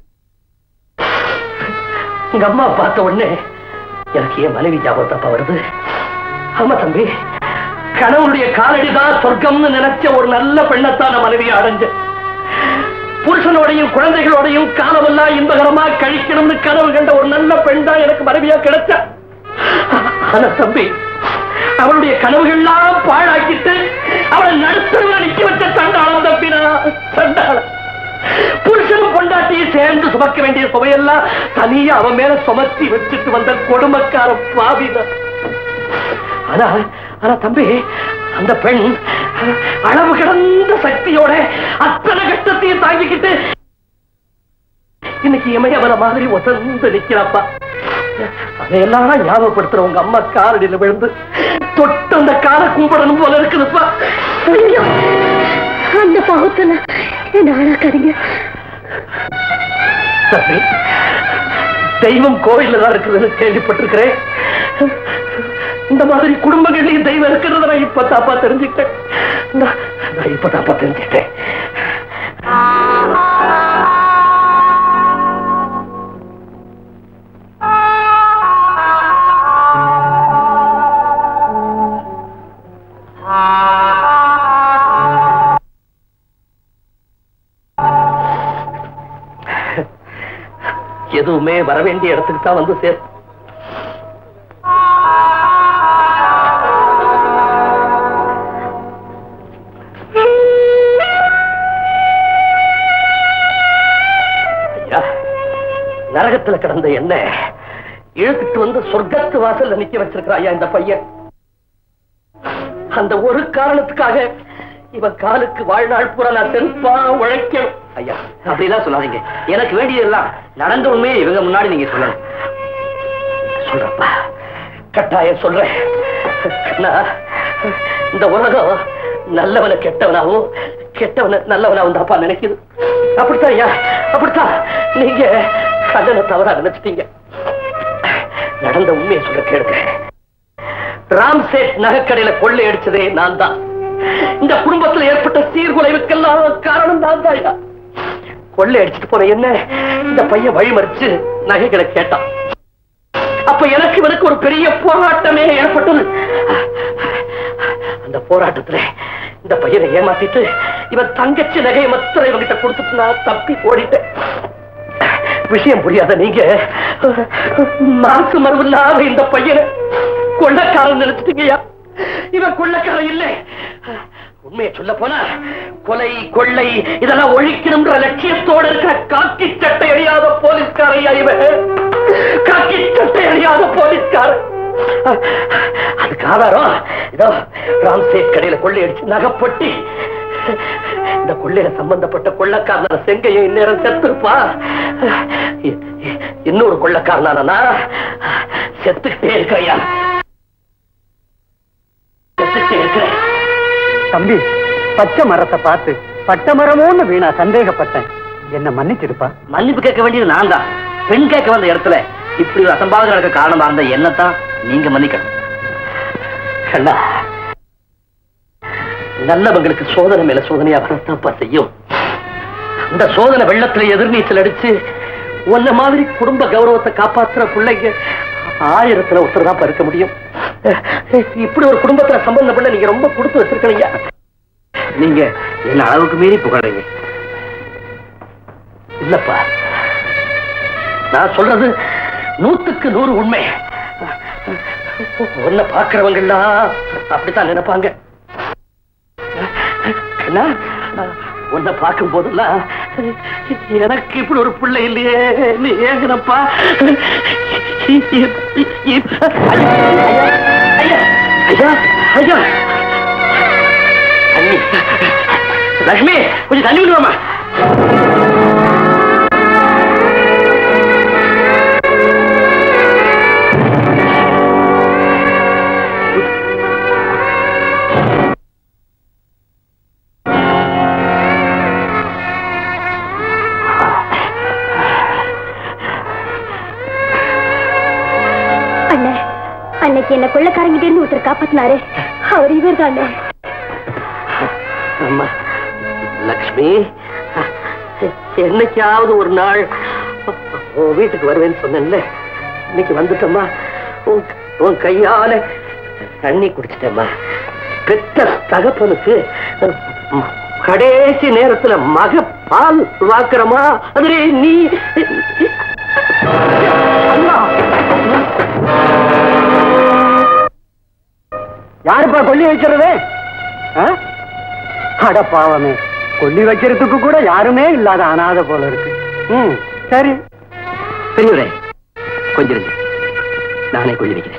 Speaker 8: உங்க அம்மா பார்த்த உடனே எனக்கு என் மனைவி ஞாபகத்தப்பா வருது. ஆமா தம்பி, கணவனுடைய காலடிதான் சொர்க்கம்னு நினைச்ச ஒரு நல்ல பெண்ணத்தான மனைவியை அடைஞ்ச. புருஷனோடையும் குழந்தைகளோடையும் காலமெல்லாம் இன்பகரமா கழிக்கணும்னு கனவு கண்ட ஒரு நல்ல பெண் தான் எனக்கு மனைவியா கிடைச்ச. ஆனா தம்பி, அவளுடைய கனவுகள்லாம் பாழாக்கிட்டு அவளை நடுத்தரவுல நிக்க வச்ச சண்டாளம் தம்பினா சண்டாளம். புருஷனும் பொண்டாட்டியும் சேர்ந்து சுமக்க வேண்டிய சுமையெல்லாம் தனியா அவன் மேல சுமத்தி வச்சுட்டு வந்த கொடுமைக்கார பாவிதான். ஆனா தம்பி, அந்த பெண் அளவு கடந்த சக்தியோட அத்தனை கஷ்டத்தையும் தாங்கிக்கிட்டு இன்னைக்கு இமயவன மாதிரி ஒசந்து நிக்கிறாப்பா. அதையெல்லாம் ஞாபகப்படுத்துற உங்க அம்மா காலடியில விழுந்து தொட்டு அந்த கால கும்பிடணும் போல இருக்குதுப்பா.
Speaker 6: அந்த பாவத்துல என்ன ஆளாக்காதீங்க.
Speaker 8: தெய்வம் கோயில்ல தான் இருக்குதுன்னு கேள்விப்பட்டிருக்கிறேன். இந்த மாதிரி குடும்பங்களையும் தெய்வம் இருக்கிறத நான் இப்பதாப்பா தெரிஞ்சுக்கிட்டேன். எதுவுமே வர வேண்டிய இடத்துக்கு தான் வந்து சேர். நரகத்துல கிடந்த என்ன இழுத்துட்டு வந்து சொர்க்கத்து வாசல்ல நிக்க வச்சிருக்கிறா ஐயா இந்த பையன். அந்த ஒரு காரணத்துக்காக இவன் காலுக்கு வாழ்நாள் பூரா நான் செருப்பா உழைக்கணும்.
Speaker 5: ஐயா அப்படிலாம் சொல்லாதீங்க. எனக்கு வேண்டியதெல்லாம் நடந்த உண்மையை இவங்க முன்னாடி நீங்க சொல்லணும்.
Speaker 8: சொல்றப்பா, கட்டாயம் சொல்றேன். இந்த உலகம் நல்லவனை கெட்டவனாவும் கெட்டவனை நல்லவனாவும் தாப்பா நினைக்குது. அப்படித்தான் ஐயா, அப்படித்தான். நீங்க கண்ணனை தவறா நினைச்சிட்டீங்க. நடந்த உண்மையை சொல்ல கேளுங்க. ராம்சேட் நகைக்கடையில கொள்ளை அடிச்சதே நான் தான். இந்த குடும்பத்தில் ஏற்பட்ட சீர்குலைவுக்கெல்லாம் காரணம் நான் தான் ஐயா. கொள்ளை அடிச்சுட்டு போன என்ன இந்த பையன் வழிமறிச்சு நகைகளை கேட்டான். அப்ப எனக்கு இவனுக்கு ஒரு பெரிய போராட்டமே ஏற்பட்டது. அந்த போராட்டத்துல இந்த பையனை ஏமாத்திட்டு இவன் தங்கச்சி நகையை மத்திர இவங்கிட்ட கொடுத்துட்டு நான் தப்பி ஓடிட்டேன். விஷயம் புரியாத நீங்க மாசு மரபில்லாத இந்த பையனை கொள்ளக்காரன் நினைச்சிட்டீங்கயா. இவன் கொள்ளக்காரன் இல்லை. உண்மையை சொல்ல போனா கொலை கொள்ளை இதெல்லாம் ஒழிக்கணும்ன்ற லட்சியத்தோடு இருக்கிற காக்கி சட்டை அணியாத போலீஸ்காரையா இவன். காக்கி சட்டை அணியாத போலீஸ்காரன். அதுக்கு ஆதாரம் இதோ ராம்சேட் கடையில கொள்ளையடிச்சு நகைப்பட்டி. இந்த கொள்ளையில சம்பந்தப்பட்ட கொள்ளக்காரன செங்கையும் இந்நேரம் செத்துருப்பா. இன்னொரு கொள்ளக்காரனா செத்துக்கிட்டே இருக்கையா, செத்துக்கிட்டே இருக்கிறேன்.
Speaker 1: தம்பி, பச்சை மரத்தை பார்த்து பட்ட மரமோன்னு வீணா சந்தேகப்பட்டேன். என்ன மன்னிச்சிருப்பா.
Speaker 5: மன்னிப்பு கேட்க வேண்டியது நான் தான். பெண் கேட்க வந்த இடத்துல இப்படி ஒரு அசம்பாவிதம் நடக்க காரணமா இருந்த என்னத்தான் நீங்க மன்னிக்கணும்.
Speaker 8: கண்ணா, நல்லவங்களுக்கு சோதனை மேல சோதனையா வரத்தாப்பா செய்யும். அந்த சோதனை வெள்ளத்துல எதிர்நீச்சல் அடிச்சு உன்ன மாதிரி குடும்ப கௌரவத்தை காப்பாற்றுற பிள்ளைங்க 1000த்துல ஒருத்தர் தான் இருக்க முடியும். இப்படி ஒரு குடும்பத்துல சம்பந்தப்பட்ட நீங்க ரொம்ப கொடுத்து வச்சிருக்கீங்க.
Speaker 5: நீங்க என்ன அளவுக்கு மீறி புகழறீங்க.
Speaker 8: இல்லப்பா, நான் சொல்றது 100க்கு 100 உண்மை. உன்னை பார்க்கிறவங்க எல்லாம் அப்படித்தான் நினைப்பாங்க. உன்னை பார்க்கும் போதெல்லாம் எனக்கு இப்படி ஒரு பிள்ளை இல்லையே நீ ஏங்கனப்பா. லட்சுமி, கொஞ்சம் தண்ணி விடுவாமா.
Speaker 6: அன்னைக்கு என்ன கொள்ளக்காரங்கிட்ட இருந்து ஒருத்தர் காப்பாத்தினாரு, அவர் இவர் தானே.
Speaker 5: அம்மா லக்ஷ்மி, என்னைக்காவது ஒரு நாள் உன் வீட்டுக்கு வருவேன்னு சொன்னேன்ல, இன்னைக்கு வந்துட்டம்மா. உன் கையால தண்ணி குடிச்சிட்டம்மா. பெத்த தகப்பனுக்கு கடைசி நேரத்துல மக பால் வாக்குறமா? அது நீ
Speaker 1: யாருப்பா கொல்லி வைக்கிறது? அட பாவமே, கொல்லி வைக்கிறதுக்கு கூட யாருமே இல்லாத அனாதை போல இருக்கு. சரி
Speaker 5: பெரியவரே, கொஞ்சம் நானே கொல்லி வைக்கிறேன்.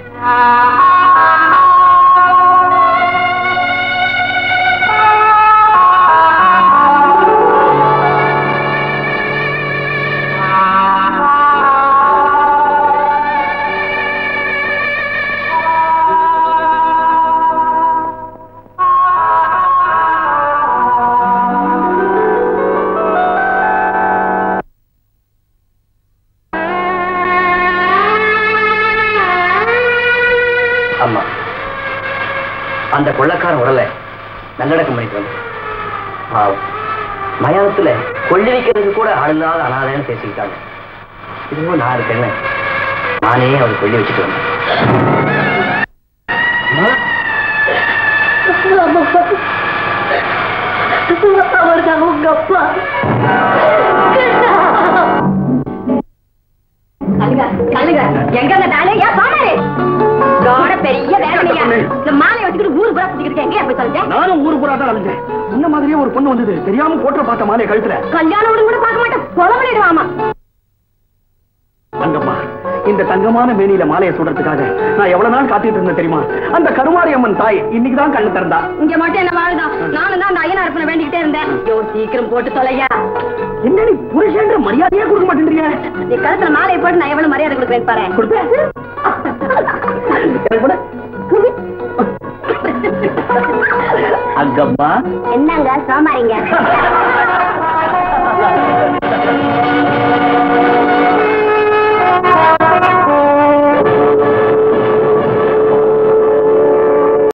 Speaker 5: அம்மா, அந்த கொள்ளக்காரன் உடலை நல்லடக்கம் பண்ணிட்டு வந்து பாவம் மயானத்துல கொள்ளி வைக்கிறதுக்கு கூட ஆளுந்தாத அனாதைன்னு பேசிக்கிட்டாங்க. இதுவும் நான் இருக்கேன்னு நானே அவர் கொள்ளி வச்சுட்டு வந்தேன்.
Speaker 6: அவர்தான் உங்க அப்பா. எங்க பெரிய வேலையா இந்த மாலையை வச்சுக்கிட்டு ஊரு புறா சுத்திக்கிட்டு எங்க போய் சொல்லுங்க.
Speaker 3: நானும் ஊரு புறா தான் அலைஞ்சேன். இந்த மாதிரியே ஒரு பொண்ணு வந்தது, தெரியாம போட்டு பார்த்த மாலையை கழுத்துல.
Speaker 6: கல்யாணம் கூட பார்க்க மாட்டேன், கொலை பண்ணிடுவாமா.
Speaker 3: தங்கம்மா, இந்த தங்கமான மேனியில மாலையை சுடுறதுக்காக நான் எவ்வளவு நாள் காத்துட்டு இருந்தேன் தெரியுமா? அந்த கருமாரி அம்மன் தாய் இன்னைக்குதான் கண்ணு திறந்தா.
Speaker 6: இங்க மட்டும் என்ன வாழுதான், நானும் தான் அந்த ஐயனார் பண்ண வேண்டிக்கிட்டே இருந்தேன். ஐயோ சீக்கிரம் போட்டு தொலையா.
Speaker 3: என்ன நீ புருஷன்ற மரியாதையே கொடுக்க மாட்டேன்றீங்க?
Speaker 6: நீ கழுத்துல மாலையை போட்டு நான் எவ்வளவு மரியாதை கொடுக்குறேன் பாரு.
Speaker 3: கொடுப்பேன். அங்கம்மா,
Speaker 6: என்னங்க சோமாரிங்க?